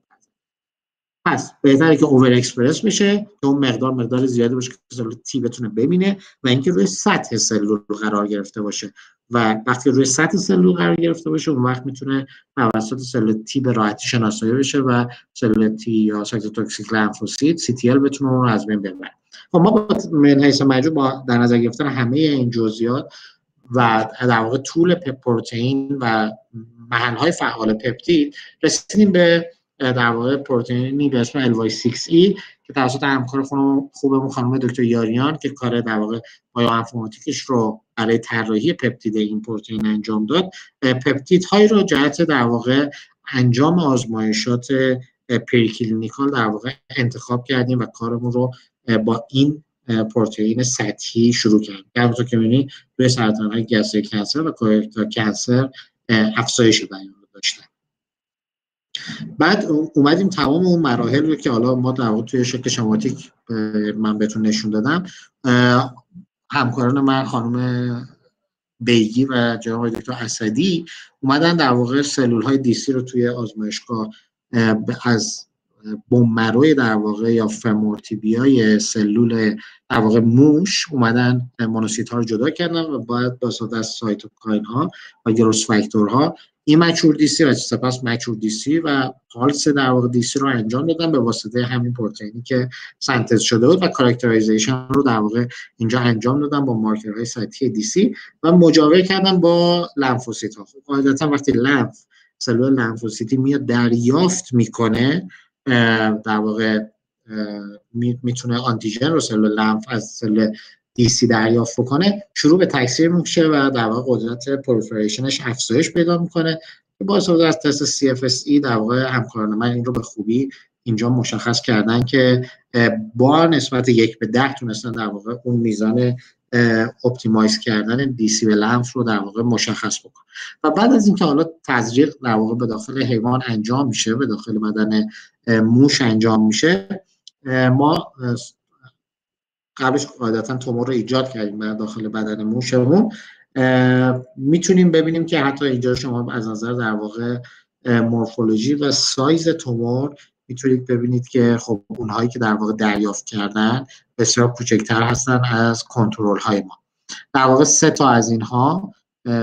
پس بهتره که اوور اکسپرس بشه که اون مقدار مقدار زیادی باشه که سلول تی بتونه ببینه و اینکه روی سطح سلول قرار گرفته باشه و وقتی روی سطح سلول قرار گرفته باشه اون وقت میتونه توسط سلول تی به راحتی شناسایی بشه و سلول تی یا سایتوتوکسیک لمفوسیت سی تی ال بتونه اون رو از بین ببره. خب ما با من حیث مجموع با در نظر گرفتن همه این جزئیات و در واقع طول پروتئین و محل‌های فعال پپتید رسیدیم به در واقع پروتئینی به اسم ال وای سیکس ای که توسط همکار خوبمون خانم دکتر یاریان که کار در واقع بایوانفورماتیکش رو برای طراحی پپتید این پروتئین انجام داد، پپتیدهایی رو جهت در واقع انجام آزمایشات پریکلینیکال در واقع انتخاب کردیم و کارمون رو با این پروتئین سطحی شروع کردیم. همونطور که می‌بینید روی سرطان‌های گستری کانسر و کولکتور کانسر افزایش بیان داشتن. بعد اومدیم تمام اون مراحل رو که حالا ما در واقع توی شکل شماتیک من بهتون نشون دادم، همکاران من خانم بیگی و جناب دکتر اسدی اومدن در واقع سلول های دی سی رو توی آزمایشگاه از بوم مروی در واقع یا فمورتیبیای سلول در واقع موش اومدن مونوسیت ها رو جدا کردن و باید با استفاده از سایتوکاین ها و گروس فاکتور ها این مچور دی سی و سپس مچور دی سی و پالس در واقع دی سی رو انجام دادن به واسطه همین پروتئینی که سنتز شده بود و کاراکترایزیشن رو در واقع اینجا انجام دادن با مارکرهای سطحی دی سی و مجاور کردن با لمفوسیت ها. قاعدتا وقتی لمف سلول لمفوسیتی میاد دریافت میکنه در واقع میتونه آنتیژن رو سلول لمف از سلول دی سی دریافت بکنه، شروع به تکثیر میشه و در واقع قدرت پرولیفریشنش افزایش پیدا میکنه که با استفاده از تست سی اف اس ای در واقع همکاران من این رو به خوبی اینجا مشخص کردن که با نسبت یک به ده تونستن در واقع اون میزان اپتیمایز کردن دی سی به لمف رو در واقع مشخص بکنه. و بعد از اینکه حالا تزریق در واقع به داخل حیوان انجام میشه، به داخل بدن موش انجام میشه، ما قبلش قاعدتا تومور رو ایجاد کردیم در داخل بدن موشمون، میتونیم ببینیم که حتی اینجا شما از نظر در واقع مورفولوژی و سایز تومور میتونید ببینید که خب اونهایی که در واقع دریافت کردن بسیار کوچکتر هستن از کنترل های ما. در واقع سه تا از اینها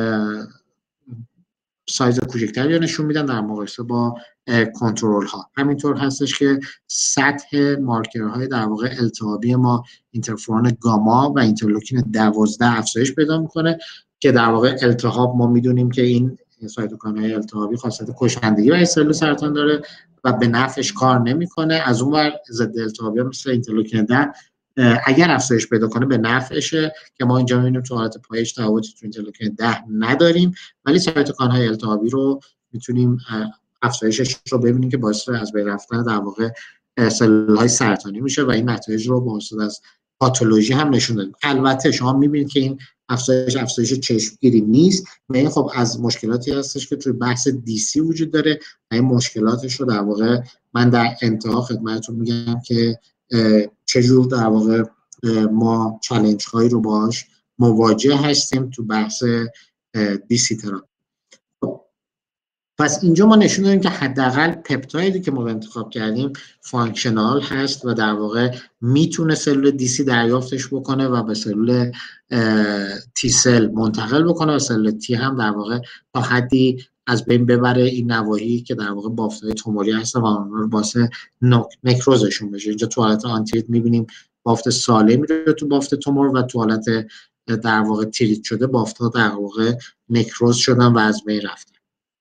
سایز کوچکتری نشون میدن در مقایسه با کنترل ها. همینطور هستش که سطح مارکرهای در واقع التهابی ما اینترفرون گاما و اینترلوکین دوازده افزایش پیدا میکنه که در واقع التهاب ما میدونیم که این سایتوکاین‌های التهابی خاصیت کشندگی برای سلول سرطان داره و به نفعش کار نمیکنه. از اون ور ضد التهابی مثل اینترلوکین ده اگر افزایش پیدا کنه به نفعشه که ما اینجا میبینیم تو حالت پایش تفاوتی تو اینترلوکین ده نداریم، ولی سایتوکاین‌های التهابی رو میتونیم افزایشش رو ببینیم که باعث از بین رفتن در واقع سلول‌های سرطانی میشه و این نتایج رو با استفاده از پاتولوژی هم نشون دادیم. البته شما میبینید که این افزایش افزایش چشمگیری نیست و این خب از مشکلاتی هستش که توی بحث دی سی وجود داره و این مشکلاتش رو در واقع من در انتها خدمتتون میگم که چجور در واقع ما چالش هایی رو باش مواجه هستیم تو بحث دی سی تراپی. پس اینجا ما نشون دادیم که حداقل پپتایدی که ما انتخاب کردیم فانکشنال هست و در واقع میتونه سلول دی سی دریافتش بکنه و به سلول تی سل منتقل بکنه و سلول تی هم در واقع تا حدی از بین ببره این نواحی که در واقع بافت‌های توموری هستن و اون رو باعث نکروزشون بشه. اینجا تو حالت آنتریت میبینیم بافت سالم میره تو بافت تومور و تو حالت در واقع تریت شده بافت‌ها در واقع نکروز شدن و از بین رفتن.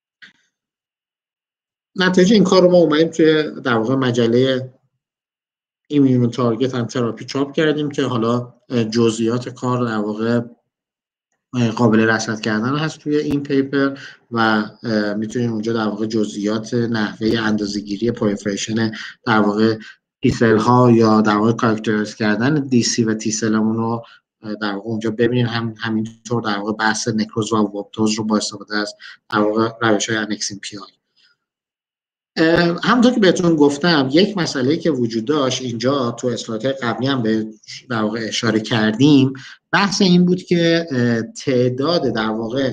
نتیجه این کار رو ما اومدیم توی در واقع مجله ایمیون تارگت هم تراپی چاپ کردیم که حالا جزئیات کار در واقع قابل رصد کردن هست توی این پیپر و میتونیم اونجا در واقع جزئیات نحوه اندازه‌گیری پرولیفریشن در واقع تی سل ها یا در واقع کاراکترایز کردن دی سی و تی سلمون رو در واقع اونجا ببینید. هم همینطور در واقع بحث نکروز و وابتوز رو با استفاده از در واقع روش‌های انکسین پی آی. همونطور که بهتون گفتم یک مسئله که وجود داشت اینجا تو اسلایدهای قبلی هم به در واقع اشاره کردیم، بحث این بود که تعداد در واقع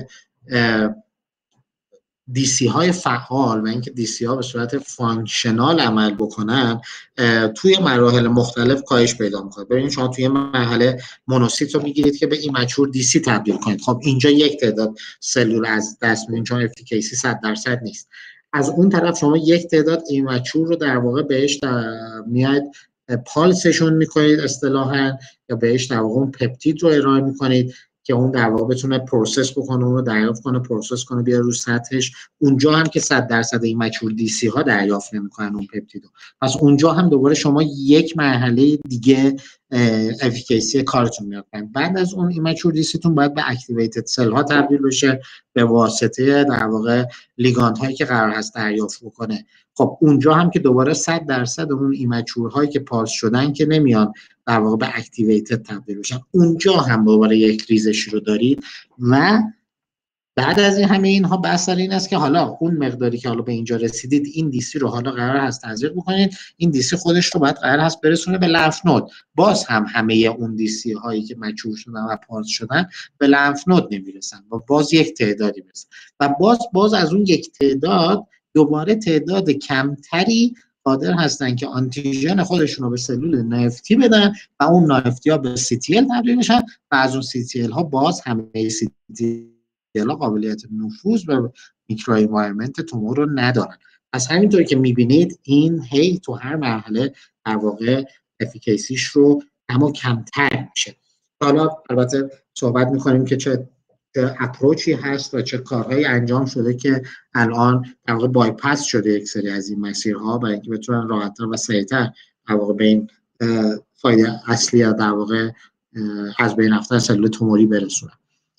دی سی های فعال و اینکه دی سی ها به صورت فانکشنال عمل بکنن توی مراحل مختلف کاهش پیدا میکنه. ببینید شما توی مرحله مونوسیت رو میگیرید که به ایمچور دی سی تبدیل کنید، خب اینجا یک تعداد سلول از دست میدین چون افیکیسی صد درصد نیست. از اون طرف شما یک تعداد ایمچور رو در واقع بهش میاد پالسشون میکنید اصطلاحاً یا بهش در واقع اون پپتید رو ارائه میکنید که اون در واقع بتونه پروسس بکنه، اون رو دریافت کنه، پروسس کنه، بیاره رو سطحش. اونجا هم که صد درصد این مچور دی سی ها دریافت نمیکنن اون پپتیدو، پس اونجا هم دوباره شما یک مرحله دیگه افیکیسی کارتون میاد. بعد از اون ایمچور دی سی تون باید به اکتیویتد سل ها تبدیل بشه به واسطه در واقع لیگاند هایی که قرار هست دریافت بکنه. خب اونجا هم که دوباره صد درصد اون ایمچور هایی که پاس شدن که نمیان در واقع به اکتیویتد تبدیل بشن، اونجا هم دوباره یک ریزشی رو دارید. و بعد از این همه اینها بحث این است که حالا اون مقداری که حالا به اینجا رسیدید این دی سی رو حالا قرار هست تزریق بکنید، این دی سی خودش رو باید قرار هست برسونه به لمف نود. باز هم همه اون دی سی هایی که مچور شدن و پاس شدن به لمف نود نمیرسن و باز یک تعدادی میرسن و باز باز از اون یک تعداد دوباره تعداد کمتری قادر هستن که آنتیژن خودشون رو به سلول نافتی بدن و اون نافتی ها به سی تی ال تبدیل میشن و از اون سی تی ال ها باز همه سی تی ال ها قابلیت نفوذ به میکرو انوایرمنت تومور رو ندارن. پس همینطوری که میبینید این هی تو هر مرحله در واقع افیکیسیش رو اما کمتر میشه. حالا البته صحبت میکنیم که چه اپروچی هست و چه کارهایی انجام شده که الان در واقع بایپاس شده یک سری از این مسیرها برای اینکه بتونن راحت‌تر و سریع‌تر در واقع به این فایده اصلی یا در واقع از بین رفتن سلول توموری برسونن.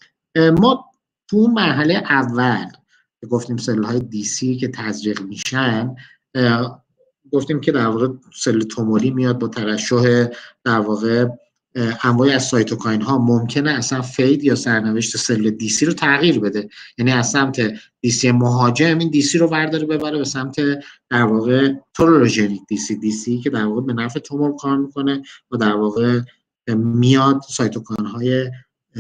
ما تو مرحله اول گفتیم سلول‌های دی سی که تزریق میشن، گفتیم که در واقع سلول توموری میاد با ترشح در واقع انواعی از سایتوکاین ها ممکنه اصلا فید یا سرنوشت سلول دی سی رو تغییر بده، یعنی از سمت دی سی مهاجم این دی سی رو برداره ببره به سمت در واقع تورولوژنیک دی سی دی سی که در واقع به نفع تومور کار میکنه و در واقع میاد سایتوکاین های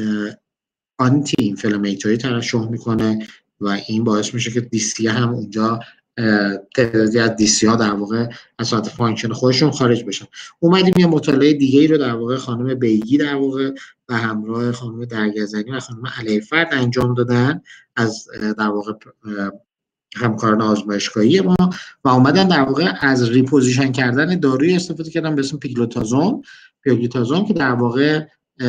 آنتی اینفلامیتوری ترشح میکنه و این باعث میشه که دی سی هم اونجا تعدادی از دی سی ها در واقع از ساعت فانکشن خودشون خارج بشن. اومدیم یه مطالعه دیگه ای رو در واقع خانم بیگی در واقع و همراه خانم درگزنی و خانم علیفرد انجام دادن از در واقع همکاران آزمایشگاهی ما و اومدن در واقع از ریپوزیشن کردن دارویی استفاده کردن به اسم پیگلوتازون پیگلوتازون که در واقع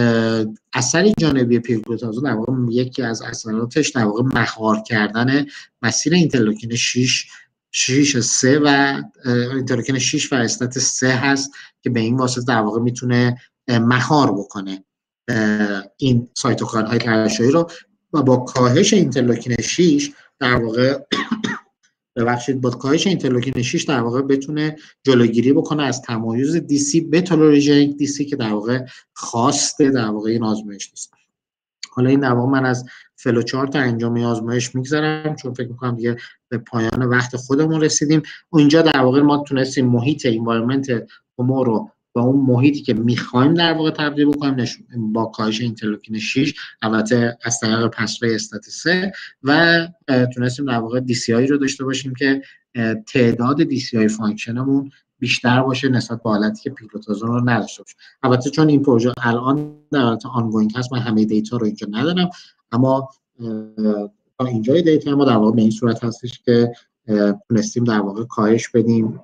اثر جانبی پیگلوتازون در واقع یکی از اثراتش در واقع مهار کردن مسیر اینترلوکین شش شش سه و اینترلوکین شش و استات سه هست که به این واسطه در واقع میتونه مهار بکنه این سایتوکاین های ترشحی رو و با کاهش اینترلوکین شش در واقع ببخشید با کاهش اینترلوکین شش در واقع بتونه جلوگیری بکنه از تمایز دی سی به تورولوژنیک دی سی که در واقع خواسته در واقع این آزمایش نیست. حالا این در واقع من از فلوچارت انجام آزمایش میگذرم چون فکر میکنم دیگه به پایان وقت خودمون رسیدیم. اونجا در واقع ما تونستیم محیط انوایرمنت تومور رو با اون محیطی که میخوایم در واقع تبدیل بکنیم با کاهش اینترلوکین شش، البته از طریق پسوی استات سه، و تونستیم در واقع دی سی آی رو داشته باشیم که تعداد دی سی آی فانکشنمون بیشتر باشه نسبت به حالتی که پیکلوتازون رو نداشته باشه. البته چون این پروژه الان در حالت آنگوینگ هست، من همه دیتا رو اینجا ندارم، اما تا اینجای دیتا ما در واقع به این صورت هستش که تونستیم در واقع کاهش بدیم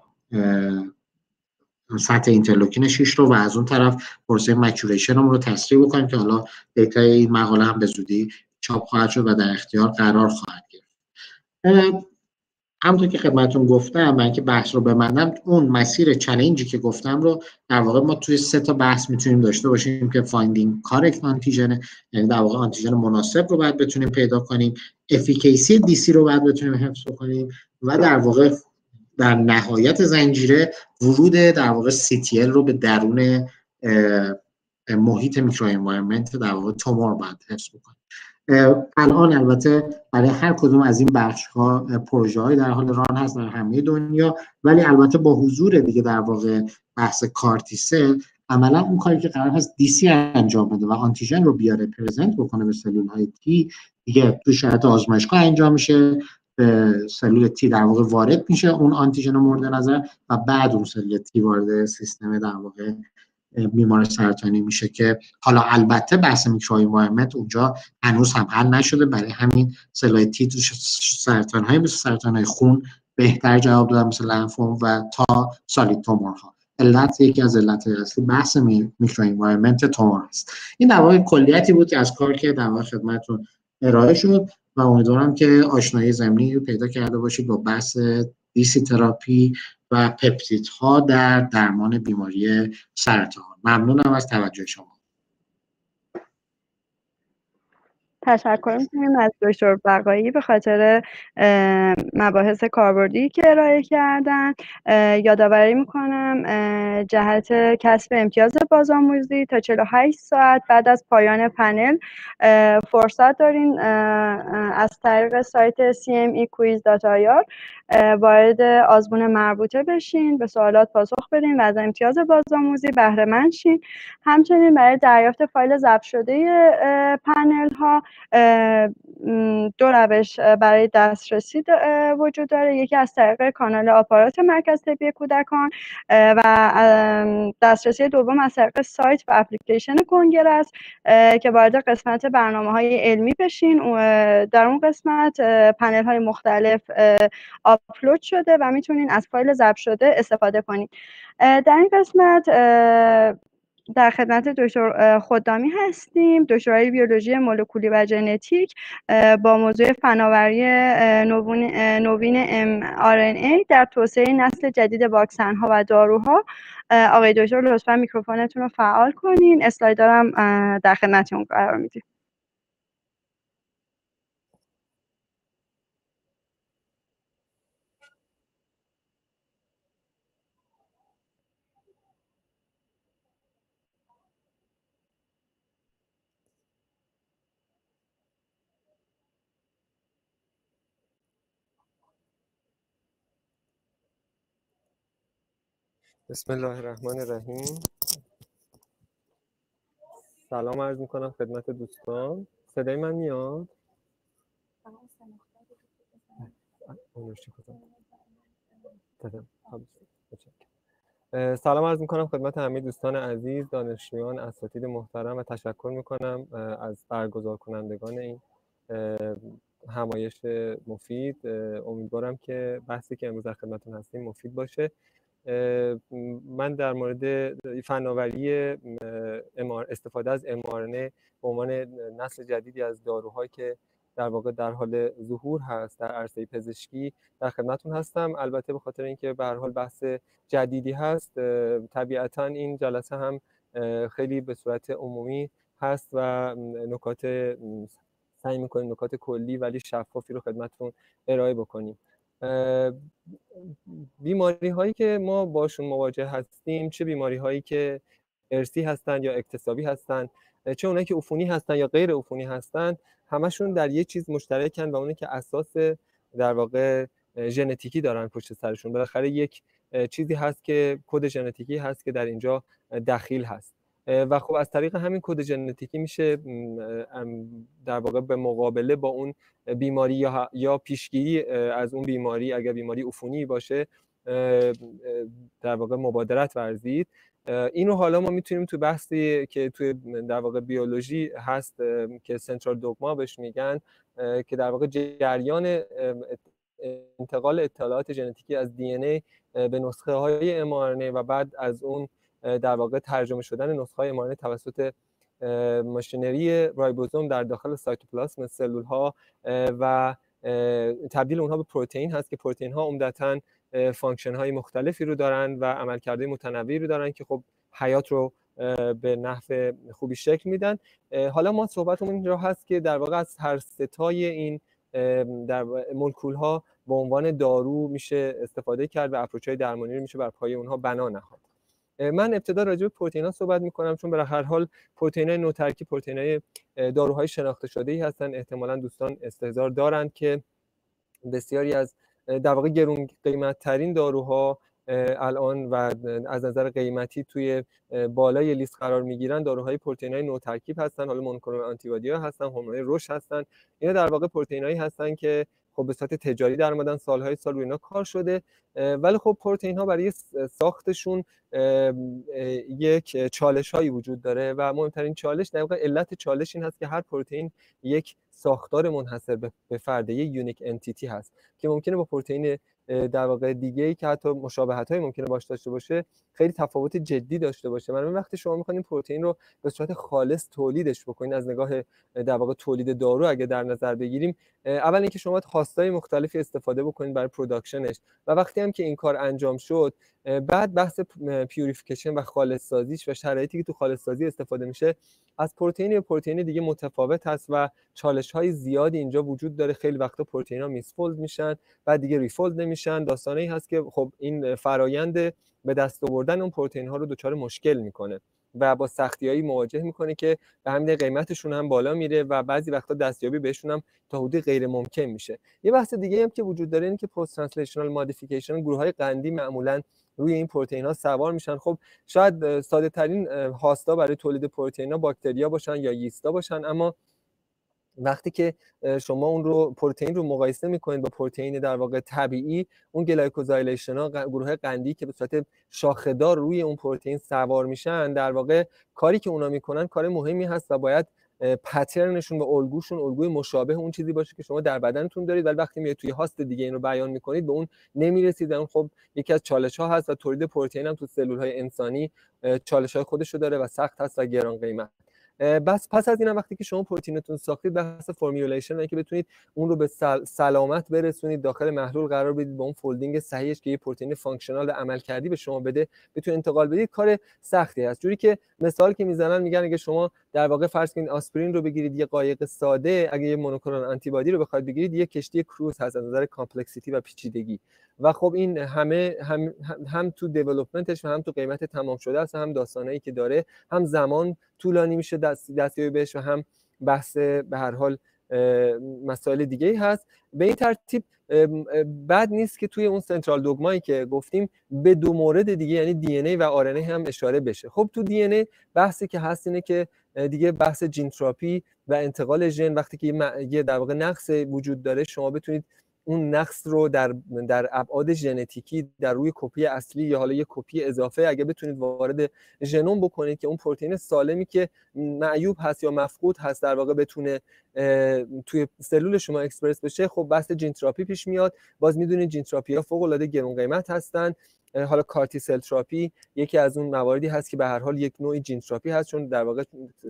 سطح اینترلوکین شش رو و از اون طرف پروسه مچوریشن رو تسریع بکنیم که حالا دیتای این مقاله هم به زودی چاپ خواهد شد و در اختیار قرار خواهد گرفت. همونطور که خدمتتون گفتم، من که بحث رو ببندم، اون مسیر چالنجی که گفتم رو در واقع ما توی سه تا بحث میتونیم داشته باشیم که فایندینگ کارکت آنتیژن، یعنی در واقع آنتیژن مناسب رو باید بتونیم پیدا کنیم، افیکیسی دی سی رو باید بتونیم حفظ کنیم و در واقع در نهایت زنجیره ورود در واقع سی تی ال رو به درون محیط میکرو انوایرمنت در واقع تومور باید حفظ بکنیم. الان البته برای هر کدوم از این بخش ها پروژه های در حال ران هست در همه دنیا، ولی البته با حضور دیگه در واقع بحث کارتیسل، عملا اون کاری که قرار هست دی سی انجام بده و آنتیژن رو بیاره پرزنت بکنه به سلول های تی، دیگه تو شرایط آزمایشگاه انجام میشه، به سلول تی در واقع وارد میشه اون آنتیژن مورد نظر و بعد اون سلول تی وارد سیستم در واقع بیمار سرطانی میشه که حالا البته بحث میکرو انوایرمنت اونجا هنوز هم حل نشده، برای همین سلول تی تو سرطان‌های مثل سرطان‌های خون بهتر جواب دادن مثل لنفوم و تا سالید تومورها. علت یکی از علت اصلی بحث میکرو انوایرمنت تومور است. این در واقع کلیتی بود که از کار که در واقع خدمتتون ارائه شد و امیدوارم که آشنایی ضمنی رو پیدا کرده باشید با بحث دی سی تراپی و پپتیدها در درمان بیماری سرطان. ممنونم از توجه شما. تشکر می‌کنیم از دکتر بقایی به خاطر مباحث کاربردی که ارائه کردن. یادآوری میکنم جهت کسب امتیاز بازآموزی تا چهل و هشت ساعت بعد از پایان پنل فرصت دارین از طریق سایت سی ام ای کویز دات آی آر وارد آزمون مربوطه بشین، به سوالات پاسخ بدین و از امتیاز بازآموزی بهره مند شین. همچنین برای دریافت فایل ضبط شده پنل ها دو روش برای دسترسی وجود داره، یکی از طریق کانال آپارات مرکز طبی کودکان و دسترسی دوم از طریق سایت و اپلیکیشن کنگره است که وارد قسمت برنامه‌های علمی بشین. در اون قسمت پنل های مختلف آپلود شده و میتونین از فایل ضبط شده استفاده کنین. در این قسمت در خدمت دکتر خدامی هستیم، دکترای بیولوژی مولکولی و ژنتیک با موضوع فناوری نوین ام آر ان ای در توسعه نسل جدید واکسن ها و داروها. آقای دکتر لطفا میکروفونتون رو فعال کنین. اسلایدارم در خدمتتون قرار میدیم. بسم الله الرحمن الرحیم. سلام عرض میکنم خدمت دوستان. صدای من میاد؟ سلام عرض میکنم خدمت همه دوستان عزیز، دانشجویان، اساتید محترم و تشکر میکنم از برگزار کنندگان این همایش مفید. امیدوارم که بحثی که امروز در خدمتتون هستیم مفید باشه. من در مورد فناوری استفاده از ام آر ان ای به عنوان نسل جدیدی از داروهایی که در واقع در حال ظهور هست در عرصه پزشکی در خدمتتون هستم. البته به خاطر اینکه به هر حال بحث جدیدی هست، طبیعتاً این جلسه هم خیلی به صورت عمومی هست و نکات سعی می‌کنیم نکات کلی ولی شفافی رو خدمتتون ارائه بکنیم. بیماری هایی که ما باشون مواجه هستیم، چه بیماری هایی که ارثی هستند یا اکتسابی هستند، چه اونایی که عفونی هستند یا غیر عفونی هستند، همشون در یه چیز مشترکن و اونه که اساس در واقع ژنتیکی دارن پشت سرشون. بالاخره یک چیزی هست که کد ژنتیکی هست که در اینجا دخیل هست و خب از طریق همین کد ژنتیکی میشه در واقع به مقابله با اون بیماری یا یا پیشگیری از اون بیماری، اگر بیماری عفونی باشه، در واقع مبادرت ورزید. اینو حالا ما میتونیم تو بحثی که توی در واقع بیولوژی هست که سنترال دوگما بهش میگن، که در واقع جریان انتقال اطلاعات ژنتیکی از دی ان ای به نسخه های ام آر ان ای و بعد از اون در واقع ترجمه شدن نسخه های ام آر ان ای توسط ماشینری رایبوزوم در داخل سایتوپلاسم سلول ها و تبدیل اونها به پروتئین هست که پروتئین ها عمدتاً فانکشن های مختلفی رو دارن و عملکردهای متنوعی رو دارن که خب حیات رو به نحو خوبی شکل میدن. حالا ما صحبتمون اینجا هست که در واقع از هر ستای این در مولکول ها به عنوان دارو میشه استفاده کرد و اپروچ های درمانی رو میشه بر پایه اونها بنا نهاد. من ابتدا راجع به پروتئین ها صحبت میکنم چون به هر حال پروتئین های نوترکیب پروتئین های داروهای شناخته شده ای هستن. احتمالاً دوستان استحضار دارند که بسیاری از در واقع گرون قیمت ترین داروها الان و از نظر قیمتی توی بالای لیست قرار میگیرن داروهای پروتئین‌های نوترکیب هستن. حالا مونوکلونال آنتیبادی‌ها هستن، هورمون‌های رشد هستن. اینا در واقع پروتئین‌هایی هستن که خب به صورت تجاری در اومدن، سالهای سال روی اینا کار شده، ولی خب پروتئین‌ها برای ساختشون یک چالش‌هایی وجود داره و مهمترین چالش در واقع علت چالش این هست که هر پروتئین یک ساختار منحصر به فرد، یک یونیک انتیتی هست که ممکنه با پروتئین در واقع دیگه‌ای که حتی مشابهت‌های ممکنه باش داشته باشه خیلی تفاوت جدی داشته باشه. مثلا وقتی شما می‌خواید پروتئین رو به صورت خالص تولیدش بکنید، از نگاه در واقع تولید دارو اگه در نظر بگیریم، اول اینکه شما خواستای مختلفی استفاده بکنید برای پروداکشنش و وقتی هم که این کار انجام شد، بعد بحث پیوریفیکیشن و خالص سازیش و شرایطی که تو خالص سازی استفاده میشه از پروتئین یا پروتئین دیگه متفاوت هست و چالش‌های زیادی اینجا وجود داره. خیلی وقتا پروتئین‌ها میسفولد میشن بعد دیگه ریفولد نمیشن. داستانی هست که خب این فرایند به دست آوردن اون پروتئین‌ها رو دچار مشکل میکنه و با سختی‌هایی مواجه میکنه که به همین قیمتشون هم بالا میره و بعضی وقتا دستیابی بهشون هم تا حدودی غیر ممکن میشه. یه بحث دیگه هم که وجود داره اینه که پست ترنسلیشنال مودیفیکیشن، گروه‌های قندی معمولاً روی این پروتئین‌ها سوار میشن. خب شاید ساده ترین هاستا برای تولید پروتئین‌ها باکتریا باشن یا ییستا باشن، اما وقتی که شما اون رو پروتئین رو مقایسه میکنید با پروتئین در واقع طبیعی، اون گلایکوزایلیشن ها، گروه قندی که به صورت شاخه‌دار روی اون پروتئین سوار میشن، در واقع کاری که اونا میکنن کار مهمی هست و باید پترنشون و الگوشون الگوی مشابه اون چیزی باشه که شما در بدنتون دارید، ولی وقتی میاد توی هاست دیگه این رو بیان میکنید به اون نمیرسید. اون خب یکی از چالش ها هست و تولید پروتئین هم تو سلول های انسانی چالش های خودش رو داره و سخت هست و گران قیمت. بس پس از اینم وقتی که شما پروتئینتون ساختید، بحث فرمولایزیشن اینه که بتونید اون رو به سلامت برسونید، داخل محلول قرار بدید، با اون فولدینگ صحیحش که یه پروتئین فانکشنال عملکردی به شما بده بتونید انتقال بدید، کار سختی هست. جوری که مثال که میزنن میگن اگه شما در واقع فرض کنید آسپرین رو بگیرید، یه قایق ساده، اگه یه مونوکلونال آنتیبادی رو بخواید بگیرید، یه کشتی کروز هست از نظر کامپلکسیتی و پیچیدگی و خب این همه هم هم تو دیولپمنتش و هم تو قیمت تمام شده است، هم داستانایی که داره، هم زمان طولانی میشه دست دستیابی بهش و هم بحث به هر حال مسائل دیگه ای هست. به این ترتیب بد نیست که توی اون سنترال دوگمایی که گفتیم به دو مورد دیگه یعنی دی ان ای و آر ان ای هم اشاره بشه. خب تو دی ان ای بحثی که هست اینه که دیگه بحث جین تراپی و انتقال ژن، وقتی که یه در واقع نقص وجود داره شما بتونید اون نقص رو در در ابعاد ژنتیکی در روی کپی اصلی یا حالا یه کپی اضافه اگه بتونید وارد ژنوم بکنید که اون پروتئین سالمی که معیوب هست یا مفقود هست در واقع بتونه توی سلول شما اکسپرس بشه، خب بحث جین تراپی پیش میاد. باز میدونید جین تراپی ها فوق العاده گران قیمت هستن. حالا کارتی سل تراپی یکی از اون مواردی هست که به هر حال یک نوع جین تراپی هست، چون در واقع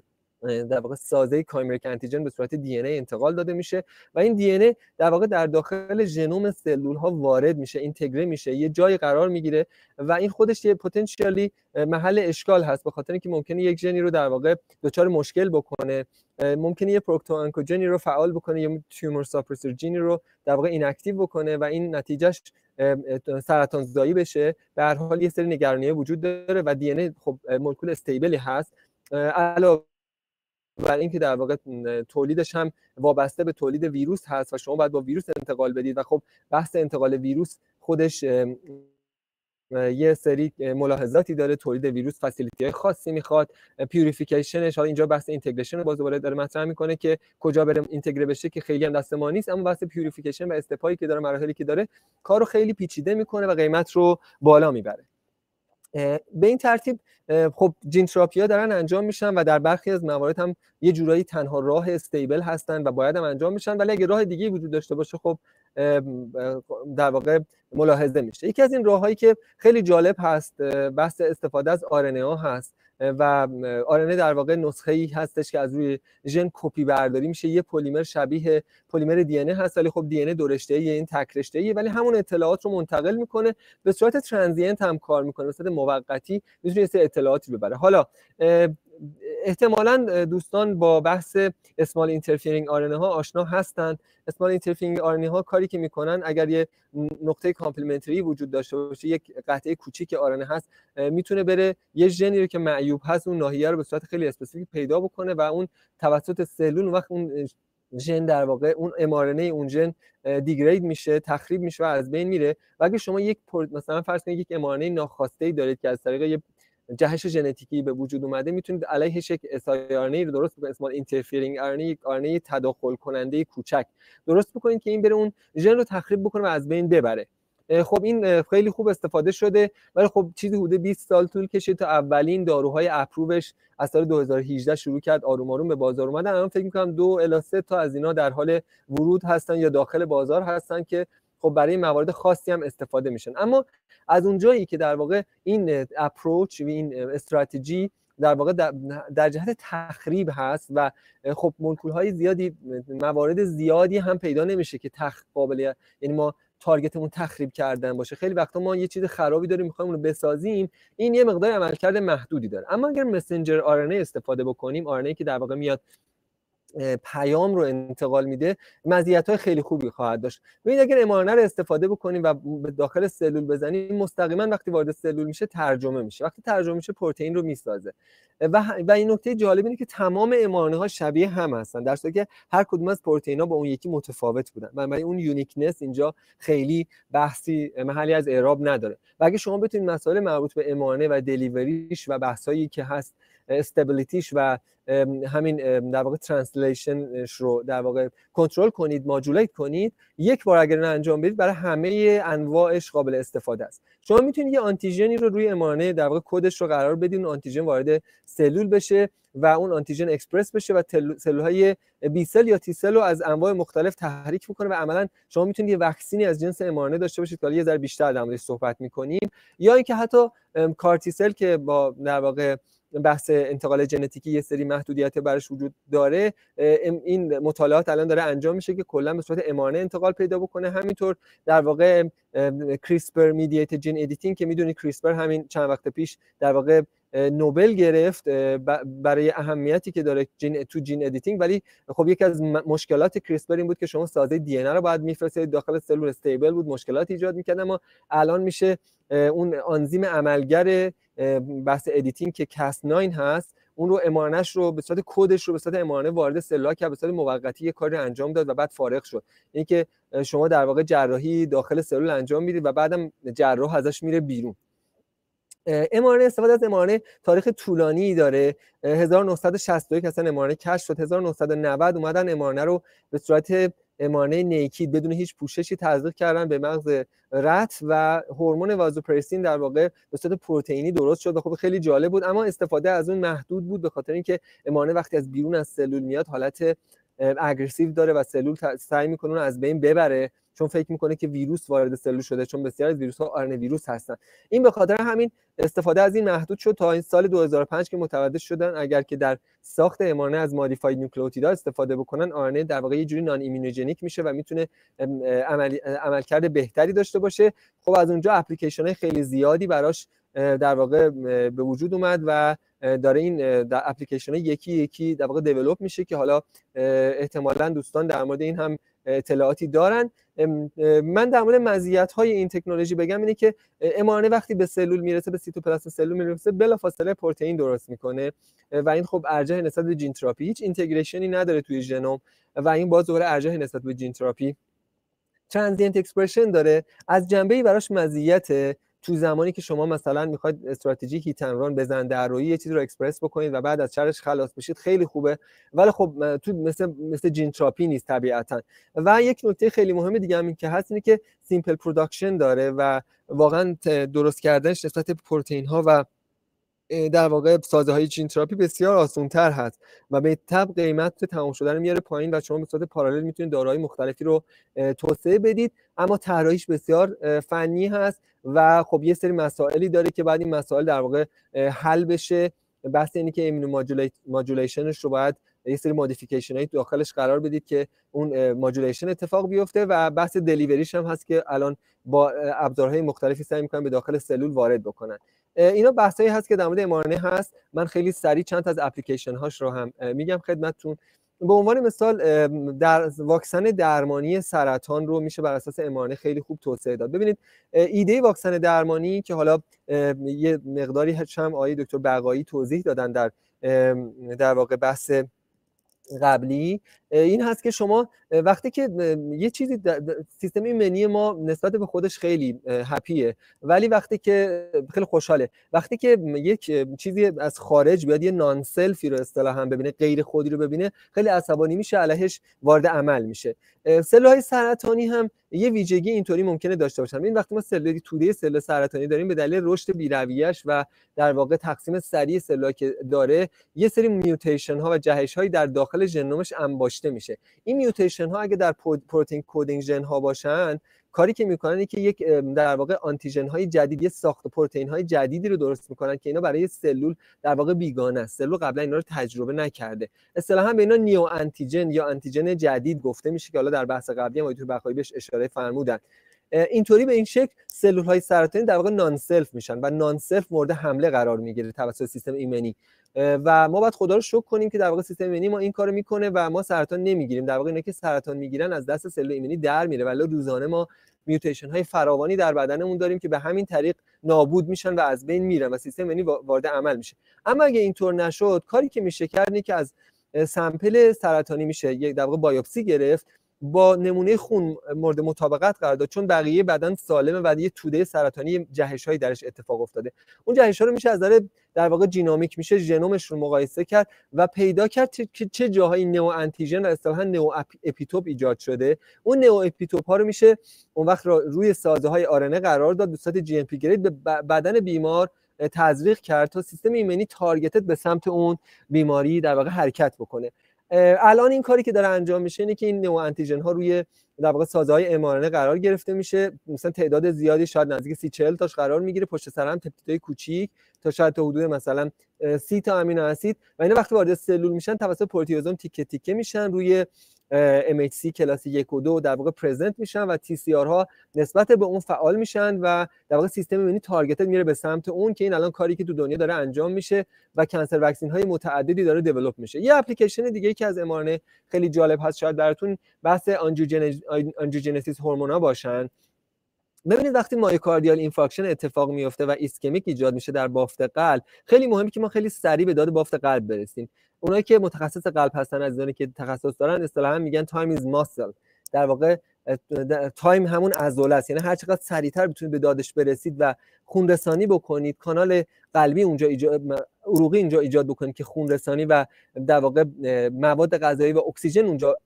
در واقع سازه کایمریک انتیجن به صورت دی ان ای انتقال داده میشه و این دی ان ای در واقع در داخل ژنوم سلول ها وارد میشه، اینتگره میشه، یه جای قرار میگیره و این خودش یه پتانسیالی محل اشکال هست، به خاطر اینکه ممکنه یک ژنی رو در واقع دچار مشکل بکنه، ممکنه یه پروکتو آنکوژنی رو فعال بکنه یا تیومر ساپرسر جینی رو در واقع ایناکتیو بکنه و این نتیجهش سرطان زایی بشه. به هر حال یه سری نگرانی‌ها وجود داره و دی ان ای خب مولکول استیبلی هست، علاوه بر اینکه در واقع تولیدش هم وابسته به تولید ویروس هست و شما باید با ویروس انتقال بدید و خب بحث انتقال ویروس خودش یه سری ملاحظاتی داره، تولید ویروس فسیلیتی های خاصی میخواد، پیوریفیکیشنش، حالا اینجا بحث اینتگریشن رو باز دوباره داره مطرح میکنه که کجا بره اینتگره بشه که خیلی هم دست ما نیست، اما بحث پیوریفیکیشن و استپایی که داره، مراحلی که داره، کارو خیلی پیچیده میکنه و قیمت رو بالا میبره. به این ترتیب خب جین تراپی‌ها دارن انجام میشن و در برخی از موارد هم یه جورایی تنها راه استیبل هستن و باید هم انجام میشن، ولی اگه راه دیگه وجود داشته باشه خب در واقع ملاحظه میشه. یکی از این راههایی که خیلی جالب هست بحث استفاده از آر ان ای ها هست و آر ان ای در واقع نسخه‌ای هستش که از روی ژن کپی برداری میشه، یه پلیمر شبیه پلیمر دی ان ای هست ولی خب دی ان ای دو رشته‌ایه، این تک رشته‌ایه، ولی همون اطلاعات رو منتقل میکنه، به صورت ترانزینت هم کار میکنه، به صورت موقتی میتونه یه سری اطلاعاتی ببره. حالا احتمالاً دوستان با بحث اسمال اینترفیرینگ آر ان ای ها آشنا هستن. اسمال اینترفیرینگ آر ان ای ها کاری که میکنن، اگر یه نقطه کامپلمنتری وجود داشته باشه، یک قطعه کوچیک آر ان ای هست، میتونه بره یه ژنی رو که معیوب هست اون ناحیه رو به صورت خیلی اسپسیفیک پیدا بکنه و اون توسط سلول وقت اون ژن در واقع اون ام آر ان ای اون ژن دیگرید میشه، تخریب میشه و از بین میره. و اگه شما یک مثلا فرض کنید یک ام آر ان ای ناخواسته ای دارید که از طریق یه جهش ژنتیکی به وجود اومده، میتونید علیهش یک اس آی آر ان ای رو درست بکنید، اسمال اینترفیرینگ آر ان ای، آر ان ای تداخل کننده کوچک درست بکنید که این بره اون ژن رو تخریب بکنه و از بین ببره. خب این خیلی خوب استفاده شده، ولی خب چیزی حدود بیست سال طول کشید تا اولین داروهای اپرووش از سال دو هزار و هجده شروع کرد آروم آروم به بازار اومدن. الان فکر می‌کنم دو الی سه تا از اینا در حال ورود هستن یا داخل بازار هستن که خب برای موارد خاصی هم استفاده میشن. اما از اونجایی که در واقع این اپروچ و این استراتژی در واقع در جهت تخریب هست و خب مولکول‌های زیادی، موارد زیادی هم پیدا نمیشه که تخ قابل، یعنی ما تارگتمون تخریب کردن باشه. خیلی وقتا ما یه چیز خرابی داریم می‌خوایم اون رو بسازیم، این یه مقدار عملکرد محدودی داره. اما اگر مسنجر آر ان ای استفاده بکنیم، آر ان ای که در واقع میاد پیام رو انتقال میده، مزیت‌های خیلی خوبی خواهد داشت. ببینید اگر ام آر ان ای رو استفاده بکنیم و به داخل سلول بزنیم، مستقیما وقتی وارد سلول میشه ترجمه میشه، وقتی ترجمه میشه پروتئین رو میسازه. و و این نکته جالب اینه که تمام ام آر ان ای ها شبیه هم هستن، در صورتی که هر کدوم از پروتئینا با اون یکی متفاوت بودن. بنابراین اون یونیکنس اینجا خیلی بحثی محلی از اعراب نداره. و اگه شما بتونید مسائل مربوط به ام آر ان ای و دلیوریش و بحثایی که هست، استابیلیتیش و همین در واقع ترنسلیشنش رو در واقع کنترل کنید، ماجولیت کنید، یک بار اگر انجام بدید برای همه انواعش قابل استفاده است. شما میتونید یه آنتیژنی رو روی ام آر ان ای در واقع کدش رو قرار بدید، اون آنتیژن وارد سلول بشه و اون آنتیژن اکسپرس بشه و سلول‌های بی سل یا تی سل رو از انواع مختلف تحریک میکنه و عملاً شما میتونید یه واکسینی از جنس ام آر ان ای داشته باشید که یه ذره بیشتر در موردش صحبت می‌کنیم، یا اینکه حتی کارتی سل که با در واقع بحث انتقال ژنتیکی یه سری محدودیت برش وجود داره، این مطالعات الان داره انجام میشه که کلا به صورت ام آر ان ای انتقال پیدا بکنه. همینطور در واقع کریسپر میدییتد جین ادیتینگ که میدونید کریسپر همین چند وقت پیش در واقع نوبل گرفت برای اهمیتی که داره جین تو جین ادیتینگ، ولی خب یکی از مشکلات کریسپر این بود که شما سازه دی ان ای رو باید میفرستید داخل سلول، استیبل بود، مشکلات ایجاد میکرد. اما الان میشه اون آنزیم عملگر بحث ادیتینگ که کاس نه هست، اون رو ام آر ان ایش رو به صورت کدش رو به صورت ام آر ان ای وارد سلول که به صورت موقتی یه کاری انجام داد و بعد فارغ شد. این که شما در واقع جراحی داخل سلول انجام میدید و بعدم جراح ازش میره بیرون. ام آر ان ای، استفاده از ام آر ان ای تاریخ طولانی داره. هزار و نهصد و شصت و یک اصلا ام آر ان ای کشف شد. هزار و نهصد و نود اومدن ام آر ان ای رو به صورت ام آر ان ای نیکید بدون هیچ پوششی تزریق کردن به مغز رت و هورمون وازوپرسین در واقع به صورت پروتئینی درست شد و خب خیلی جالب بود، اما استفاده از اون محدود بود به خاطر اینکه ام آر ان ای وقتی از بیرون از سلول میاد حالت اگریسیو داره و سلول سعی میکنه اون از بین ببره، چون فکر میکنه که ویروس وارد سلول شده، چون بسیار از ویروس ها آر ان ای ویروس هستن. این به خاطر همین استفاده از این محدود شد تا این سال دو هزار و پنج که متوجه شدن اگر که در ساخت ام آر ان ای از مودیفاید نیوکلئوتیدها استفاده بکنن، آر ان ای در واقع یه جوری نان ایمونوژنیک میشه و میتونه عمل عملکرد بهتری داشته باشه. خب از اونجا اپلیکیشن های خیلی زیادی براش در واقع به وجود اومد و داره این در اپلیکیشن های یکی یکی در واقع دیولپ میشه که حالا احتمالاً دوستان در مورد این هم اطلاعاتی دارن. من در مورد مزیت‌های این تکنولوژی بگم اینه که ام آر ان ای وقتی به سلول میرسه، به سیتوپلاسم سلول میرسه، بلافاصله پروتئین درست میکنه و این خب ارجح نسبت به جین تراپی، هیچ اینتگریشنی نداره توی ژنوم و این باز دوباره ارجح نسبت به جین تراپی. ترانزینت اکسپرشن داره، از جنبه‌ای براش مزیت تو زمانی که شما مثلا میخواید استراتژی هیت اند ران بزن در روی یه چیزی رو اکسپرس بکنید و بعد از شرش خلاص بشید خیلی خوبه، ولی خب تو مثل مثل جین تراپی نیست طبیعتا. و یک نکته خیلی مهم دیگه هم این که هست اینه که سیمپل پروداکشن داره و واقعا درست کردنش نسبت پروتئین ها و در واقع سازه های جین تراپی بسیار آسان تر هست و به تبع قیمت تمام شدن میاره پایین و شما به صورت پارالل میتونید داروهای مختلفی رو توسعه بدید، اما طراحیش بسیار فنی هست و خب یه سری مسائلی داره که بعد این مسائل در واقع حل بشه. بحث اینه که ایمونو ماجولیشنش رو باید یه سری مودیفیکیشن های داخلش قرار بدید که اون ماجولیشن اتفاق بیفته و بحث دلیوریش هم هست که الان با ابزارهای مختلفی سعی می‌کنن به داخل سلول وارد بکنن. اینا بحثایی هست که در مورد ام آر ان ای هست. من خیلی سریع چند تا از اپلیکیشن هاش رو هم میگم خدمتتون. به عنوان مثال در واکسن درمانی سرطان رو میشه بر اساس ام آر ان ای خیلی خوب توسعه داد. ببینید ایده واکسن درمانی که حالا یه مقداری هم آقای دکتر بقایی توضیح دادن در در واقع بحث قبلی، این هست که شما وقتی که یه چیزی سیستم ایمنی ما نسبت به خودش خیلی هپیه، ولی وقتی که خیلی خوشحاله وقتی که یک چیزی از خارج بیاد، یه نان سلفی رو اصطلاحاً ببینه، غیر خودی رو ببینه، خیلی عصبانی میشه، علیهش وارد عمل میشه. سلول‌های سرطانی هم یه ویژگی اینطوری ممکنه داشته باشن. این وقتی ما سلول توده سلول سرطانی داریم به دلیل رشد بی‌رویه‌اش و در واقع تقسیم سریع سلول‌ها که داره، یه سری میوتیشن ها و جهش هایی در داخل ژنومش انباشته میشه. این میوتیشن ها اگه در پروتئین کدینگ ژن ها باشن، کاری که میکنن اینه که یک در واقع آنتیژن های جدید، یه ساخت پروتئین های جدیدی رو درست میکنن که اینا برای سلول در واقع بیگانه است. سلول قبلا اینا رو تجربه نکرده. اصطلاحاً به اینا نیو آنتیژن یا آنتیژن جدید گفته میشه که حالا در بحث قبلی هم دکتر بخایی بهش اشاره فرمودن. اینطوری به این شکل سلول های سرطانی در واقع نان سلف میشن و نان سلف مورد حمله قرار میگیره توسط سیستم ایمنی و ما باید خدا رو شکر کنیم که در واقع سیستم ایمنی ما این کارو میکنه و ما سرطان نمیگیریم. در واقع اینا که سرطان میگیرن از دست سلول ایمنی در میره، ولی روزانه ما میوتیشن های فراوانی در بدنمون داریم که به همین طریق نابود میشن و از بین میرن و سیستم ایمنی وارد عمل میشه. اما اگه اینطور نشد، کاری که میشه کرد اینه که از سمپل سرطانی میشه یک در واقع بایوپسی گرفت، با نمونه خون مورد مطابقت قرار داد، چون بقیه بدن سالمه و یه توده سرطانی جهش‌هایی درش اتفاق افتاده. اون جهش‌ها رو میشه از نظر در واقع ژنومیک میشه ژنومش رو مقایسه کرد و پیدا کرد که چه جاهایی نئو آنتیژن و اصطلاحاً نئو اپیتوپ ایجاد شده. اون نئو اپیتوپ ها رو میشه اون وقت روی سازه‌های آر ان ای قرار داد، به صورت جی ام پی گرید به بدن بیمار تزریق کرد تا سیستم ایمنی تارگتد به سمت اون بیماری در واقع حرکت بکنه. الان این کاری که داره انجام میشه اینه که این نئو آنتیژن ها روی در واقع سازهای ام آر ان ای قرار گرفته میشه، مثلا تعداد زیادی شاید نزدیک سی چهل تاش قرار میگیره، پشت سر هم پپتیدهای کوچیک تا شاید تا حدود مثلا سی تا امینو اسید و اینا وقتی وارد سلول میشن توسط پروتئوزوم تیکه تیکه میشن، روی ام اچ سی کلاس یک و دو در واقع پرزنت میشن و تی سی آر ها نسبت به اون فعال میشن و در واقع سیستم ایمنی تارگتد میره به سمت اون، که این الان کاری که تو دنیا داره انجام میشه و کانسر واکسین های متعددی داره دیولپ میشه. یه اپلیکیشن دیگه که از ام آر ان ای خیلی جالب هست، شاید براتون بحث آنژیوجنسیس هورمونا باشن. ببینید وقتی مایوکاردیال اینفارکشن اتفاق میفته و ایسکمیک ایجاد میشه در بافت قلب، خیلی مهمه که ما خیلی سریع به داد بافت قلب برسیم. اونایی که متخصص قلب هستن، عزیزانی که تخصص دارن، اصطلاحا میگن تایم از ماسل. در واقع تایم همون عضله است، یعنی هر چقدر سریعتر بتونید به دادش برسید و خون رسانی بکنید، کانال قلبی اونجا ایجاد عروقی اینجا ایجاد بکنید که خون رسانی و در واقع مواد غذایی و اکسیژن اونجا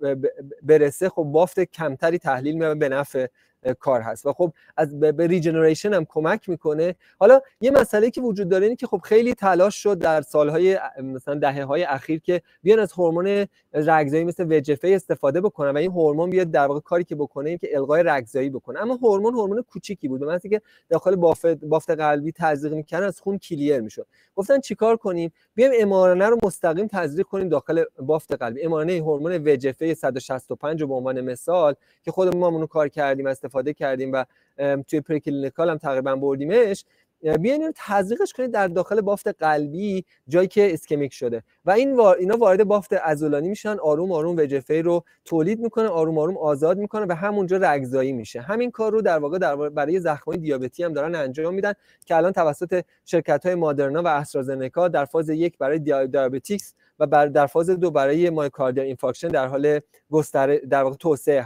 برسه، خب بافت کمتری تحلیل میشه به نفع کار هست و خب از به ریجنریشن هم کمک میکنه. حالا یه مسئله که وجود داره اینه که خب خیلی تلاش شد در سالهای مثلا دهه‌های اخیر که بیان از هورمون رگزایی مثل و جی اف استفاده بکنن و این هورمون بیاد در واقع کاری که بکنه این که الغای رگزایی بکنه. اما هورمون هورمون کوچیکی بود، مثلا اینکه داخل بافت بافت قلبی تزریق میکنن از خون کلیر میشد. گفتن چیکار کنیم؟ بیایم ام آر ان ای رو مستقیم تزریق کنیم داخل بافت قلبی. ام آر ان ای هورمون و جی اف صد و شصت و پنج رو به عنوان مثال که خودمون اونو کار کردیم استفاده کردیم و توی پریکلینیکال هم تقریبا بردیمش، بیاین اینو تزریقش کنید در داخل بافت قلبی جایی که اسکمیک شده و این وار... اینا وارد بافت عضلانی میشن، آروم آروم و جی اف رو تولید میکنه، آروم آروم آزاد میکنه و همونجا رگزایی میشه. همین کار رو در واقع در برای زخمای دیابتی هم دارن انجام میدن که الان توسط شرکت‌های مادرنا و استرازنکا در فاز یک برای دیابتیکس و در فاز دو برای مایوکاردیال اینفارکشن در حال گستره در واقع توسعه هست.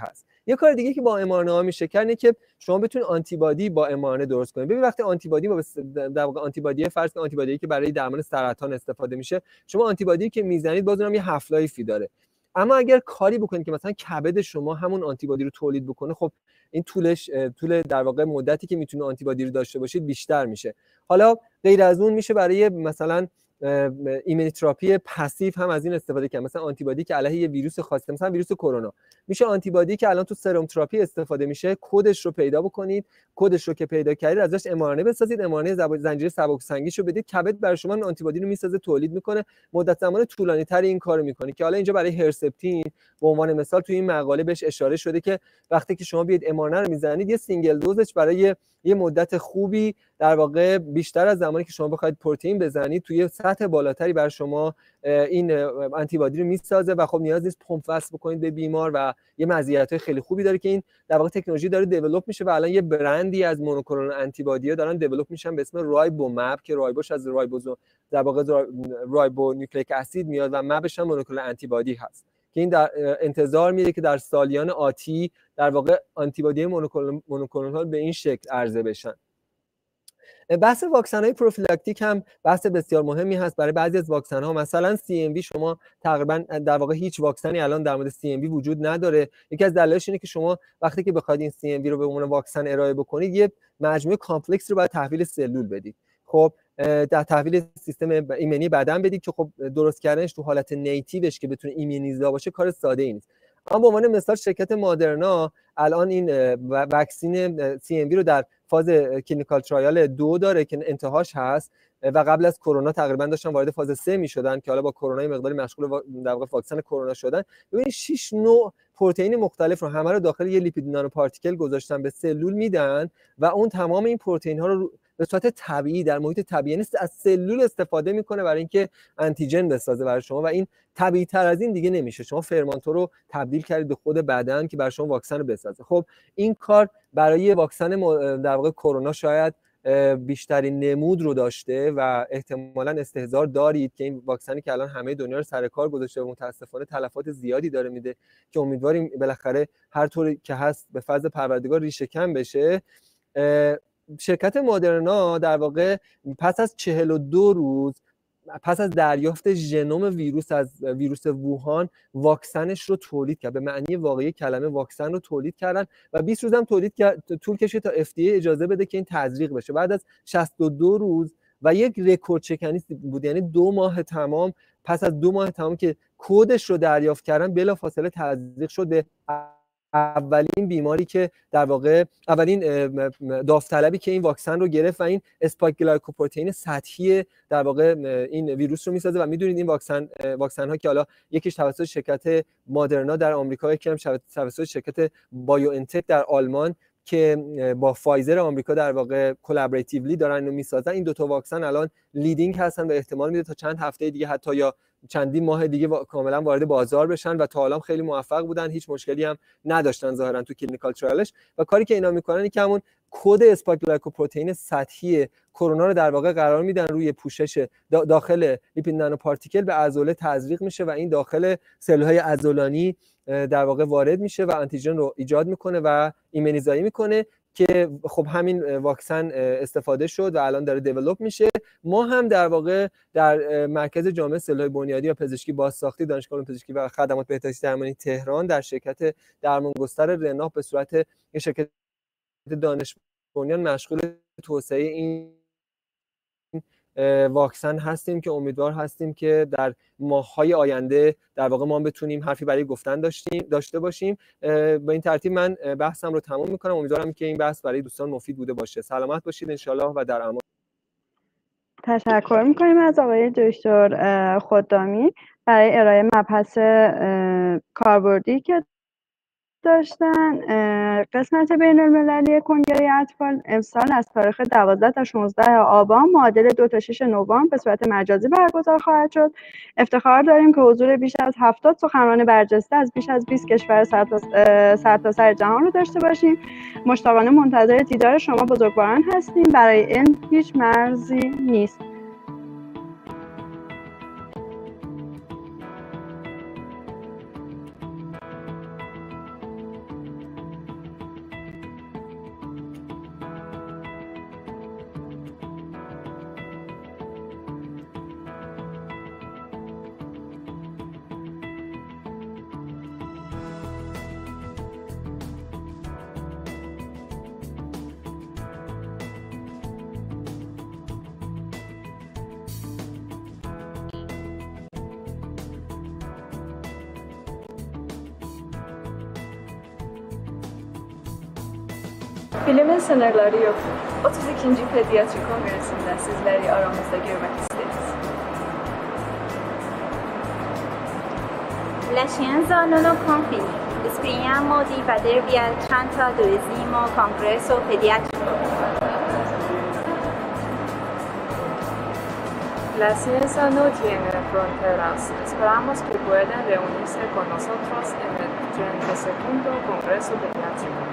یه کار دیگه که با ام آر ان ای ها میشه کرد اینه که شما بتونید آنتیبادی با ام آر ان ای درست کنید. ببین وقتی آنتیبادی با در واقع آنتیبادی فرض کنید آنتیبادی که برای درمان سرطان استفاده میشه، شما آنتیبادی که میزنید باز اونم یه هاف لایفی داره. اما اگر کاری بکنید که مثلا کبد شما همون آنتیبادی رو تولید بکنه، خب این طولش طول در واقع مدتی که میتونه آنتیبادی رو داشته باشید بیشتر میشه. حالا غیر از اون میشه برای مثلا ایمنیتراپی پسیو هم از این استفاده کرد، مثلا آنتیبادی که علیه یه ویروس خاصی، مثلا ویروس کرونا، میشه آنتیبادی که الان تو سرم تراپی استفاده میشه، کدش رو پیدا بکنید، کدش رو که پیدا کردید ازش ام آر ان ای بسازید، ام آر ان ای زنجیره سبکسنگیشو بدید، کبد برای شما این آنتیبادی رو میسازه، تولید میکنه، مدت زمان طولانی تری این کارو میکنه. که حالا اینجا برای هرسپتین به عنوان مثال تو این مقاله بهش اشاره شده که وقتی که شما بیاید ام آر ان ای رو میزنید یه سینگل دوزش برای یه مدت خوبی در واقع بیشتر از زمانی که شما بخواید پروتئین بزنید توی سطح بالاتری بر شما این آنتیبادی رو میسازه و خب نیاز نیست پمپ وصل بکنید به بیمار و یه مزیت‌های خیلی خوبی داره که این در واقع تکنولوژی داره دیولپ میشه و الان یه برندی از مونوکلونال آنتیبادی‌ها دارن دیولپ میشن به اسم رایبوماب که رایبوش از رایبوزوم در واقع رایبو نیوکلیک اسید میاد و مابش هم مونوکلونال آنتیبادی هست که این در انتظار میره که در سالیان آتی در واقع آنتیبادی مونوکلونال به این شکل عرضه بشن. بحث واکسن‌های پروفیلاکتیک هم بحث بسیار مهمی هست برای بعضی از واکسن‌ها. مثلا سی ام وی شما تقریبا در واقع هیچ واکسنی الان در مورد سی ام وی وجود نداره. یکی از دلایلش اینه که شما وقتی که بخواید این سی ام وی رو به عنوان واکسن ارائه بکنید یه مجموعه کامپلکس رو باید تحویل سلول بدید. خب در تحویل سیستم ایمنی بدن بدید که خب درست کردنش تو حالت نیتیوش که بتونه ایمنیزا باشه کار ساده ای نیست. اما به عنوان مثال شرکت مادرنا الان این واکسین سی ام وی رو در فاز کلینیکال ترایال دو داره که انتهاش هست و قبل از کرونا تقریبا داشتن وارد فاز سه میشدن که حالا با کرونا مقداری مشغول در واقع واکسن کرونا شدن. ببینید شش نوع پروتئین مختلف رو همه رو داخل یه لیپید نانو پارتیکل گذاشتن به سلول میدن و اون تمام این پروتئین ها رو به صورت طبیعی در محیط طبیعی نیست از سلول استفاده میکنه برای اینکه آنتیژن بسازه برای شما و این طبیعی تر از این دیگه نمیشه. شما فرمانتور رو تبدیل کردید به خود بدن که برای شما واکسن رو بسازه. خب این کار برای واکسن در واقع کرونا شاید بیشترین نمود رو داشته و احتمالاً استحضار دارید که این واکسنی که الان همه دنیا رو سر کار گذاشته و متاسفانه تلفات زیادی داره میده که امیدواریم بالاخره هر طوری که هست به فضل پروردگار ریشه کم بشه. شرکت مادرنا در واقع پس از چهل و دو روز پس از دریافت ژنوم ویروس از ویروس ووهان واکسنش رو تولید کرد، به معنی واقعی کلمه واکسن رو تولید کردن و بیست روز هم تولید کرد، طول کشید تا اف دی ای اجازه بده که این تزریق بشه. بعد از شصت و دو روز و یک رکورد شکنی بود، یعنی دو ماه تمام، پس از دو ماه تمام که کدش رو دریافت کردن بلافاصله تزریق شد به اولین بیماری که در واقع اولین داوطلبی که این واکسن رو گرفت و این اسپایک گلایکوپروتئین سطحی در واقع این ویروس رو میسازه و میدونید این واکسن واکسن ها که حالا یکیش توسط شرکت مادرنا در آمریکا، یکی هم توسط شرکت بایو انتک در آلمان که با فایزر آمریکا در واقع کلابراتیولی دارن اینو میسازن، این دو تا واکسن الان لیدینگ هستن و احتمال میده تا چند هفته دیگه حتی یا چندین ماه دیگه کاملا وارد بازار بشن و تا الان خیلی موفق بودن، هیچ مشکلی هم نداشتن ظاهرا تو کلینیکال ترایلش. و کاری که اینا میکنن اینه که همون کد اسپایک گلایکوپروتئین سطحی کرونا رو در واقع قرار میدن روی پوشش داخل لیپید نانو پارتیکل به عضله تزریق میشه و این داخل سلول‌های عضلانی در واقع وارد میشه و آنتیژن رو ایجاد میکنه و ایمنیزایی میکنه که خب همین واکسن استفاده شد و الان داره دیولپ میشه. ما هم در واقع در مرکز جامعه سلول‌های بنیادی و پزشکی بازساختی دانشگاه علوم پزشکی و خدمات بهداشتی درمانی تهران در شرکت درمانگستر رناح به صورت یک شرکت دانش بنیان مشغول توسعه این واکسن هستیم که امیدوار هستیم که در ماه‌های آینده در واقع ما بتونیم حرفی برای گفتن داشتیم داشته باشیم. با این ترتیب من بحثم رو تمام میکنم. امیدوارم که این بحث برای دوستان مفید بوده باشه. سلامت باشید انشالله و در امان. تشکر میکنیم از آقای دکتر خدامی برای ارائه مبحث کاربردی که داشتن. قسمت بین المللی کنگره اطفال امسال از تاریخ دوازده تا شانزده آبان معادل دو تا شش نوامبر به صورت مجازی برگزار خواهد شد. افتخار داریم که حضور بیش از هفتاد سخنران برجسته از بیش از بیست کشور سرتاسر جهان رو داشته باشیم. مشتاقانه منتظر دیدار شما بزرگواران هستیم. برای علم هیچ مرزی نیست. Bilimin sınırları yok. otuz ikinci Pediatri Kongresi'nde sizleri aramızda görmek isteriz. La scienza non ho confini. Speriamo di vedervi al trentaduesimo congresso pediatrico. La ciencia no tiene fronteras. Esperamos que puedan reunirse con nosotros en el treinta y segundo Congreso Pediátrico.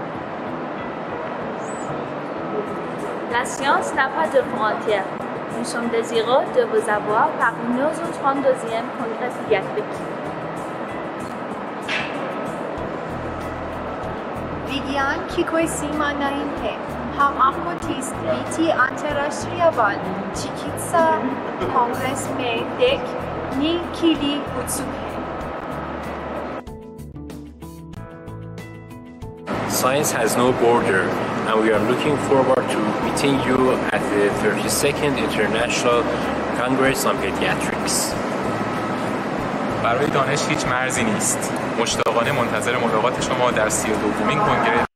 La science n'a pas de frontières. Nous sommes désireux de vous avoir parmi nos au trente-deuxième Congrès pédiatrique. विज्ञान की कोई सीमा नहीं है. हम आपको तीस बीटी अंतर्राष्ट्रीय बाल चिकित्सा कांग्रेस में देखने के लिए उत्सुक हैं. Science has no border, and we are looking forward to meeting you at the thirty-second International Congress on Pediatrics. برای دانش هیچ مرزی نیست. مشتاقانه منتظر ملاقات شما در سی و دومین کنگره.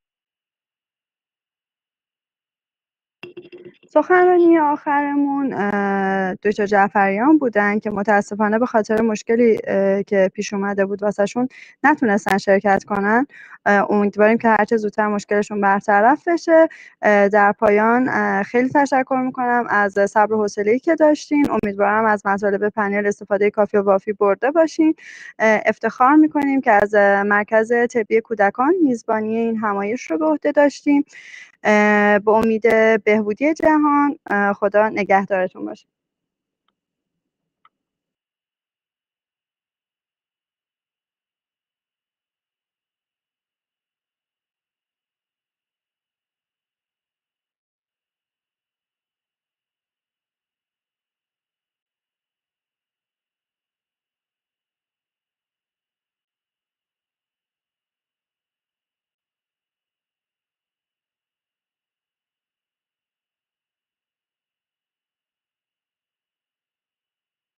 سخنرانی آخرمون دکتر جعفریان بودن که متاسفانه به خاطر مشکلی که پیش اومده بود واسهشون نتونستن شرکت کنن. امیدواریم که هرچه زودتر مشکلشون برطرف بشه. در پایان خیلی تشکر میکنم از صبر و حوصله‌ای که داشتین. امیدوارم از مطالب پنل استفاده کافی و وافی برده باشین. افتخار میکنیم که از مرکز طبی کودکان میزبانی این همایش رو به عهده داشتیم. به امید بهبودی جهان. خدا نگهدارتون باشه.